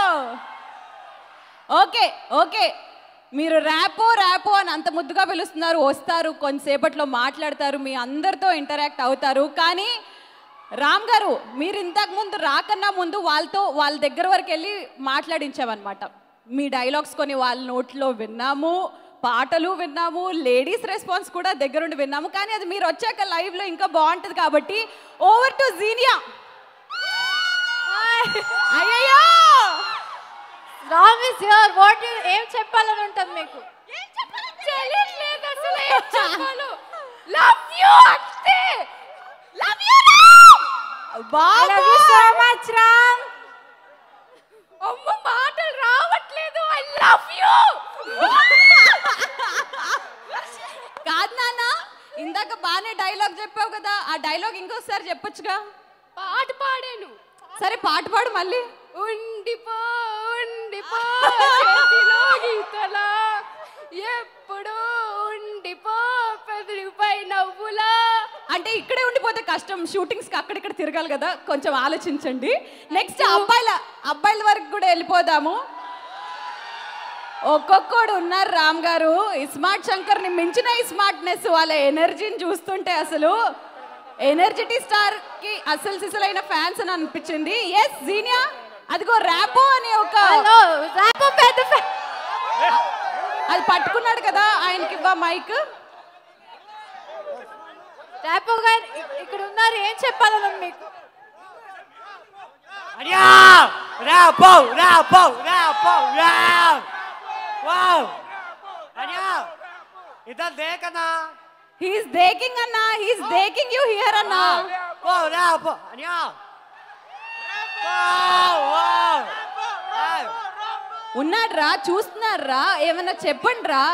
Speaker 12: ఓకే ఓకే, మీరు ర్యాపో ర్యాపో అని అంత ముద్దుగా పిలుస్తున్నారు, వస్తారు కొంతసేపట్లో మాట్లాడతారు, మీ అందరితో ఇంటరాక్ట్ అవుతారు. కానీ రామ్ గారు, మీరు ఇంతకు ముందు రాకన్నా ముందు వాళ్ళతో వాళ్ళ దగ్గర వరకు వెళ్ళి మాట్లాడించామన్నమాట. మీ డైలాగ్స్ కొన్ని వాళ్ళ నోట్లో విన్నాము, పాటలు విన్నాము, లేడీస్ రెస్పాన్స్ కూడా దగ్గరుండి విన్నాము. కానీ అది మీరు వచ్చాక లైవ్లో ఇంకా బాగుంటుంది. కాబట్టి ఓవర్ టు జీనియా. అయ్యయ్యో,
Speaker 17: రామ్ ఇస్ హియర్. వాట్ ఏం చెప్పాలని ఉంటుంది మీకు? ఏం చెప్పాలి తెలియట్లేదు అసలు, ఏం చెప్పాలో. లవ్ యు అంతే. లవ్ యు బాబు. Love you so much Ram. అమ్మ మాటలు రావట్లేదు. I love you.
Speaker 12: కాదు నాన్న, ఇందాక బాగానే డైలాగ్ చెప్పావు కదా, ఆ డైలాగ్ ఇంకోసారి చెప్పొచ్చుగా.
Speaker 17: పాట పాడాను.
Speaker 12: సరే పాట పాడు మళ్ళీ.
Speaker 17: ఉండిపో ఉండిపో చేతిలో గీతలా, ఎప్పుడు ఉండిపో పెదవిపై నవ్వులా.
Speaker 12: అంటే ఇక్కడే ఉండిపోతే కష్టం, షూటింగ్స్ కి అక్కడిక్కడ తిరగాలి కదా, కొంచెం ఆలోచించండి. నెక్స్ట్ అబ్బాయిల అబ్బాయిల వరకు కూడా వెళ్ళిపోదాము. ఒక్కొక్కడు ఉన్నారు రామ్ గారు. ఇస్మార్ట్ శంకర్ని మించిన స్మార్ట్నెస్, వాళ్ళ ఎనర్జీని చూస్తుంటే అసలు ఎనర్జిటీ స్టార్ కి అసలు సిసలైన ఫ్యాన్స్ అని అనిపించింది. ఎస్ జీనియా, అదిగో ర్యాపో అని ఒక అది పట్టుకున్నాడు కదా, ఆయనకి ఇవ్వ మైక్.
Speaker 17: ర్యాపో గారు ఇక్కడ ఉన్నారు, ఏం చెప్పాలని మీకు?
Speaker 15: Rapo Rapo Rapo rap. Wow Anya, ఇదర్ దేకనా.
Speaker 12: He is taking Anna. He is taking you here Anna.
Speaker 15: Oh, rap. Anya. Wow, wow.
Speaker 12: ఉన్నాడ్రా, చూస్తున్నారా, ఏమన్నా చెప్పండి రా.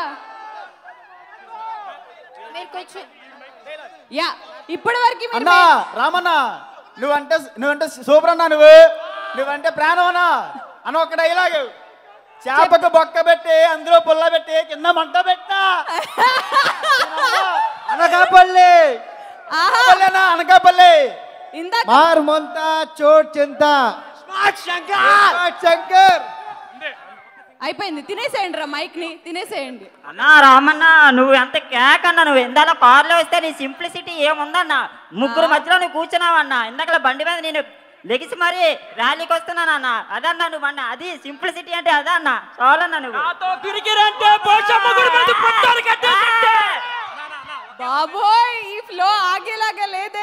Speaker 12: యా, ఇప్పటి వరకు
Speaker 21: అన్నా రామన్న, నువ్వంటే నువ్వంటే సూపర్ అన్నా, నువ్వు నువ్వంటే ప్రాణం అన్నా అన్న. ఒక డైలాగ్, చేపకు బొక్క పెట్టి అందులో పుల్ల పెట్టి కింద మంట పెట్టా అనకాపల్లి అనకాపల్లి మారు మొంత చోట్ చింత శంకర్.
Speaker 12: అయిపోయింది, తినేసేయండి రా మైక్ ని, తినేసేయండి.
Speaker 8: అన్నా రామన్న, నువ్వు ఎంత కేక్ అన్నా, నువ్వు ఇందాక కార్లో వస్తే నీ సింప్లిసిటీ ఏముందన్నా. ముగ్గురు మధ్యలో నువ్వు కూర్చున్నావన్నా. ఇందాక బండి మీద నేను లెగిసి మరి ర్యాలీకి వస్తున్నానన్నా. అదన్నా నువ్వు అన్న, అది సింప్లిసిటీ అంటే అదన్నా. చాలన్నా నువ్వు.
Speaker 12: బాబోయ్, ఈ ఫ్లో ఆగేలాగా లేదే.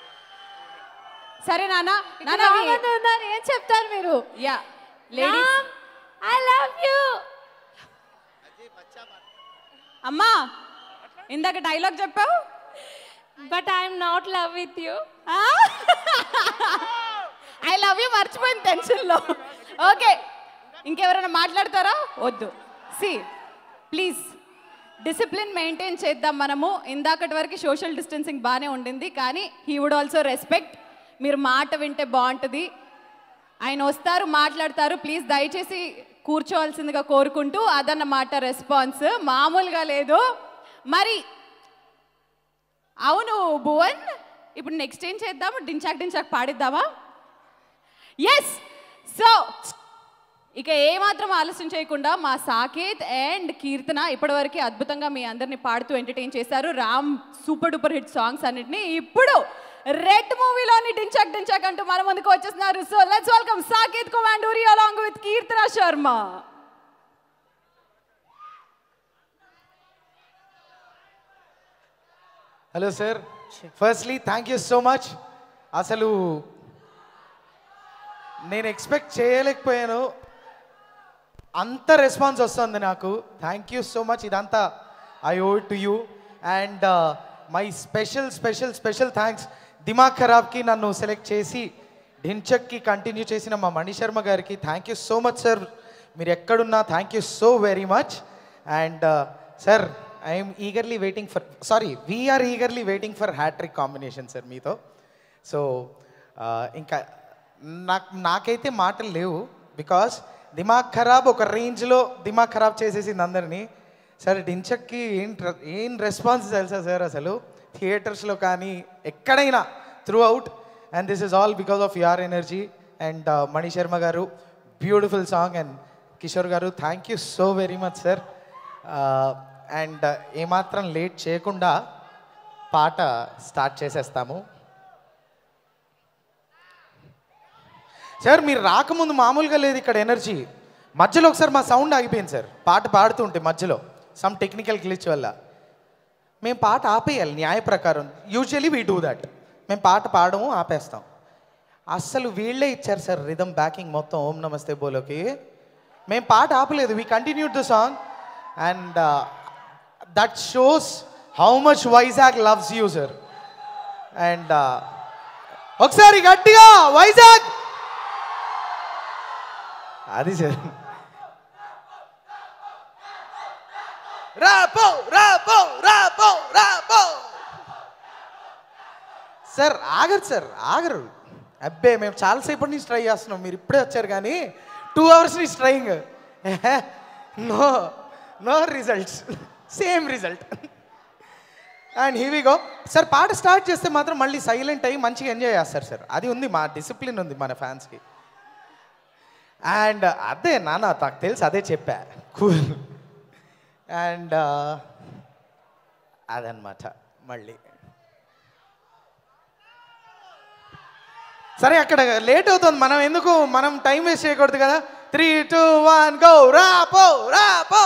Speaker 12: సరే నాన్న,
Speaker 17: ఏం చెప్తారు మీరు?
Speaker 12: Yeah ladies,
Speaker 17: I love you.
Speaker 12: అమ్మా, ఇందాక డైలాగ్ చెప్పావు,
Speaker 17: but I'm not love with you.
Speaker 12: I love you మర్చిపోయింది టెన్షన్లో. ఓకే, ఇంకెవరైనా మాట్లాడతారా? వద్దు. సి ప్లీజ్, డిసిప్లిన్ మెయింటైన్ చేద్దాం మనము. ఇందాకటి వరకు సోషల్ డిస్టెన్సింగ్ బాగానే ఉండింది, కానీ హీ వుడ్ ఆల్సో రెస్పెక్ట్. మీరు మాట వింటే బాగుంటుంది. ఆయన వస్తారు, మాట్లాడతారు. ప్లీజ్ దయచేసి కూర్చోవలసిందిగా కోరుకుంటూ, అదన్నమాట రెస్పాన్స్, మామూలుగా లేదు. మరి అవును భువన్, ఇప్పుడు నెక్స్ట్ ఏం చేద్దాం? డించాక్ డించాక్ పాడిద్దామా? ఎస్. సో ఇక ఏమాత్రం ఆలస్యం చేయకుండా మా సాకేత్ అండ్ కీర్తన ఇప్పటివరకు అద్భుతంగా మీ అందరిని పాడుతూ ఎంటర్టైన్ చేశారు. Ram super duper hit songs అన్నిటిని. ఇప్పుడు రెడ్ మూవీలోని డించాక్ డించాక్ అంటూ మన ముందుకు వచ్చేస్తున్నారు. So let's welcome Saketh Komanduri along with Keerthana Sharma.
Speaker 21: Hello sir, firstly thank you so much. అసలు నేను ఎక్స్పెక్ట్ చేయలేకపోయాను, అంత రెస్పాన్స్ వస్తుంది నాకు. Thank you so much. ఇదంతా I owe to you. And
Speaker 14: my special special special thanks దిమాగ్ ఖరాబ్కి నన్ను సెలెక్ట్ చేసి ఢించక్కి కంటిన్యూ చేసిన మా మణి శర్మ గారికి thank you so much sir. మీరు ఎక్కడున్నా thank you so very much. And sir I'm eagerly waiting for sorry we're eagerly waiting for hattrick combination sir మీతో. సో ఇంకా నాకు నాకైతే మాటలు లేవు, బికాస్ దిమాగ్ ఖరాబ్ ఒక రేంజ్లో దిమాగ్ ఖరాబ్ చేసేసింది అందరినీ. సార్ ఢించక్కి ఏం ఏం రెస్పాన్స్ తెలుసా సార్, అసలు థియేటర్స్లో కానీ ఎక్కడైనా throughout. And this is all because of your energy. And Mani Sharma garu beautiful song. And Kishore garu thank you so very much sir. And ఏమాత్రం లేట్ చేయకుండా పాట స్టార్ట్ చేసేస్తాము. సార్ మీరు రాకముందు మామూలుగా లేదు ఇక్కడ ఎనర్జీ. మధ్యలో ఒకసారి మా సౌండ్ ఆగిపోయింది సార్, పాట పాడుతుంటే మధ్యలో సమ్ టెక్నికల్ గ్లిచ్ వల్ల. మేము పాట ఆపేయాలి న్యాయ ప్రకారం. Usually we do that. మేము పాట పాడము, ఆపేస్తాం. అస్సలు వీళ్ళే ఇచ్చారు సార్ రిథమ్ బ్యాకింగ్ మొత్తం ఓం నమస్తే బోలోకి. మేము పాట ఆపలేదు, we continued the song. And that shows how much Vizag loves you sir. And ఒకసారి గట్టిగా వైజాగ్, అది సార్. రాపో రాపో రాపో రాపో సార్. ఆగరు సార్, ఆగరు. అబ్బే మేము చాలాసేపటి నుంచి ట్రై చేస్తున్నాం, మీరు ఇప్పుడే వచ్చారు కానీ టూ అవర్స్ నుంచి trying. No no results, same result. And he we go sir. పాట స్టార్ట్ చేస్తే మాత్రం మళ్ళీ సైలెంట్ అయ్యి మంచిగా ఎంజాయ్ చేస్తారు సార్. అది ఉంది, మా డిసిప్లిన్ ఉంది మన ఫ్యాన్స్కి. అండ్ అదే నాన్న నాకు తెలుసు, అదే చెప్పా కూల్. అండ్ అదనమాట. మళ్ళీ సరే అక్కడ లేట్ అవుతుంది, మనం ఎందుకు మనం టైం వేస్ట్ చేయకూడదు కదా. Three two one go. Rapo Rapo.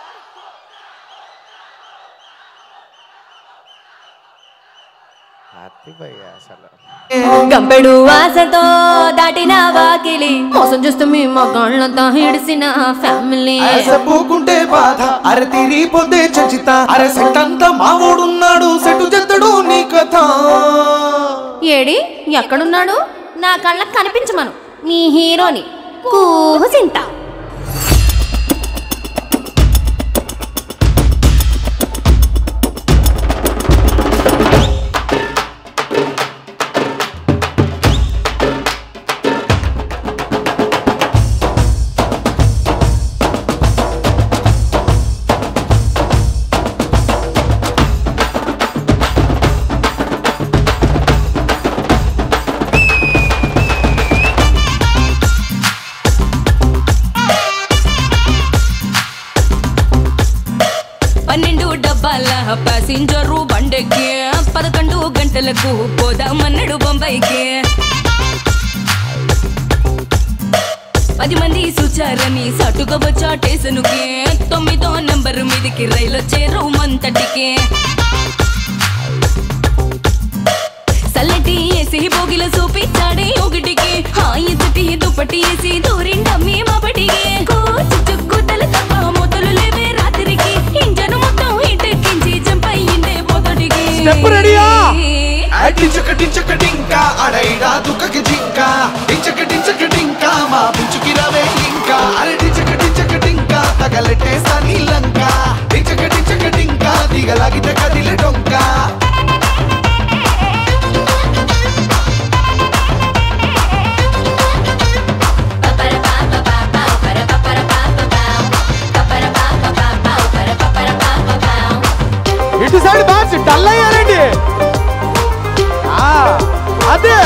Speaker 14: అసలు
Speaker 3: గంపెడు ఆశతో దాటిన వాకిలి మోసం చేస్తూ మీ మగాళ్ళంతా హిడిసిన ఫ్యామిలీ.
Speaker 2: పూకుంటే బాధ అరే తిరిగిపోతే చచ్చిత అరే సెట్ అంతా మావోడున్నాడు సెటు చెత్తడు నీ కథ.
Speaker 3: ఏడి ఎక్కడున్నాడు? నా కళ్ళకు కనిపించమను నీ హీరోని కూసింత. పన్నెండు డబ్బాల ప్యాసింజరు బండెక్కి పదకొండు గంటలకు పోదామన్నాడు బొంబాయికి. పది మంది సుచారని సటుగా వచ్చా స్టేషనుకి. తొమ్మిదో నంబరు మీదికి రైలు చేరు మంతటికి. సల్లటి వేసి భోగిల చూపించాడే ఒకటికి. హాయి తుటి దుప్పటి వేసి దూరిండమ్మి మాపటికి. కూచుక్కుతలు తప్ప మొదలు లేవే రాత్రికి. ఇంజను మొత్తం హిట్టెక్కించి జంప్ అయ్యిందే మొదటికి.
Speaker 2: స్టెప్ రెడీయా? డించక డించక డింకా అడైడా దుక్కకి జింకా. డించక డించక డింకా మా బించుకి రవే ఇంకా. అరే డించక డించక డింకా తగలెట్టేస్తా నీ లంక. డించక డించక డింకా దిగలాగితే కదిలే డొంక.
Speaker 21: ఇటు సైడ్ బాక్స్ డల్ అయ్యారండి. అదే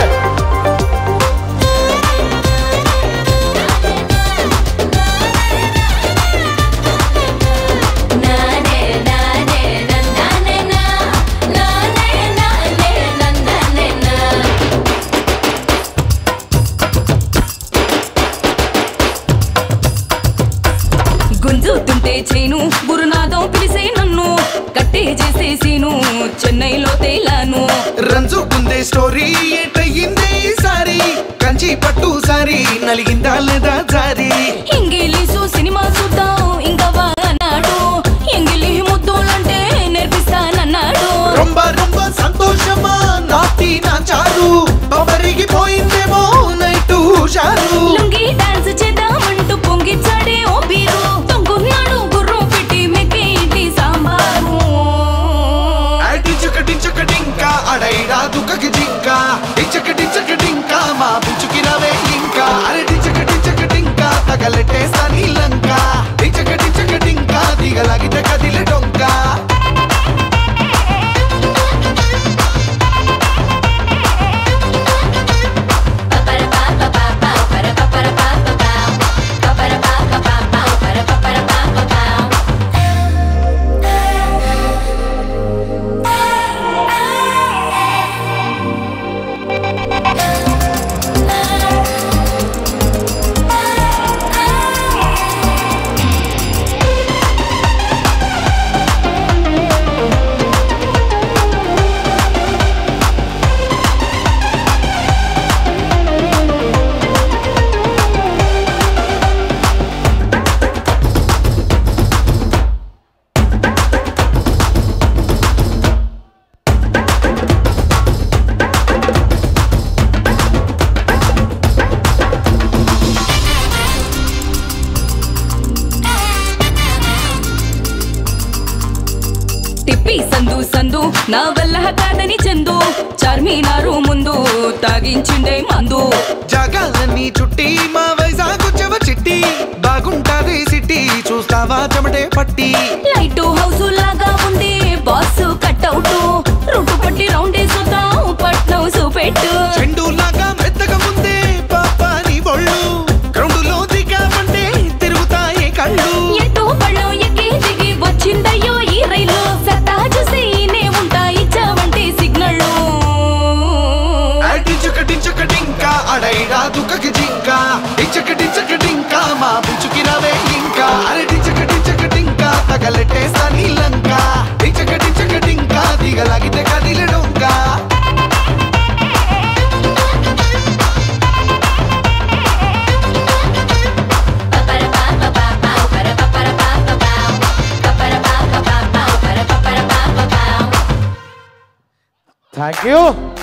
Speaker 3: గుంజుతుంటే చేను గురునాథం పిలిసే నన్ను. కట్టే చేసేసిను చెన్నైలో తేలాను.
Speaker 2: రంజుకుందే స్టోరీ ఏటయ్యిందే సారీ. కంచి పట్టు సారీ నలిగిందా లేదా జారీ.
Speaker 3: ఇంగిలీసు సినిమా చూద్దాం ఇంకా అన్నాడు. ఇంగిలి ముద్దులంటే నేర్పిస్తానన్నాడు.
Speaker 2: రొంబ రొంబ
Speaker 3: నా వల్ల కాదని చందు చార్మినారు ముందు తాగించిండే మందు
Speaker 2: జగాలన్నీ చుట్టి మా వైజాగ్ వచ్చవ చిట్టి బాగుంటాది సిటీ చూస్తావా చెమటే పట్టి
Speaker 3: లైట్ హౌస్ లాగా ఉంది బాస్ కట్అవుట్ రూటు పట్టి రౌండ్ వేసుతాం పట్నం చూపెట్టు
Speaker 2: చెండు లాగా మెత్తగా ముందే పాపా నీ ఒళ్ళు గ్రౌండ్ లో దిగామంటే తిరుగుతాయి కళ్ళు
Speaker 3: ఎటు పళ్ళు ఎక్కి దిగి వచ్చిందయ్యో ఈ రైలు సత్తా చూసి నే ఉంటాయి చావంటి సిగ్నల్
Speaker 2: టించకటించకటింకా అడైడా దుఃఖకి జింక టించకటించకటింకా మా పిచ్చుకి రవే ఇంకా అరే టించకటించకటింకా తగలెట్టేస్తా నీలంక టించకటించకటింకా దిగలాగితే కదిలెడొంకా
Speaker 14: thank you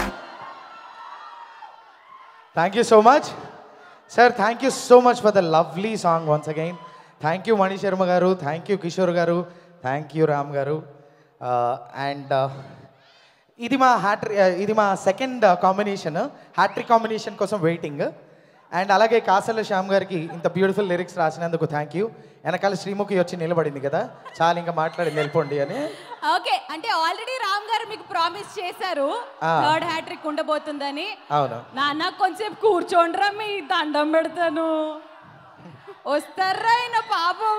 Speaker 14: thank you so much sir thank you so much for the lovely song once again thank you Mani Sharma garu thank you Kishore garu thank you Ram గారు అండ్ ఇది మా హ్యాట్రి ఇది మా సెకండ్ కాంబినేషన్ హ్యాట్రిక్ కాంబినేషన్ కోసం వెయిటింగ్ అండ్ అలాగే కాసల శ్యామ్ గారికి ఇంత బ్యూటిఫుల్ లిరిక్స్ రాసినందుకు థ్యాంక్ యూ వెనకాల శ్రీముఖి వచ్చి నిలబడింది కదా చాలా ఇంకా మాట్లాడి నిలపండి అని
Speaker 12: ఓకే అంటే ఆల్రెడీ రామ్ గారు మీకు ప్రామిస్ చేశారు థర్డ్ హ్యాట్రిక్ ఉండబోతుందని
Speaker 14: అవును
Speaker 12: నాన్న కొంచెం కూర్చోండిరా మీ దండం పెడతాను వస్తారా ఆయన పాపం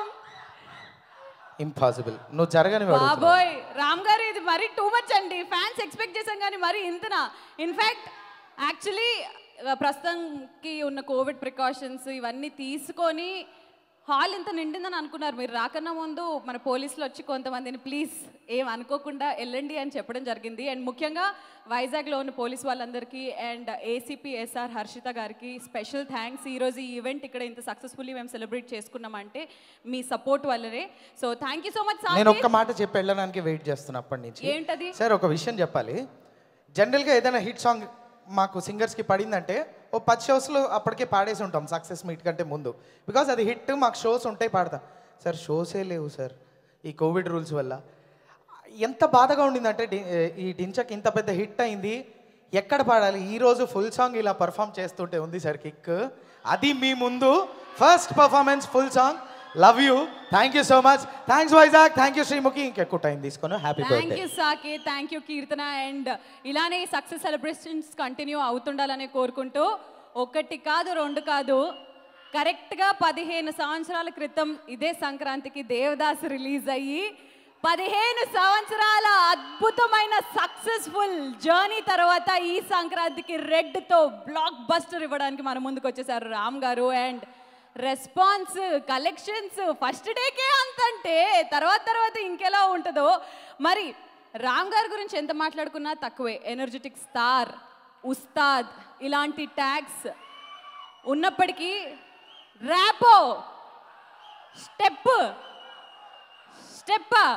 Speaker 14: ఇంపాసిబుల్ నువ్వు జరగని
Speaker 12: బాబోయ్ రామ్ గారు ఇది మరీ టూ మచ్ అండి ఫ్యాన్స్ ఎక్స్పెక్ట్ చేశాం కానీ మరీ ఇంతనా ఇన్ఫ్యాక్ట్ యాక్చువల్లీ ప్రస్తుతానికి ఉన్న కోవిడ్ ప్రికాషన్స్ ఇవన్నీ తీసుకొని హాల్ ఇంత నిండిందని అనుకున్నారు మీరు రాకన్నా ముందు మన పోలీసులు వచ్చి కొంతమందిని ప్లీజ్ ఏం అనుకోకుండా వెళ్ళండి అని చెప్పడం జరిగింది అండ్ ముఖ్యంగా వైజాగ్లో ఉన్న పోలీస్ వాళ్ళందరికీ అండ్ ఏసీపీ ఎస్ఆర్ హర్షిత గారికి స్పెషల్ థ్యాంక్స్ ఈరోజు ఈ ఈవెంట్ ఇక్కడ ఇంత సక్సెస్ఫుల్లీ మేము సెలబ్రేట్ చేసుకున్నామంటే మీ సపోర్ట్ వల్లనే so thank you so much
Speaker 14: నేను ఒక్క మాట చెప్పి వెళ్ళడానికి వెయిట్ చేస్తున్నా అప్పటి నుంచి
Speaker 12: ఏంటది
Speaker 14: సార్ ఒక విషయం చెప్పాలి జనరల్గా ఏదైనా హిట్ సాంగ్ మాకు సింగర్స్కి పడిందంటే ఓ పది షోస్లో అప్పటికే పాడేసి ఉంటాం సక్సెస్ మీట్ కంటే ముందు బికాజ్ అది హిట్ మాకు షోస్ ఉంటాయి పాడతాం సార్ షోసే లేవు సార్ ఈ కోవిడ్ రూల్స్ వల్ల ఎంత బాధగా ఉండిందంటే ఈ డించక్ ఇంత పెద్ద హిట్ అయింది ఎక్కడ పాడాలి ఈరోజు ఫుల్ సాంగ్ ఇలా పర్ఫామ్ చేస్తుంటే ఉంది సార్ కిక్ అది మీ ముందు first performance full song love you thank you so much thanks Vizag thank you Sreemukhi ఇంకెక్కువ టైం తీసుకుని happy
Speaker 12: thank
Speaker 14: birthday
Speaker 12: you Saketh thank you Keerthana and ఇలానే సక్సెస్ సెలబ్రేషన్స్ కంటిన్యూ అవుతుండాలని కోరుకుంటూ ఒకటి కాదు రెండు కాదు కరెక్ట్గా పదిహేను సంవత్సరాల క్రితం ఇదే సంక్రాంతికి దేవదాస్ రిలీజ్ అయ్యి పదిహేను సంవత్సరాల అద్భుతమైన సక్సెస్ఫుల్ జర్నీ తర్వాత ఈ సంక్రాంతికి రెడ్తో బ్లాక్ బస్టర్ ఇవ్వడానికి మన ముందుకు వచ్చేసారు రామ్ గారు అండ్ రెస్పాన్స్ కలెక్షన్స్ ఫస్ట్ డేకే అంతంటే తర్వాత తర్వాత ఇంకెలా ఉంటుందో మరి రామ్ గారి గురించి ఎంత మాట్లాడుకున్నా తక్కువే ఎనర్జెటిక్ స్టార్ ఉస్తాద్ ఇలాంటి ట్యాగ్స్ ఉన్నప్పటికీ ర్యాపో స్టెప్ స్టెప్పా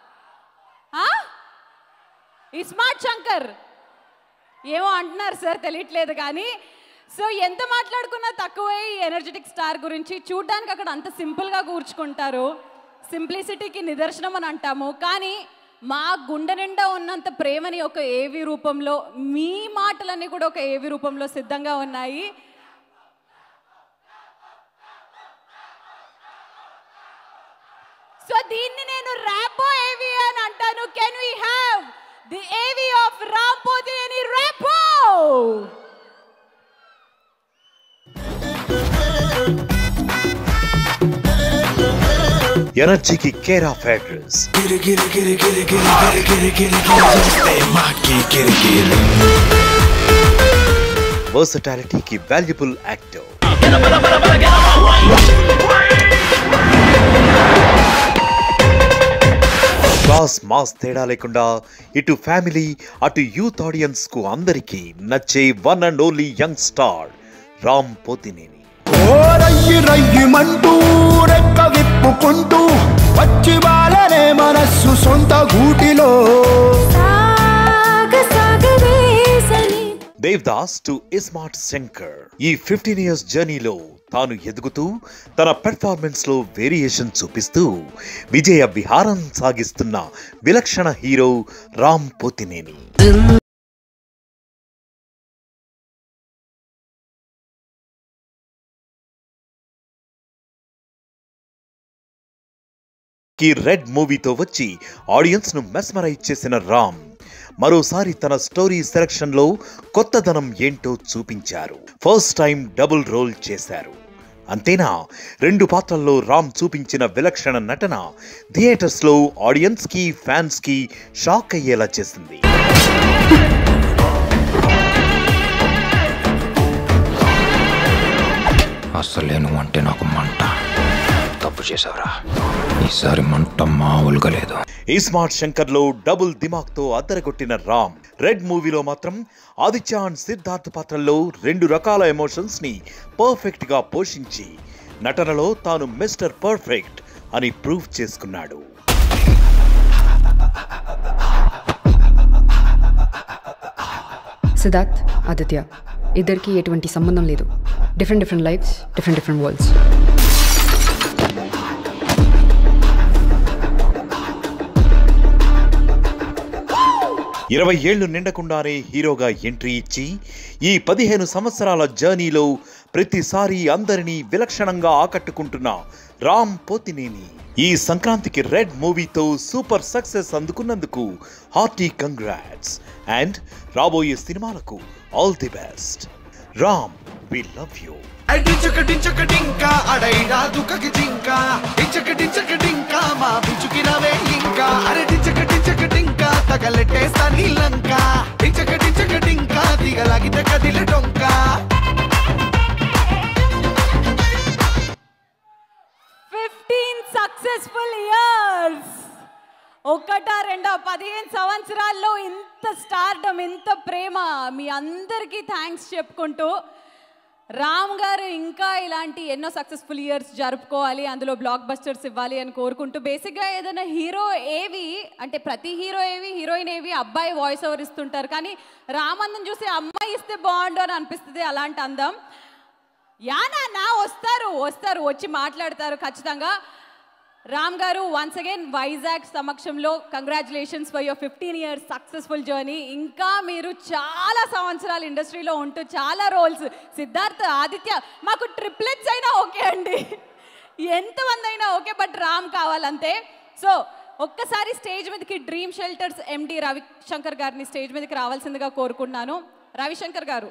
Speaker 12: ఇస్మార్ట్ శంకర్ ఏమో అంటున్నారు సార్ తెలియట్లేదు కానీ సో ఎంత మాట్లాడుకున్నా తక్కువే ఈ ఎనర్జెటిక్ స్టార్ గురించి చూడ్డానికి అక్కడ అంత సింపుల్గా కూర్చుకుంటారు సింప్లిసిటీకి నిదర్శనం అని అంటాము కానీ మా గుండె నిండా ఉన్నంత ప్రేమని ఒక ఏవి రూపంలో మీ మాటలన్నీ కూడా ఒక ఏవి రూపంలో సిద్ధంగా ఉన్నాయి సో దీన్ని నేను ర్యాపో ఏవి అని అంటాను can we have the AV of Ram Pothineni Rapo
Speaker 4: ఎనర్జీకి కేర్ ఆఫ్ అడ్రస్ వర్సటాలిటీకి వాల్యుబుల్ యాక్టివ్ క్లాస్ మాస్ తేడా లేకుండా ఇటు ఫ్యామిలీ అటు యూత్ ఆడియన్స్ కు అందరికీ నచ్చే one and only young star Ram Pothineni
Speaker 5: రయ్యి రయ్యిమంటూ రెక్క విప్పుకుంటూ వచ్చి వాళ్ళనే మనస్సు సొంత గూటిలో
Speaker 4: దేవ్దాస్ టు ఇస్మార్ట్ శంకర్. ఈ ఫిఫ్టీన్ ఇయర్స్ జర్నీలో తాను ఎదుగుతూ తన పెర్ఫార్మెన్స్ లో వేరియేషన్ చూపిస్తూ విజయ విహారం సాగిస్తున్న విలక్షణ హీరో రామ్ పోతినేని. కి రెడ్ మూవీతో వచ్చి ఆడియన్స్ ను మెస్మరైజ్ చేసిన రామ్ మరోసారి తన స్టోరీ సెలక్షన్ లో కొత్తదనం ఏంటో చూపించారు. ఫస్ట్ టైం డబుల్ రోల్ చేశారు. అంతేనా, రెండు పాత్రల్లో రామ్ చూపించిన విలక్షణ నటన థియేటర్స్ లో ఆడియన్స్ కి ఫ్యాన్స్ కి షాక్ అయ్యేలా చేసింది.
Speaker 5: అసలే నువ్వు అంటే నాకు మంట. తప్పు చేసావురా, ఈసారి మంట మామూలుగా లేదు.
Speaker 4: ఇస్మార్ట్ శంకర్ లో డబుల్ దిమాగ్ తో అద్దరగొట్టిన రామ్ రెడ్ మూవీలో మాత్రం ఆదిత్య అండ్ సిద్ధార్థ్ పాత్రల్లో రెండు రకాల ఎమోషన్స్ ని పర్ఫెక్ట్ గా పోషించి నటనలో తాను మిస్టర్ పర్ఫెక్ట్ అని ప్రూవ్ చేసుకున్నాడు.
Speaker 10: సిద్ధార్థ్, ఆదిత్య ఇద్దరికి ఎటువంటి సంబంధం లేదు. Different different lifes, different different worlds.
Speaker 4: ఇరవై ఏళ్లు నిండకుండానే హీరోగా ఎంట్రీ ఇచ్చి ఈ పదిహేను సంవత్సరాల జర్నీలో ప్రతిసారి అందరినీ విలక్షణంగా ఆకట్టుకుంటున్న రామ్ పోతినేని ఈ సంక్రాంతికి రెడ్ మూవీతో సూపర్ సక్సెస్ అందుకున్నందుకు హార్టీ కంగ్రాట్స్ అండ్ రాబోయే సినిమాలకు all the best. Ram, we love you.
Speaker 2: డించక డించక డింకా అడైడా దుకకి జింకా డించక డించక డింకా మా బిచుకి రవే ఇంకా అరే డించక డించక డింకా తగలెట్టేస్తా నీ లంకా డించక డించక డింకా దిగలాగితే కదిలే డొంకా.
Speaker 12: ఫిఫ్టీన్ సక్సెస్ఫుల్ ఇయర్స్, ఒకటా రెండో పదిహేను సంవత్సరాల్లో ఇంత స్టార్డమ్, ఇంత ప్రేమ, మీ అందరికీ థ్యాంక్స్ చెప్పుకుంటూ రామ్ గారు ఇంకా ఇలాంటి ఎన్నో సక్సెస్ఫుల్ ఇయర్స్ జరుపుకోవాలి, అందులో బ్లాక్ బస్టర్స్ ఇవ్వాలి అని కోరుకుంటూ, బేసిక్గా ఏదైనా హీరో ఏవి అంటే ప్రతి హీరో ఏవి హీరోయిన్ ఏవి అబ్బాయి వాయిస్ ఓవర్ ఇస్తుంటారు, కానీ రామ్ అందం చూసి అమ్మాయి ఇస్తే బాగుండు అని అనిపిస్తుంది. అలాంటి అందం యానా నా వస్తారు వస్తారు వచ్చి మాట్లాడతారు ఖచ్చితంగా. రామ్ గారు వన్స్ అగైన్ వైజాగ్ సమక్షంలో congratulations for your fifteen years successful journey. ఇంకా మీరు చాలా సంవత్సరాలు ఇండస్ట్రీలో ఉంటూ చాలా రోల్స్, సిద్ధార్థ్, ఆదిత్య, మాకు ట్రిప్లెట్స్ అయినా ఓకే అండి, ఎంతమంది అయినా ఓకే, బట్ రామ్ కావాలంతే. సో ఒక్కసారి స్టేజ్ మీదకి డ్రీమ్ షెల్టర్స్ ఎండి రవిశంకర్ గారిని స్టేజ్ మీదకి రావాల్సిందిగా కోరుకుంటున్నాను. రవిశంకర్ గారు.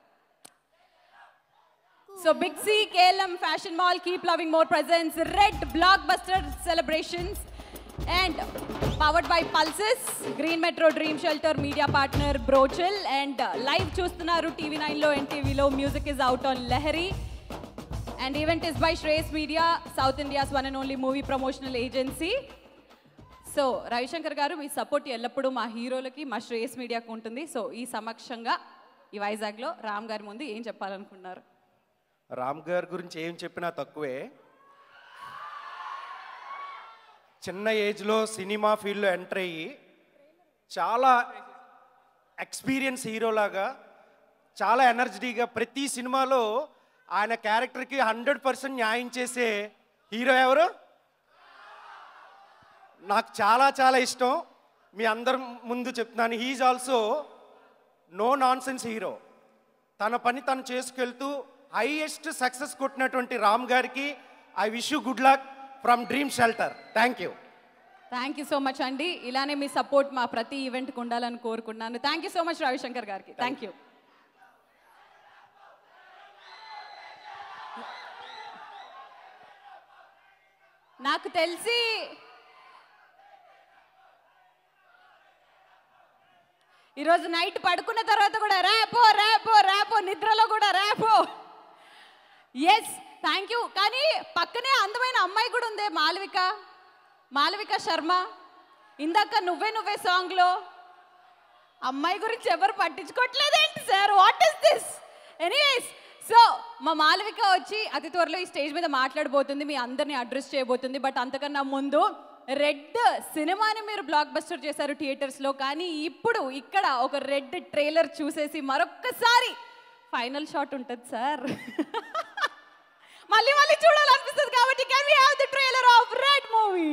Speaker 12: So Big C, K L M Fashion Mall, keep loving more presents, Red Blockbuster Celebrations and powered by Pulses, Green Metro Dream Shelter, media partner Brochil and uh, live చూస్తున్నారు T V nine లో N T V లో, music is out on Lahari and event is by Shreyas Media, South India's one and only movie promotional agency. So Ravishankar గారు, మీ support ఎల్లప్పుడూ మా హీరోలకి మా శ్రేయస్ మీడియాకు ఉంటుంది. సో ఈ సమక్షంగా ఈ వైజాగ్లో రామ్ గారి ముందు ఏం చెప్పాలనుకున్నారు?
Speaker 16: రామ్ గారి గురించి ఏం చెప్పినా తక్కువే. చిన్న ఏజ్లో సినిమా ఫీల్డ్లో ఎంటర్ అయ్యి చాలా ఎక్స్పీరియన్స్ హీరోలాగా చాలా ఎనర్జీగా ప్రతి సినిమాలో ఆయన క్యారెక్టర్కి హండ్రెడ్ పర్సెంట్ న్యాయం చేసే హీరో ఎవరు? నాకు చాలా చాలా ఇష్టం. మీ అందరి ముందు చెప్తున్నాను, he's also no nonsense hero. తన పని తను చేసుకెళ్తూ హైయెస్ట్ సక్సెస్ కొట్టినటువంటి రామ్ గారికి I wish you good luck from Dream Shelter. Thank you.
Speaker 12: Thank you so much అండి. ఇలానే మీ సపోర్ట్ మా ప్రతి ఈవెంట్కి ఉండాలని కోరుకుంటున్నాను. Thank you so much Ravishankar గారికి. Thank you. నాకు తెలిసి ఈరోజు నైట్ పడుకున్న తర్వాత కూడా ర్యాపో ర్యాపో ర్యాపో నిద్రలో కూడా ర్యాపో. Yes, thank you. కానీ పక్కనే అందమైన అమ్మాయి కూడా ఉందే, మాలవిక మాలవిక శర్మ. ఇందాక నువ్వే నువ్వే సాంగ్లో అమ్మాయి గురించి ఎవరు పట్టించుకోవట్లేదేంటి sir? What is this? Anyways, so మా మాలవిక వచ్చి అతి త్వరలో ఈ స్టేజ్ మీద మాట్లాడబోతుంది, మీ అందరినీ అడ్రస్ చేయబోతుంది. బట్ అంతకన్నా ముందు రెడ్ సినిమాని మీరు బ్లాక్ బస్టర్ చేశారు థియేటర్స్లో, కానీ ఇప్పుడు ఇక్కడ ఒక రెడ్ ట్రైలర్ చూసేసి మరొక్కసారి ఫైనల్ షాట్ ఉంటుంది సార్. మళ్ళీ మళ్ళీ చూడాలనిపిస్తుంది కాబట్టి can we have the trailer of red movie?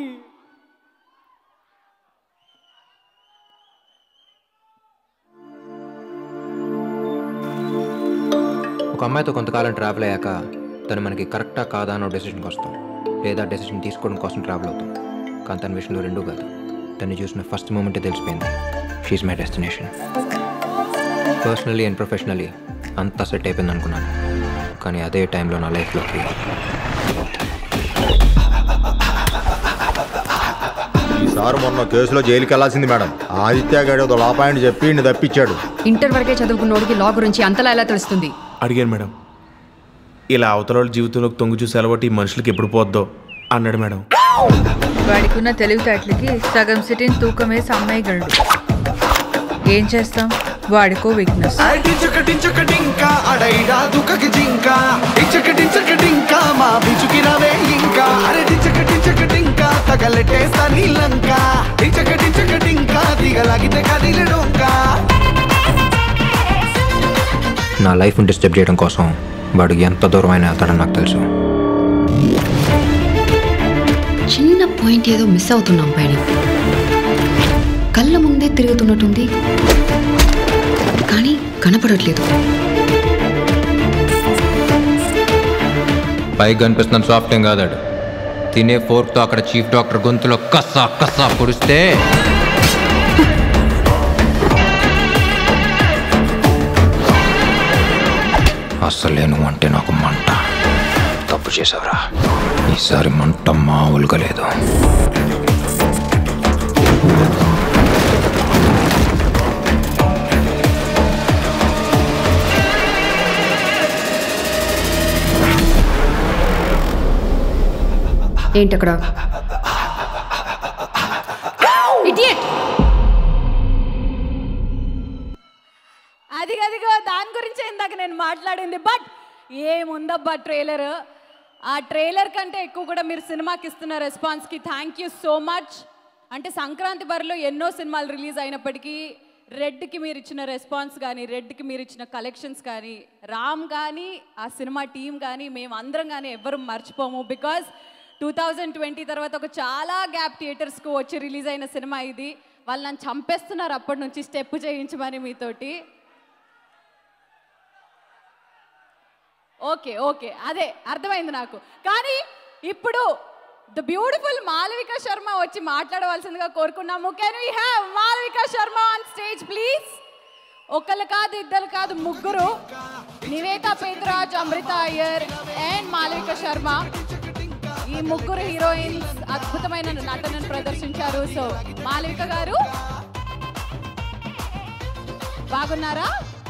Speaker 11: ఒక అమ్మాయితో కొంతకాలం ట్రావెల్ అయ్యాక తను మనకి కరెక్టా కాదా అన్న డెసిషన్కి వస్తాం, లేదా డెసిషన్ తీసుకోవడం కోసం ట్రావెల్ అవుతాం. కానీ తన విషయంలో రెండూ కాదు. తను చూసిన ఫస్ట్ మూమెంటే తెలిసిపోయింది she's my destination. Personally and professionally అంతా సెట్ అయిపోయింది అనుకున్నాను, కానీ అదే టైంలో నా లైఫ్లోకి
Speaker 18: ఈసారి మొన్న కేసులో జైలుకి వెళ్ళాల్సింది మేడం. ఆదిత్య గడేదో లా పాయింట్ చెప్పి ఇన్ని తప్పించాడు.
Speaker 10: ఇంటర్ వరకే చదువుకున్నోడికి లా గురించి అంతలా ఎలా తెలుస్తుంది?
Speaker 20: అడిగాను మేడం, ఇలా అవతల వాళ్ళ జీవితంలోకి తొంగి చూసి అలవాటు ఈ మనుషులకి ఎప్పుడు పోద్దో అన్నాడు మేడం.
Speaker 22: వాడికున్న తెలివితేటలకి సగం సిటీని తూకం వేసి అమ్మాయిగలడు. ఏం చేస్తాం, వాడికో వీక్నెస్.
Speaker 11: నా లైఫ్ని డిస్టర్బ్ చేయడం కోసం వాడు ఎంత దూరం అయినా వెళ్తాడని నాకు తెలుసు.
Speaker 10: చిన్న పాయింట్ ఏదో మిస్ అవుతున్నాం పైన. కళ్ళ ముందే తిరుగుతున్నట్టుంది కానీ కనపడట్లేదు.
Speaker 11: పైకి కనిపిస్తున్న సాఫ్ట్ ఏం కాదాడు. తినే ఫోర్క్తో అక్కడ చీఫ్ డాక్టర్ గొంతులో కస్సా కస్సా పొడిస్తే అసలే నువ్వు అంటే నాకు మంట. తప్పు చేసావురా, ఈసారి మంట మామూలుగా లేదు.
Speaker 10: ఏంటక్కడ?
Speaker 12: అది అదిగో దాని గురించి ఇందాక నేను మాట్లాడింది. బట్ ఏముందబ్బా ట్రైలర్, ఆ ట్రైలర్ కంటే ఎక్కువ కూడా మీరు సినిమాకి ఇస్తున్న రెస్పాన్స్కి థ్యాంక్ యూ సో మచ్. అంటే సంక్రాంతి బరిలో ఎన్నో సినిమాలు రిలీజ్ అయినప్పటికీ రెడ్కి మీరు ఇచ్చిన రెస్పాన్స్ కానీ, రెడ్కి మీరు ఇచ్చిన కలెక్షన్స్ కానీ, రామ్ కానీ, ఆ సినిమా టీం కానీ, మేము అందరం కానీ ఎవ్వరూ మర్చిపోము. బికాజ్ టూ థౌజండ్ ట్వంటీ తర్వాత ఒక చాలా గ్యాప్ థియేటర్స్కు వచ్చి రిలీజ్ అయిన సినిమా ఇది. వాళ్ళు నన్ను చంపేస్తున్నారు అప్పటి నుంచి స్టెప్ చేయించమని మీతోటి. ఓకే ఓకే అదే అర్థమైంది నాకు. కానీ ఇప్పుడు ద బ్యూటిఫుల్ మాలవిక శర్మ వచ్చి మాట్లాడవలసిందిగా కోరుకున్నాము. Can we have Malavika Sharma on stage please? ఒకళ్ళు కాదు, ఇద్దరు కాదు, ముగ్గురు. నివేతా పేతురాజ్, అమృత అయ్యర్ అండ్ మాలవిక శర్మ, ఈ ముగ్గురు హీరోయిన్స్ అద్భుతమైన నటనను ప్రదర్శించారు. సో మాలవిక గారు బాగున్నారా?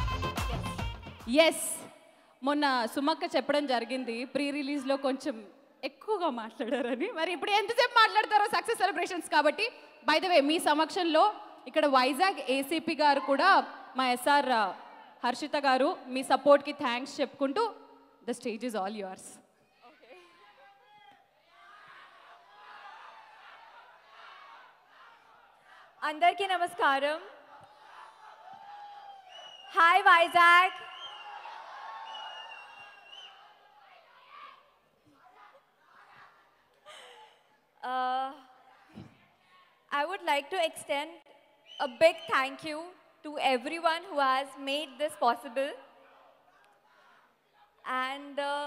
Speaker 12: ఎస్, మొన్న సుమక్క చెప్పడం జరిగింది ప్రీ రిలీజ్లో కొంచెం ఎక్కువగా మాట్లాడారని. మరి ఇప్పుడు ఎంతసేపు మాట్లాడతారో సక్సెస్ సెలబ్రేషన్స్ కాబట్టి. బై ద వే మీ సమక్షంలో ఇక్కడ వైజాగ్ ఏసీపీ గారు కూడా మా ఎస్ఆర్ హర్షిత గారు మీ సపోర్ట్కి థ్యాంక్స్ చెప్పుకుంటూ the stage is all yours.
Speaker 24: అందరికీ నమస్కారం. Hi Vizag. Uh, I would like to extend a big thank you to everyone who has made this possible. And uh,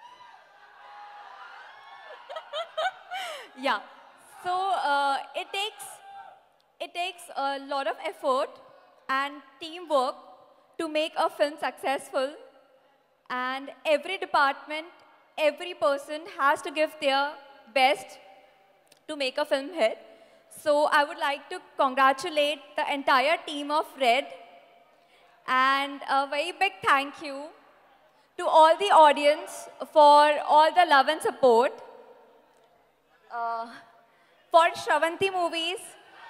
Speaker 24: yeah, so uh, it takes it takes a lot of effort and teamwork to make a film successful. And every department, every person has to give their best to make a film hit. So I would like to congratulate the entire team of Red, and a very big thank you to all the audience for all the love and support. Uh, for Shravanti Movies,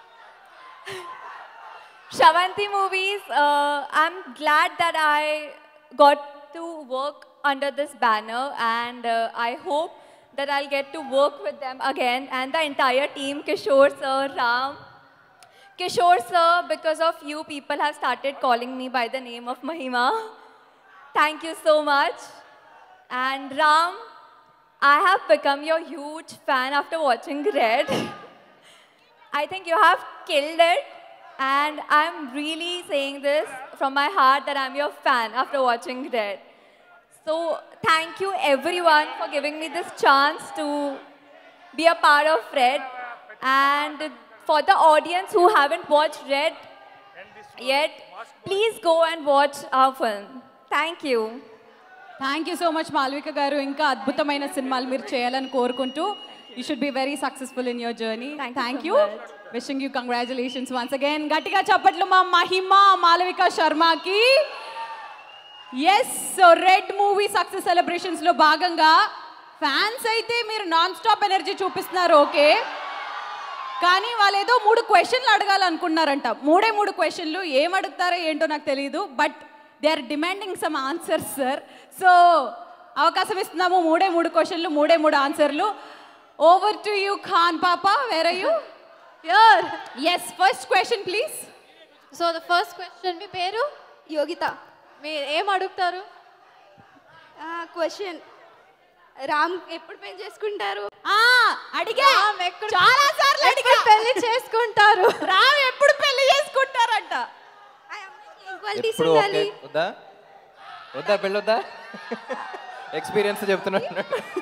Speaker 24: Shravanti Movies, uh, I'm glad that I got to work under this banner, and uh, I hope that I'll get to work with them again and the entire team, Kishore sir, Ram. Kishore sir, because of you, people have started calling me by the name of Mahima. Thank you so much. And Ram, I have become your huge fan after watching Red. I think you have killed it. And I'm really saying this from my heart that I'm your fan after watching Red. So thank you everyone for giving me this chance to be a part of Red. And for the audience who haven't watched Red yet, please go and watch our film. Thank you.
Speaker 12: Thank you so much, Malvika garu. Inka adbhutamaina cinemalu meer cheyalani korukuntu. You should be very successful in your journey.
Speaker 24: Thank,
Speaker 12: Thank
Speaker 24: you.
Speaker 12: you.
Speaker 24: So much.
Speaker 12: Wishing you congratulations once again. Gatiga chappatlu ma Mahima Malvika Sharma ki. Yes, so Red movie success celebrations lo bhaganga fans aithe meer non-stop energy చూపిస్తున్నారు okay. కానీ వాళ్ళు ఏదో మూడు క్వశ్చన్లు అడగాలనుకున్నారంట. మూడే మూడు క్వశ్చన్లు ఏం అడుగుతారో ఏంటో నాకు తెలియదు. But they are demanding some answers sir. So అవకాశం ఇస్తున్నాము. మూడే మూడు క్వశ్చన్లు, మూడే మూడు ఆన్సర్లు. ఓవర్ టు యూ ఖాన్ పాపా, where are you?
Speaker 17: Here.
Speaker 12: Yes, first question please.
Speaker 17: So the first question, మీ పేరు? యోగిత. మీరు ఏం అడుగుతారు?
Speaker 1: క్వశ్చన్ రామ్ ఎప్పుడు పెళ్లి చేసుకుంటారు?
Speaker 12: అడిగా చాలా సార్లు అడిగా.
Speaker 17: పెళ్లి చేసుకుంటారు.
Speaker 12: రామ్ ఎప్పుడు పెళ్లి చేసుకుంటారంట.
Speaker 1: క్వాలిటీస్
Speaker 11: ఎప్పుడు
Speaker 1: ఉండాలి.
Speaker 11: ఓకే వద్దా వద్దా పెళ్ళి వద్దా ఎక్స్పీరియన్స్ చెప్తున్నాను.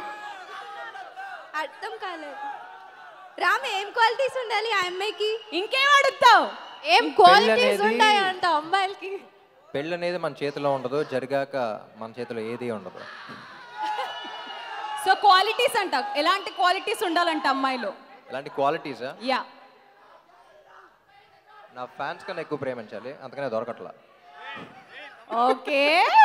Speaker 1: అర్థం కాలేదు. రామ్ ఏం క్వాలిటీస్ ఉండాలి ఆ అమ్మాయికి?
Speaker 12: ఇంకేం అడుగుతావు?
Speaker 17: ఏం క్వాలిటీస్ ఉంటాయంట అమ్మాయిలకి?
Speaker 11: పెళ్ళి అనేది మన చేతిలో ఉండదు, జరిగాక మన చేతిలో ఏది ఉండదు.
Speaker 12: సో క్వాలిటీస్ అంట, ఎలాంటి క్వాలిటీస్ ఉండాలంట అమ్మాయిలో?
Speaker 11: ఎలాంటి క్వాలిటీసా?
Speaker 12: యా.
Speaker 11: నా ఫ్యాన్స్ కన్నా ఎక్కువ ప్రేమించాలి, అందుకనే దొరకట్లా.
Speaker 12: ఓకే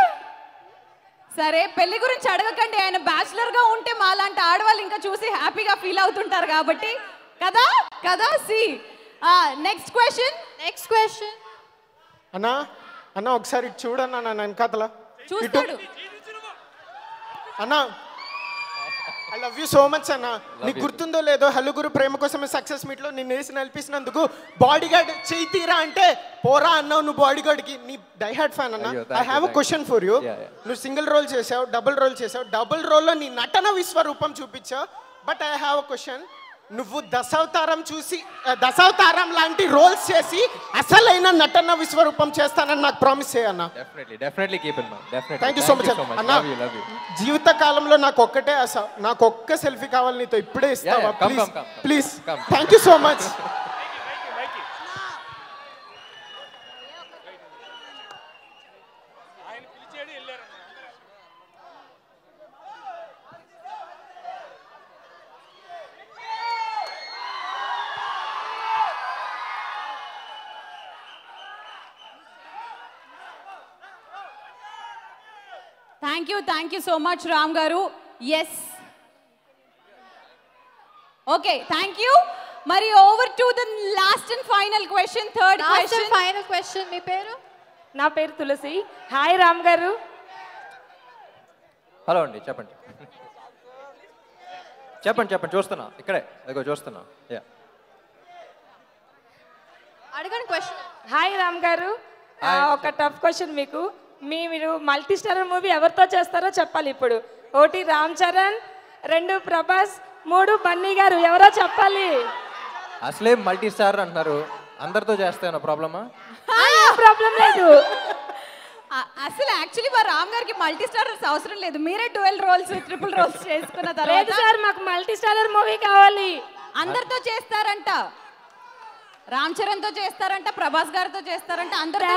Speaker 12: సరే, పెళ్లి గురించి అడగకండి. ఆయన బ్యాచులర్ గా ఉంటే మాలాంటి ఆడవాళ్ళు ఇంకా చూసి హ్యాపీగా ఫీల్ అవుతుంటారు కాబట్టి కదా కదా సి నెక్స్ట్ క్వశ్చన్ నెక్స్ట్ క్వశ్చన్
Speaker 16: అన్నా అన్న ఒకసారి ఇటు చూడన్నా నన్ను వెనకాతల
Speaker 12: చూస్తాడు.
Speaker 16: అన్నా I love you so much అన్న. నీకు గుర్తుందో లేదో హలుగురు ప్రేమ కోసమే సక్సెస్ మీట్ లో నిన్ను వేసి నలిపిస్తున్నందుకు బాడీ గార్డ్ చేయి తీరా అంటే పోరా అన్నావు నువ్వు బాడీ గార్డ్ కి. నీ డై హార్ట్ ఫ్యాన్ అన్న. I have a question for you. నువ్వు సింగిల్ రోల్ చేసావు, డబుల్ రోల్ చేసావు. డబుల్ రోల్లో నీ నటన విశ్వరూపం చూపించావు. But I have a question. నువ్వు దశావతారం చూసి దశావతారం లాంటి రోల్స్ చేసి అసలైన నటన విశ్వరూపం చేస్తానని నాకు ప్రామిస్ చేయన్నా.
Speaker 11: Definitely definitely keep in mind. Definitely.
Speaker 16: Thank you so much అన్న. జీవిత కాలంలో నాకు ఒక్కటే ఆశ, నాకు ఒక్క సెల్ఫీ కావాలి నీతో. ఇప్పుడే ఇస్తావా please please? Thank you so much.
Speaker 12: Thank you thank you so much Ram గారు. Yes okay thank you. మరి over to the last and final question, third question.
Speaker 17: Final question, మీ పేరు?
Speaker 6: నా పేరు తులసి. హాయ్ రామ్ గారు.
Speaker 11: హలో అండి, చెప్పండి చెప్పండి చెప్పండి చూస్తున్నా, ఇక్కడే అదిగో చూస్తున్నా. యా
Speaker 17: అడగండి క్వశ్చన్.
Speaker 6: హాయ్ రామ్ గారు, ఒక టఫ్ క్వశ్చన్ మీకు. మీ మీరు మల్టీ స్టారర్ మూవీ ఎవరితో చేస్తారో చెప్పాలి ఇప్పుడు. ఒకటి రామ్ చరణ్, రెండు ప్రభాస్, మూడు బన్నీ గారు. ఎవరో చెప్పాలి.
Speaker 11: అసలే మల్టీ స్టార్ అంటున్నారు, అందరితో చేస్తాను ప్రాబ్లమా?
Speaker 12: ప్రాబ్లం లేదు. అసలు యాక్చువల్లీ మా రామ్ గారికి మల్టీ స్టారర్స్ అవసరం లేదు. మీరే ట్వెల్వ్ రోల్స్ ట్రిపుల్ రోల్స్ చేసుకున్న తర్వాత
Speaker 6: సార్ మాకు మల్టీ స్టారర్ మూవీ కావాలి.
Speaker 12: అందరితో చేస్తారంట. రామ్ చరణ్ తో చేస్తారంట, ప్రభాస్ గారితో చేస్తారంట, అందరితో.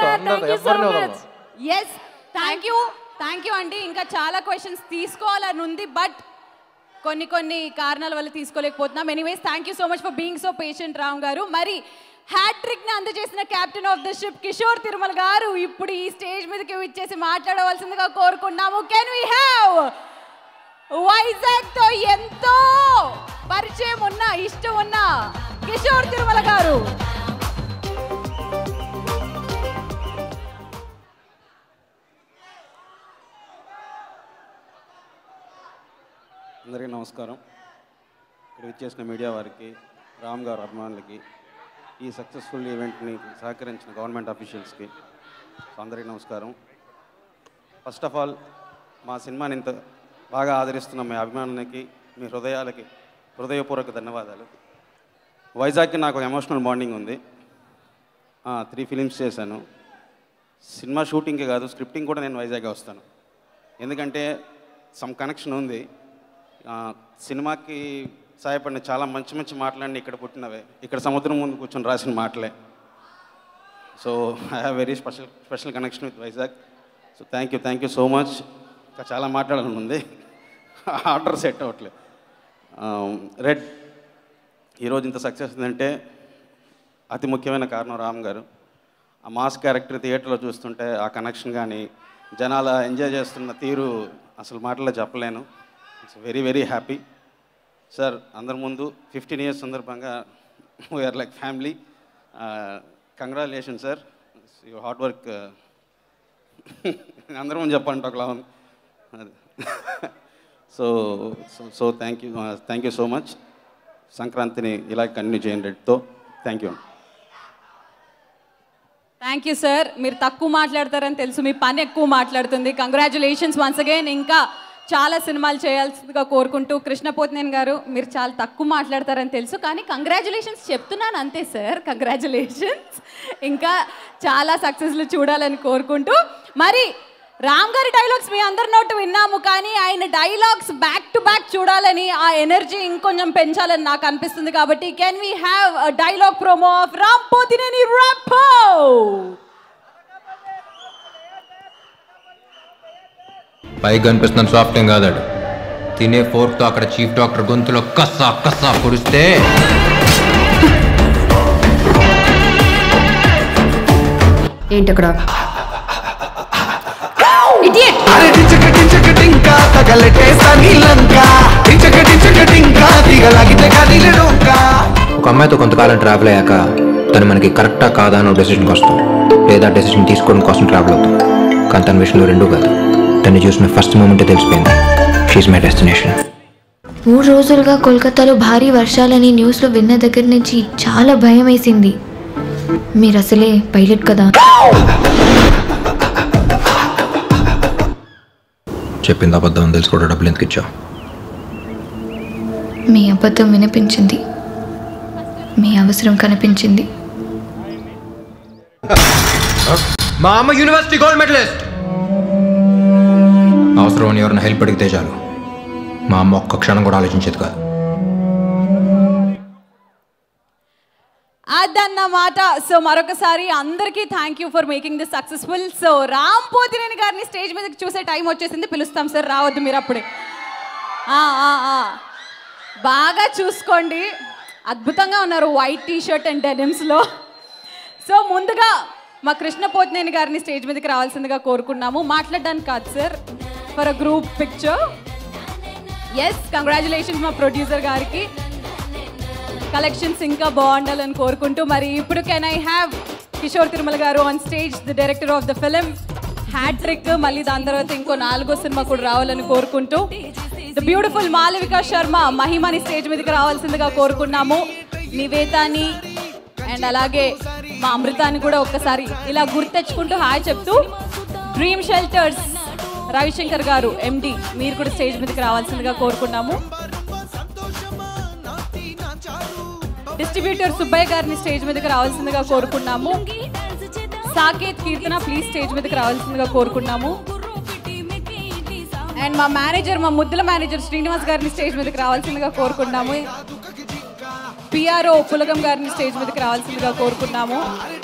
Speaker 12: Yes thank you thank you అండి. ఇంకా చాలా క్వశ్చన్స్ తీసుకోవాలని ఉంది, బట్ కొన్ని కొన్ని కారణాల వల్ల తీసుకోలేకపోతున్నాం. Anyways thank you so much for being so patient Ram గారు. మరి హ్యాట్రిక్ ని అందజేసిన captain of the ship Kishore Tirumala గారు ఇప్పుడు ఈ స్టేజ్ మీదకి విచ్చేసి మాట్లాడవలసిందిగా కోరుకున్నాము. కెన్ వి హ్యావ్ వైజాగ్ తో ఎంతో పరిచయం ఉన్న, ఇష్టం ఉన్న కిషోర్ తిరుమల గారు.
Speaker 7: అందరికీ నమస్కారం. ఇక్కడ విచ్చేసిన మీడియా వారికి, రామ్ గారు అభిమానులకి, ఈ సక్సెస్ఫుల్ ఈవెంట్ని సహకరించిన గవర్నమెంట్ అఫీషియల్స్కి అందరికీ నమస్కారం. ఫస్ట్ ఆఫ్ ఆల్ మా సినిమాని ఇంత బాగా ఆదరిస్తున్న మీ అభిమానులకి, మీ హృదయాలకి హృదయపూర్వక ధన్యవాదాలు. వైజాగ్కి నాకు ఒక ఎమోషనల్ బాండింగ్ ఉంది. త్రీ ఫిలిమ్స్ చేశాను. సినిమా షూటింగ్కే కాదు, స్క్రిప్టింగ్ కూడా నేను వైజాగ్ వస్తాను. ఎందుకంటే సమ్ కనెక్షన్ ఉంది. సినిమాకి సహాయపడిన చాలా మంచి మంచి మాటలన్నీ ఇక్కడ పుట్టినవే, ఇక్కడ సముద్రం ముందు కూర్చొని రాసిన మాటలే. So I have very special special connection with Vizag. So thank you thank you so much. ఇంకా చాలా మాట్లాడాలని ఉంది, ఆర్డర్ సెట్ అవ్వట్లేదు. రెడ్ ఈరోజు ఇంత సక్సెస్ ఉందంటే అతి ముఖ్యమైన కారణం రామ్ గారు. ఆ మాస్ క్యారెక్టర్ థియేటర్లో చూస్తుంటే ఆ కనెక్షన్ కానీ, జనాల ఎంజాయ్ చేస్తున్న తీరు అసలు మాటల్లో చెప్పలేను. It's very very happy sir. అందరి ముందు ఫిఫ్టీన్ ఇయర్స్ సందర్భంగా we're like family. Congratulation sir, your hard work. అందరి ముందు చెప్పండి ఒకలా ఉంది. So so thank you thank you so much. సంక్రాంతిని ఇలా కంటిన్యూ చేయండి రెడ్తో. Thank you.
Speaker 12: Thank you sir. మీరు తక్కువ మాట్లాడతారని తెలుసు, మీ పని ఎక్కువ మాట్లాడుతుంది. Congratulations once again. ఇంకా చాలా సినిమాలు చేయాల్సిందిగా కోరుకుంటూ, కృష్ణపోతినేని గారు మీరు చాలా తక్కువ మాట్లాడతారని తెలుసు, కానీ కంగ్రాచులేషన్స్ చెప్తున్నాను అంతే సార్. కంగ్రాచులేషన్స్. ఇంకా చాలా సక్సెస్లు చూడాలని కోరుకుంటూ, మరి రామ్ గారి డైలాగ్స్ మీ అందరి నోటు విన్నాము, కానీ ఆయన డైలాగ్స్ బ్యాక్ టు బ్యాక్ చూడాలని, ఆ ఎనర్జీ ఇంకొంచెం పెంచాలని నాకు అనిపిస్తుంది. కాబట్టి can we have a dialogue promo of Ram Pothineni Rapo?
Speaker 11: పైగా కనిపిస్తున్నాను సాఫ్ట్ ఏం కాదాడు. తినే ఫోర్క్తో అక్కడ చీఫ్ డాక్టర్ గొంతులో కస్సా కస్సా పొడిస్తే
Speaker 10: ఏంటి అక్కడ?
Speaker 2: అరే టిచక టిచక టింకా తగలెట్టేస్తా నీలంకా, టిచక టిచక టింకా దిగలాగితే కదిలెడొంకా.
Speaker 11: ఒక అమ్మాయితో కొంతకాలం ట్రావెల్ అయ్యాక తను మనకి కరెక్టా కాదా అని డెసిషన్కి వస్తాం, లేదా డెసిషన్ తీసుకోవడం కోసం ట్రావెల్ అవుతాం. కానీ తన విషయంలో రెండూ కాదు. తను చూసిన ఫస్ట్ మూమెంటే తెలిసిపోయింది, షీఈస్ మై డెస్టినేషన్.
Speaker 9: మూడు రోజులుగా కోల్కతాలో భారీ వర్షాలని న్యూస్లో విన్న దగ్గర నుంచి చాలా భయం వేసింది. మీరు అసలే పైలట్ కదా.
Speaker 11: చెప్పింది అబద్ధం అని తెలిసి కూడా డబ్బులు ఎందుకు ఇచ్చావు?
Speaker 9: మీ అబద్ధం వినిపించింది, మీ అవసరం కనిపించింది.
Speaker 11: మా అమ్మ యూనివర్సిటీ గోల్డ్ మెడలిస్ట్. అవసరం అని ఎవరైనా హెల్ప్ అడిగితే చాలు, మా అమ్మ ఒక్క క్షణం కూడా ఆలోచించేది కాదు.
Speaker 12: అదన్నమాట. సో మరొకసారి అందరికీ thank you for making this successful. So Ram Pothineni గారిని స్టేజ్ మీదకి చూసే టైం వచ్చేసింది. పిలుస్తాం సార్, రావద్దు మీరు అప్పుడే. బాగా చూసుకోండి, అద్భుతంగా ఉన్నారు వైట్ టీ షర్ట్ అండ్ డెనిమ్స్లో. సో ముందుగా మా కృష్ణపోతినేని గారిని స్టేజ్ మీదకి రావాల్సిందిగా కోరుకున్నాము. మాట్లాడడానికి కాదు sir, for a group picture. Yes, congratulations మా ప్రొడ్యూసర్ గారికి. కలెక్షన్స్ ఇంకా బాగుండాలని కోరుకుంటూ, మరి ఇప్పుడు can I have Kishore Tirumala గారు on stage, the director of the film hattrick. మళ్ళీ దాని తర్వాత ఇంకో నాలుగో సినిమా కూడా రావాలని కోరుకుంటూ, ద బ్యూటిఫుల్ మాలవిక శర్మ మహిమని స్టేజ్ మీదకి రావాల్సిందిగా కోరుకున్నాము. నివేతాని అండ్ అలాగే మా అమృతాన్ని కూడా ఒక్కసారి ఇలా గుర్తు తెచ్చుకుంటూ హాయ్ చెప్తూ, డ్రీమ్ షెల్టర్స్ రవిశంకర్ గారు ఎండి మీరు కూడా స్టేజ్ మీదకి రావాల్సిందిగా కోరుకున్నాము. డిస్ట్రిబ్యూటర్ సుబ్బయ్య గారిని స్టేజ్ మీదకి రావాల్సిందిగా కోరుకున్నాము. సాకేత్ కీర్తన ప్లీజ్ స్టేజ్ మీదకి రావాల్సిందిగా కోరుకున్నాము. అండ్ మా మేనేజర్, మా ముద్దుల మేనేజర్ శ్రీనివాస్ గారిని స్టేజ్ మీదకి రావాల్సిందిగా కోరుకున్నాము. పిఆర్ఓ పులగం గారిని స్టేజ్ మీదకి రావాల్సిందిగా కోరుకున్నాము.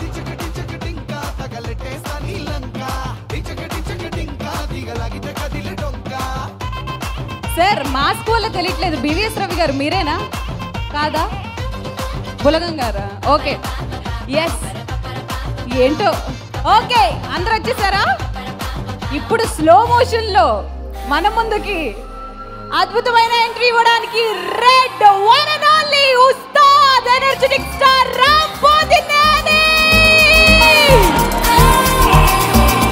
Speaker 12: సార్ మా స్కూల్లో తెలియట్లేదు, బివిఎస్ రవి గారు మీరేనా కాదా? పులగం గారా? Okay, yes. ఏంటో ఓకే, అందరు వచ్చేసారా? ఇప్పుడు స్లో మోషన్లో మన ముందుకి అద్భుతమైన ఎంట్రీ ఇవ్వడానికి రెడ్ వన్ అండ్ ఓన్లీ ఉస్తాద్ ఎనర్జెటిక్ స్టార్ రామ్ పోతినేని.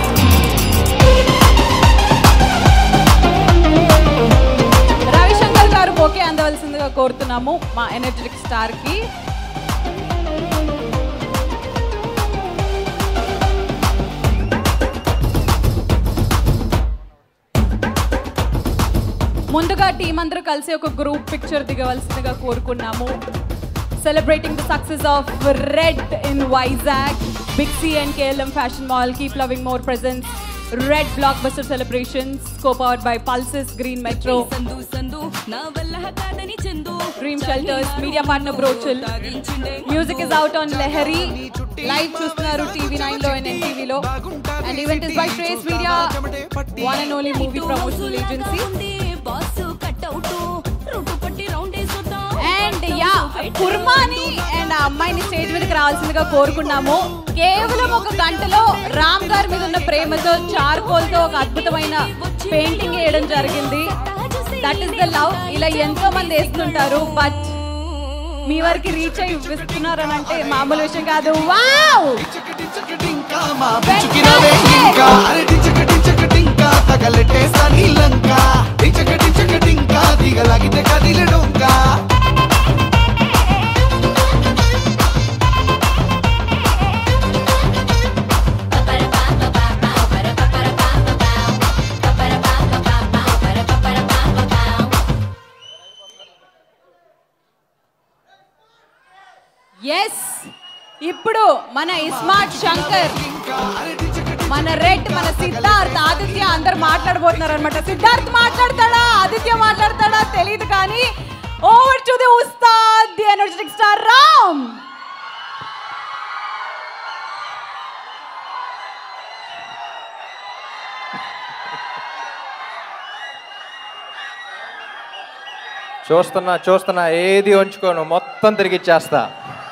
Speaker 12: రవిశంకర్ కోరుతున్నాము మా ఎనర్జెటిక్ స్టార్కి. ముందుగా టీం అందరూ కలిసి ఒక గ్రూప్ పిక్చర్ దిగవలసిందిగా కోరుకున్నాము. Celebrating the success of Red in Vizag, Big C and K L M Fashion Mall, keep loving more presents. Red Blockbuster Celebrations, co-powered by Pulses, Green Metro, Dream Shelters, media partner Brochil. Music is out on Lehari, live చూస్తున్నారు TV nine లో and N T V లో. And event is by Trace Media, one and only movie promotional agency. And యా కుర్మాని and ఆ అమ్మాయిని stage మీదకి రావాల్సిందిగా కోరుకున్నాము. కేవలం ఒక గంటలో రామ్ గారి మీద ఉన్న ప్రేమతో చార్కోల్ తో ఒక అద్భుతమైన పెయింటింగ్ వేయడం జరిగింది. That is the love. ఇలా ఎంతో మంది వేస్తుంటారు, బట్ మీ వరకు రీచ్ అయ్యి ఇస్తున్నారని అంటే మామూలు విషయం కాదు. వావ్ ఎస్, ఇప్పుడు మన ఇస్మార్ట్ శంకర్, మన రెడ్, మన సిద్ధార్థ్, ఆదిత్య అందరు మాట్లాడబోతున్నారు అనమాట. సిద్ధార్థ్ మాట్లాడతాడా, ఆదిత్య మాట్లాడతాడా తెలియదు, కానీ ఓవర్ టు ది ఉస్తాద్, ది ఎనర్జెటిక్ స్టార్ రామ్.
Speaker 13: చూస్తున్నా చూస్తున్నా ఏది ఉంచుకోను, మొత్తం తిరిగిచ్చేస్తా.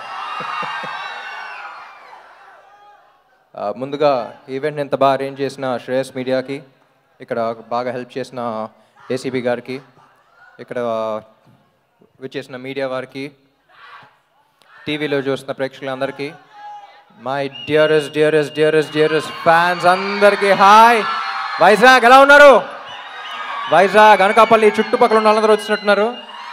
Speaker 13: ముందుగా ఈవెంట్ ఇంత బాగా అరేంజ్ చేసిన శ్రేయస్ మీడియాకి, ఇక్కడ బాగా హెల్ప్ చేసిన ఏసీబీ గారికి, ఇక్కడ విచ్చేసిన మీడియా వారికి, టీవీలో చూస్తున్న ప్రేక్షకులందరికీ, my dearest dearest dearest dearest fans అందరికీ హాయ్. వైజాగ్ ఎలా ఉన్నారు? వైజాగ్, అనకాపల్లి చుట్టుపక్కల ఉన్న వాళ్ళందరూ వచ్చినట్టున్నారు.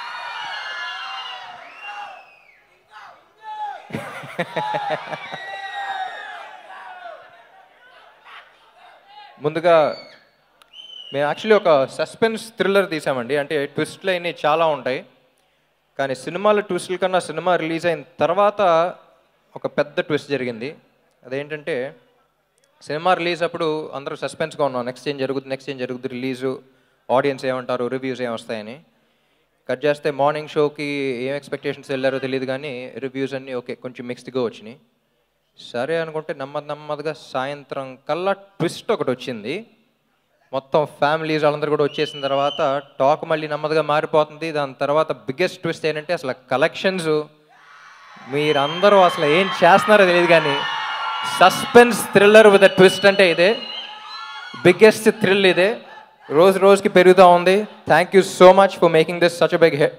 Speaker 13: ముందుగా మేము యాక్చువల్లీ ఒక సస్పెన్స్ థ్రిల్లర్ తీసామండి. అంటే ట్విస్ట్లు అయినవి చాలా ఉంటాయి, కానీ సినిమాల ట్విస్టుల కన్నా సినిమా రిలీజ్ అయిన తర్వాత ఒక పెద్ద ట్విస్ట్ జరిగింది. అదేంటంటే సినిమా రిలీజ్ అప్పుడు అందరూ సస్పెన్స్గా ఉన్నాం, నెక్స్ట్ ఏం జరుగుతుంది నెక్స్ట్ ఏం జరుగుతుంది రిలీజు, ఆడియన్స్ ఏమంటారు, రివ్యూస్ ఏం వస్తాయని. కట్ చేస్తే మార్నింగ్ షోకి ఏం ఎక్స్పెక్టేషన్స్ వెళ్ళారో తెలియదు, కానీ రివ్యూస్ అన్నీ ఓకే కొంచెం మిక్స్డ్గా వచ్చినాయి. సరే అనుకుంటే నెమ్మది నెమ్మదిగా సాయంత్రం కల్లా ట్విస్ట్ ఒకటి వచ్చింది. మొత్తం ఫ్యామిలీస్ వాళ్ళందరూ కూడా వచ్చేసిన తర్వాత టాక్ మళ్ళీ నెమ్మదిగా మారిపోతుంది. దాని తర్వాత బిగ్గెస్ట్ ట్విస్ట్ ఏంటంటే అసలు కలెక్షన్స్ మీరందరూ అసలు ఏం చేస్తున్నారో తెలియదు, కానీ suspense thriller with a twist అంటే ఇదే బిగ్గెస్ట్ థ్రిల్. ఇదే రోజు రోజుకి పెరుగుతూ ఉంది. Thank you so much for making this such a big hit.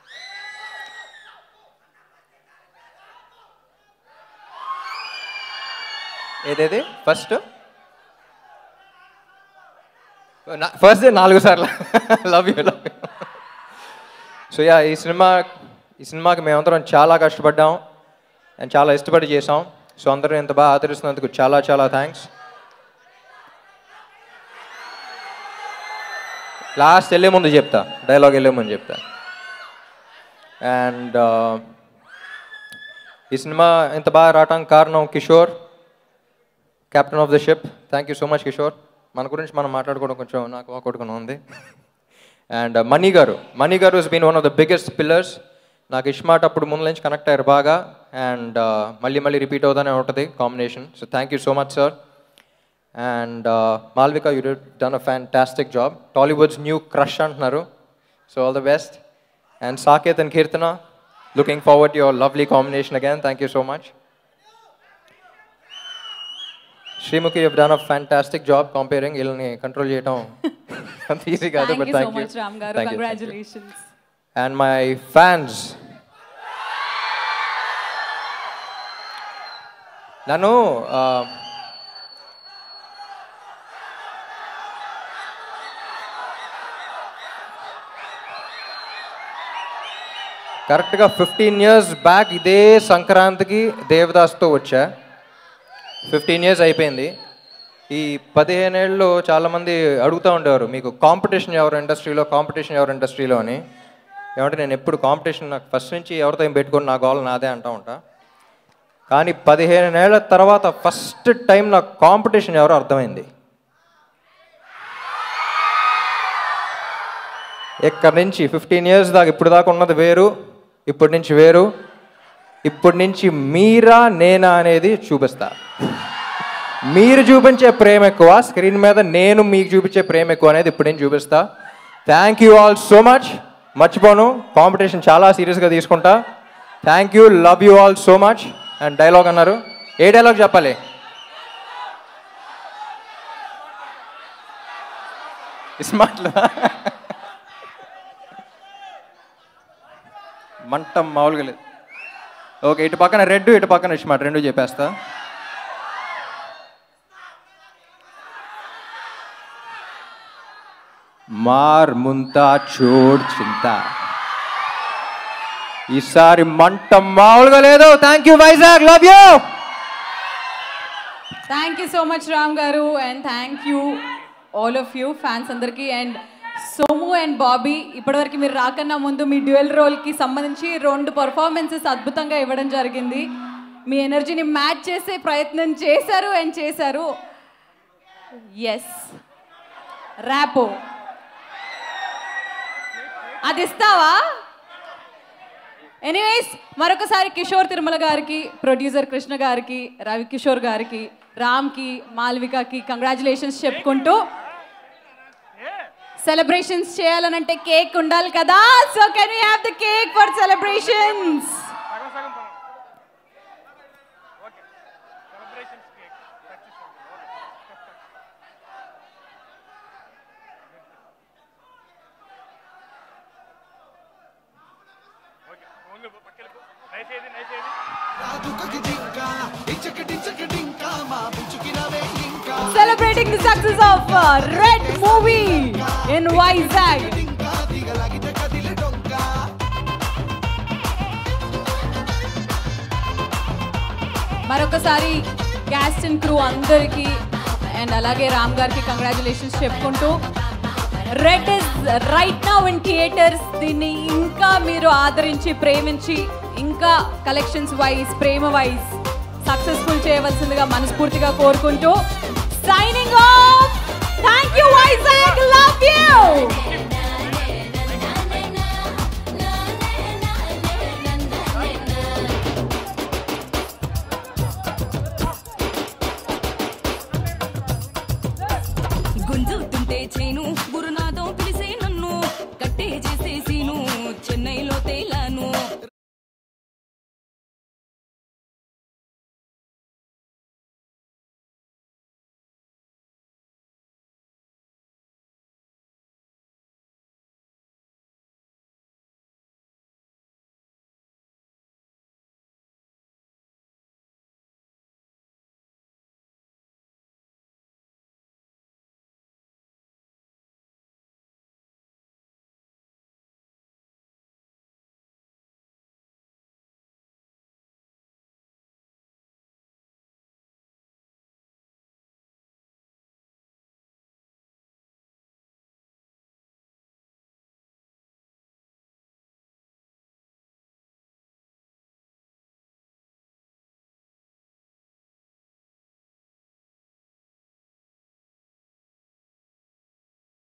Speaker 13: ఏదేది ఫస్ట్ ఫస్ట్ డే నాలుగు సార్లు love you love you. So yeah ఈ సినిమా ఈ సినిమాకి మేమందరం చాలా కష్టపడ్డాం అండ్ చాలా ఇష్టపడి చేసాం. సో అందరూ ఇంత బాగా ఆదరిస్తున్నందుకు చాలా చాలా థ్యాంక్స్. లాస్ట్ వెళ్ళే ముందు చెప్తా, డైలాగ్ వెళ్ళే ముందు చెప్తా. అండ్ ఈ సినిమా ఇంత బాగా రావడానికి కారణం Kishore, captain of the ship. Thank you so much Kishore. మన గురించి మనం మాట్లాడుకోవడం కొంచెం నాకు ఒకటిగా ఉంది. అండ్ మనీ గారు, మనీ గారు has been one of the biggest pillars. నాకు ఇష్మాట్ అప్పుడు ముందు నుంచి కనెక్ట్ అయ్యారు బాగా, అండ్ మళ్ళీ మళ్ళీ రిపీట్ అవుతానే ఉంటుంది combination. So thank you so much sir. And Malvika, you did done a fantastic job. Tollywood's new crush అంటున్నారు, so all the best. And Saketh and Keerthana, looking forward your lovely combination again. Thank you so much. Sreemukhi, you've done a fantastic job comparing. వీళ్ళని control చేయడం అంత easy కాదు, but thank you.
Speaker 12: Congratulations.
Speaker 13: And my fans, నన్ను కరెక్ట్గా fifteen years back ఇదే సంక్రాంతికి దేవదాస్తో వచ్చా. Fifteen years అయిపోయింది. ఈ పదిహేనేళ్ళలో చాలామంది అడుగుతూ ఉండేవారు, మీకు కాంపిటీషన్ ఎవరు ఇండస్ట్రీలో, కాంపిటీషన్ ఎవరు ఇండస్ట్రీలో అని. ఏమంటే నేను ఎప్పుడు కాంపిటీషన్ నాకు ఫస్ట్ నుంచి ఎవరితో ఏం పెట్టుకొని నా గోల్ నాదే అంటూ ఉంటా. కానీ పదిహేనేళ్ల తర్వాత ఫస్ట్ టైం నాకు కాంపిటీషన్ ఎవరో అర్థమైంది. ఇక్కడ నుంచి ఫిఫ్టీన్ ఇయర్స్ దాకా ఇప్పుడు దాకా ఉన్నది వేరు, ఇప్పటి నుంచి వేరు. ఇప్పటి నుంచి మీరా నేనా అనేది చూపిస్తా. మీరు చూపించే ప్రేమ ఎక్కువ స్క్రీన్ మీద, నేను మీకు చూపించే ప్రేమ ఎక్కువ అనేది ఇప్పుడు నేను చూపిస్తా. Thank you all so much. మర్చిపోను, కాంపిటీషన్ చాలా సీరియస్గా తీసుకుంటా. Thank you, love you all so much. And dialogue అన్నారు, ఏ డైలాగ్ చెప్పాలి? స్మార్ట్లో మంట మామూలుగా లేదు. ఓకే, ఇటు పక్కన రెడ్, ఇటు పక్కన స్మార్ట్, రెండు చెప్పేస్తా. మార్ ముంతా చోడ్ చింతా. ఈసారి మంట మామూలుగా లేదు. Thank you Vizag, love you.
Speaker 12: Thank you so much Ram గారు, and thank you all of you fans అందరికీ. అండ్ సోము అండ్ బాబీ, ఇప్పటివరకు మీరు రాకన్నా ముందు మీ డ్యూయల్ రోల్కి సంబంధించి రెండు పర్ఫార్మెన్సెస్ అద్భుతంగా ఇవ్వడం జరిగింది. మీ ఎనర్జీని మ్యాచ్ చేసే ప్రయత్నం చేశారు అండ్ చేశారు. ఎస్, ర్యాపో అది ఇస్తావా? ఎనీవేస్, మరొకసారి కిషోర్ తిరుమల గారికి, ప్రొడ్యూసర్ కృష్ణ గారికి, రవి కిషోర్ గారికి, రామ్కి, మాల్వికకి కంగ్రాచులేషన్స్ చెప్పుకుంటూ, సెలబ్రేషన్స్ చేయాలనంటే కేక్ ఉండాలి కదా. So can we have the cake for celebrations? Celebrating the success of uh, Red movie in Vizag. మరొకసారి క్యాస్ట్ అండ్ క్రూ అందరికీ అండ్ అలాగే రామ్ గారికి కంగ్రాచులేషన్స్ చెప్పుకుంటూ, red is right now in theatres. దీన్ని ఇంకా మీరు ఆదరించి ప్రేమించి ఇంకా కలెక్షన్స్ వైజ్, ప్రేమ వైజ్ సక్సెస్ఫుల్ చేయవలసిందిగా మనస్ఫూర్తిగా కోరుకుంటూ signing off. Thank you Vizag, love you.
Speaker 3: గుంజుతుంటే చేను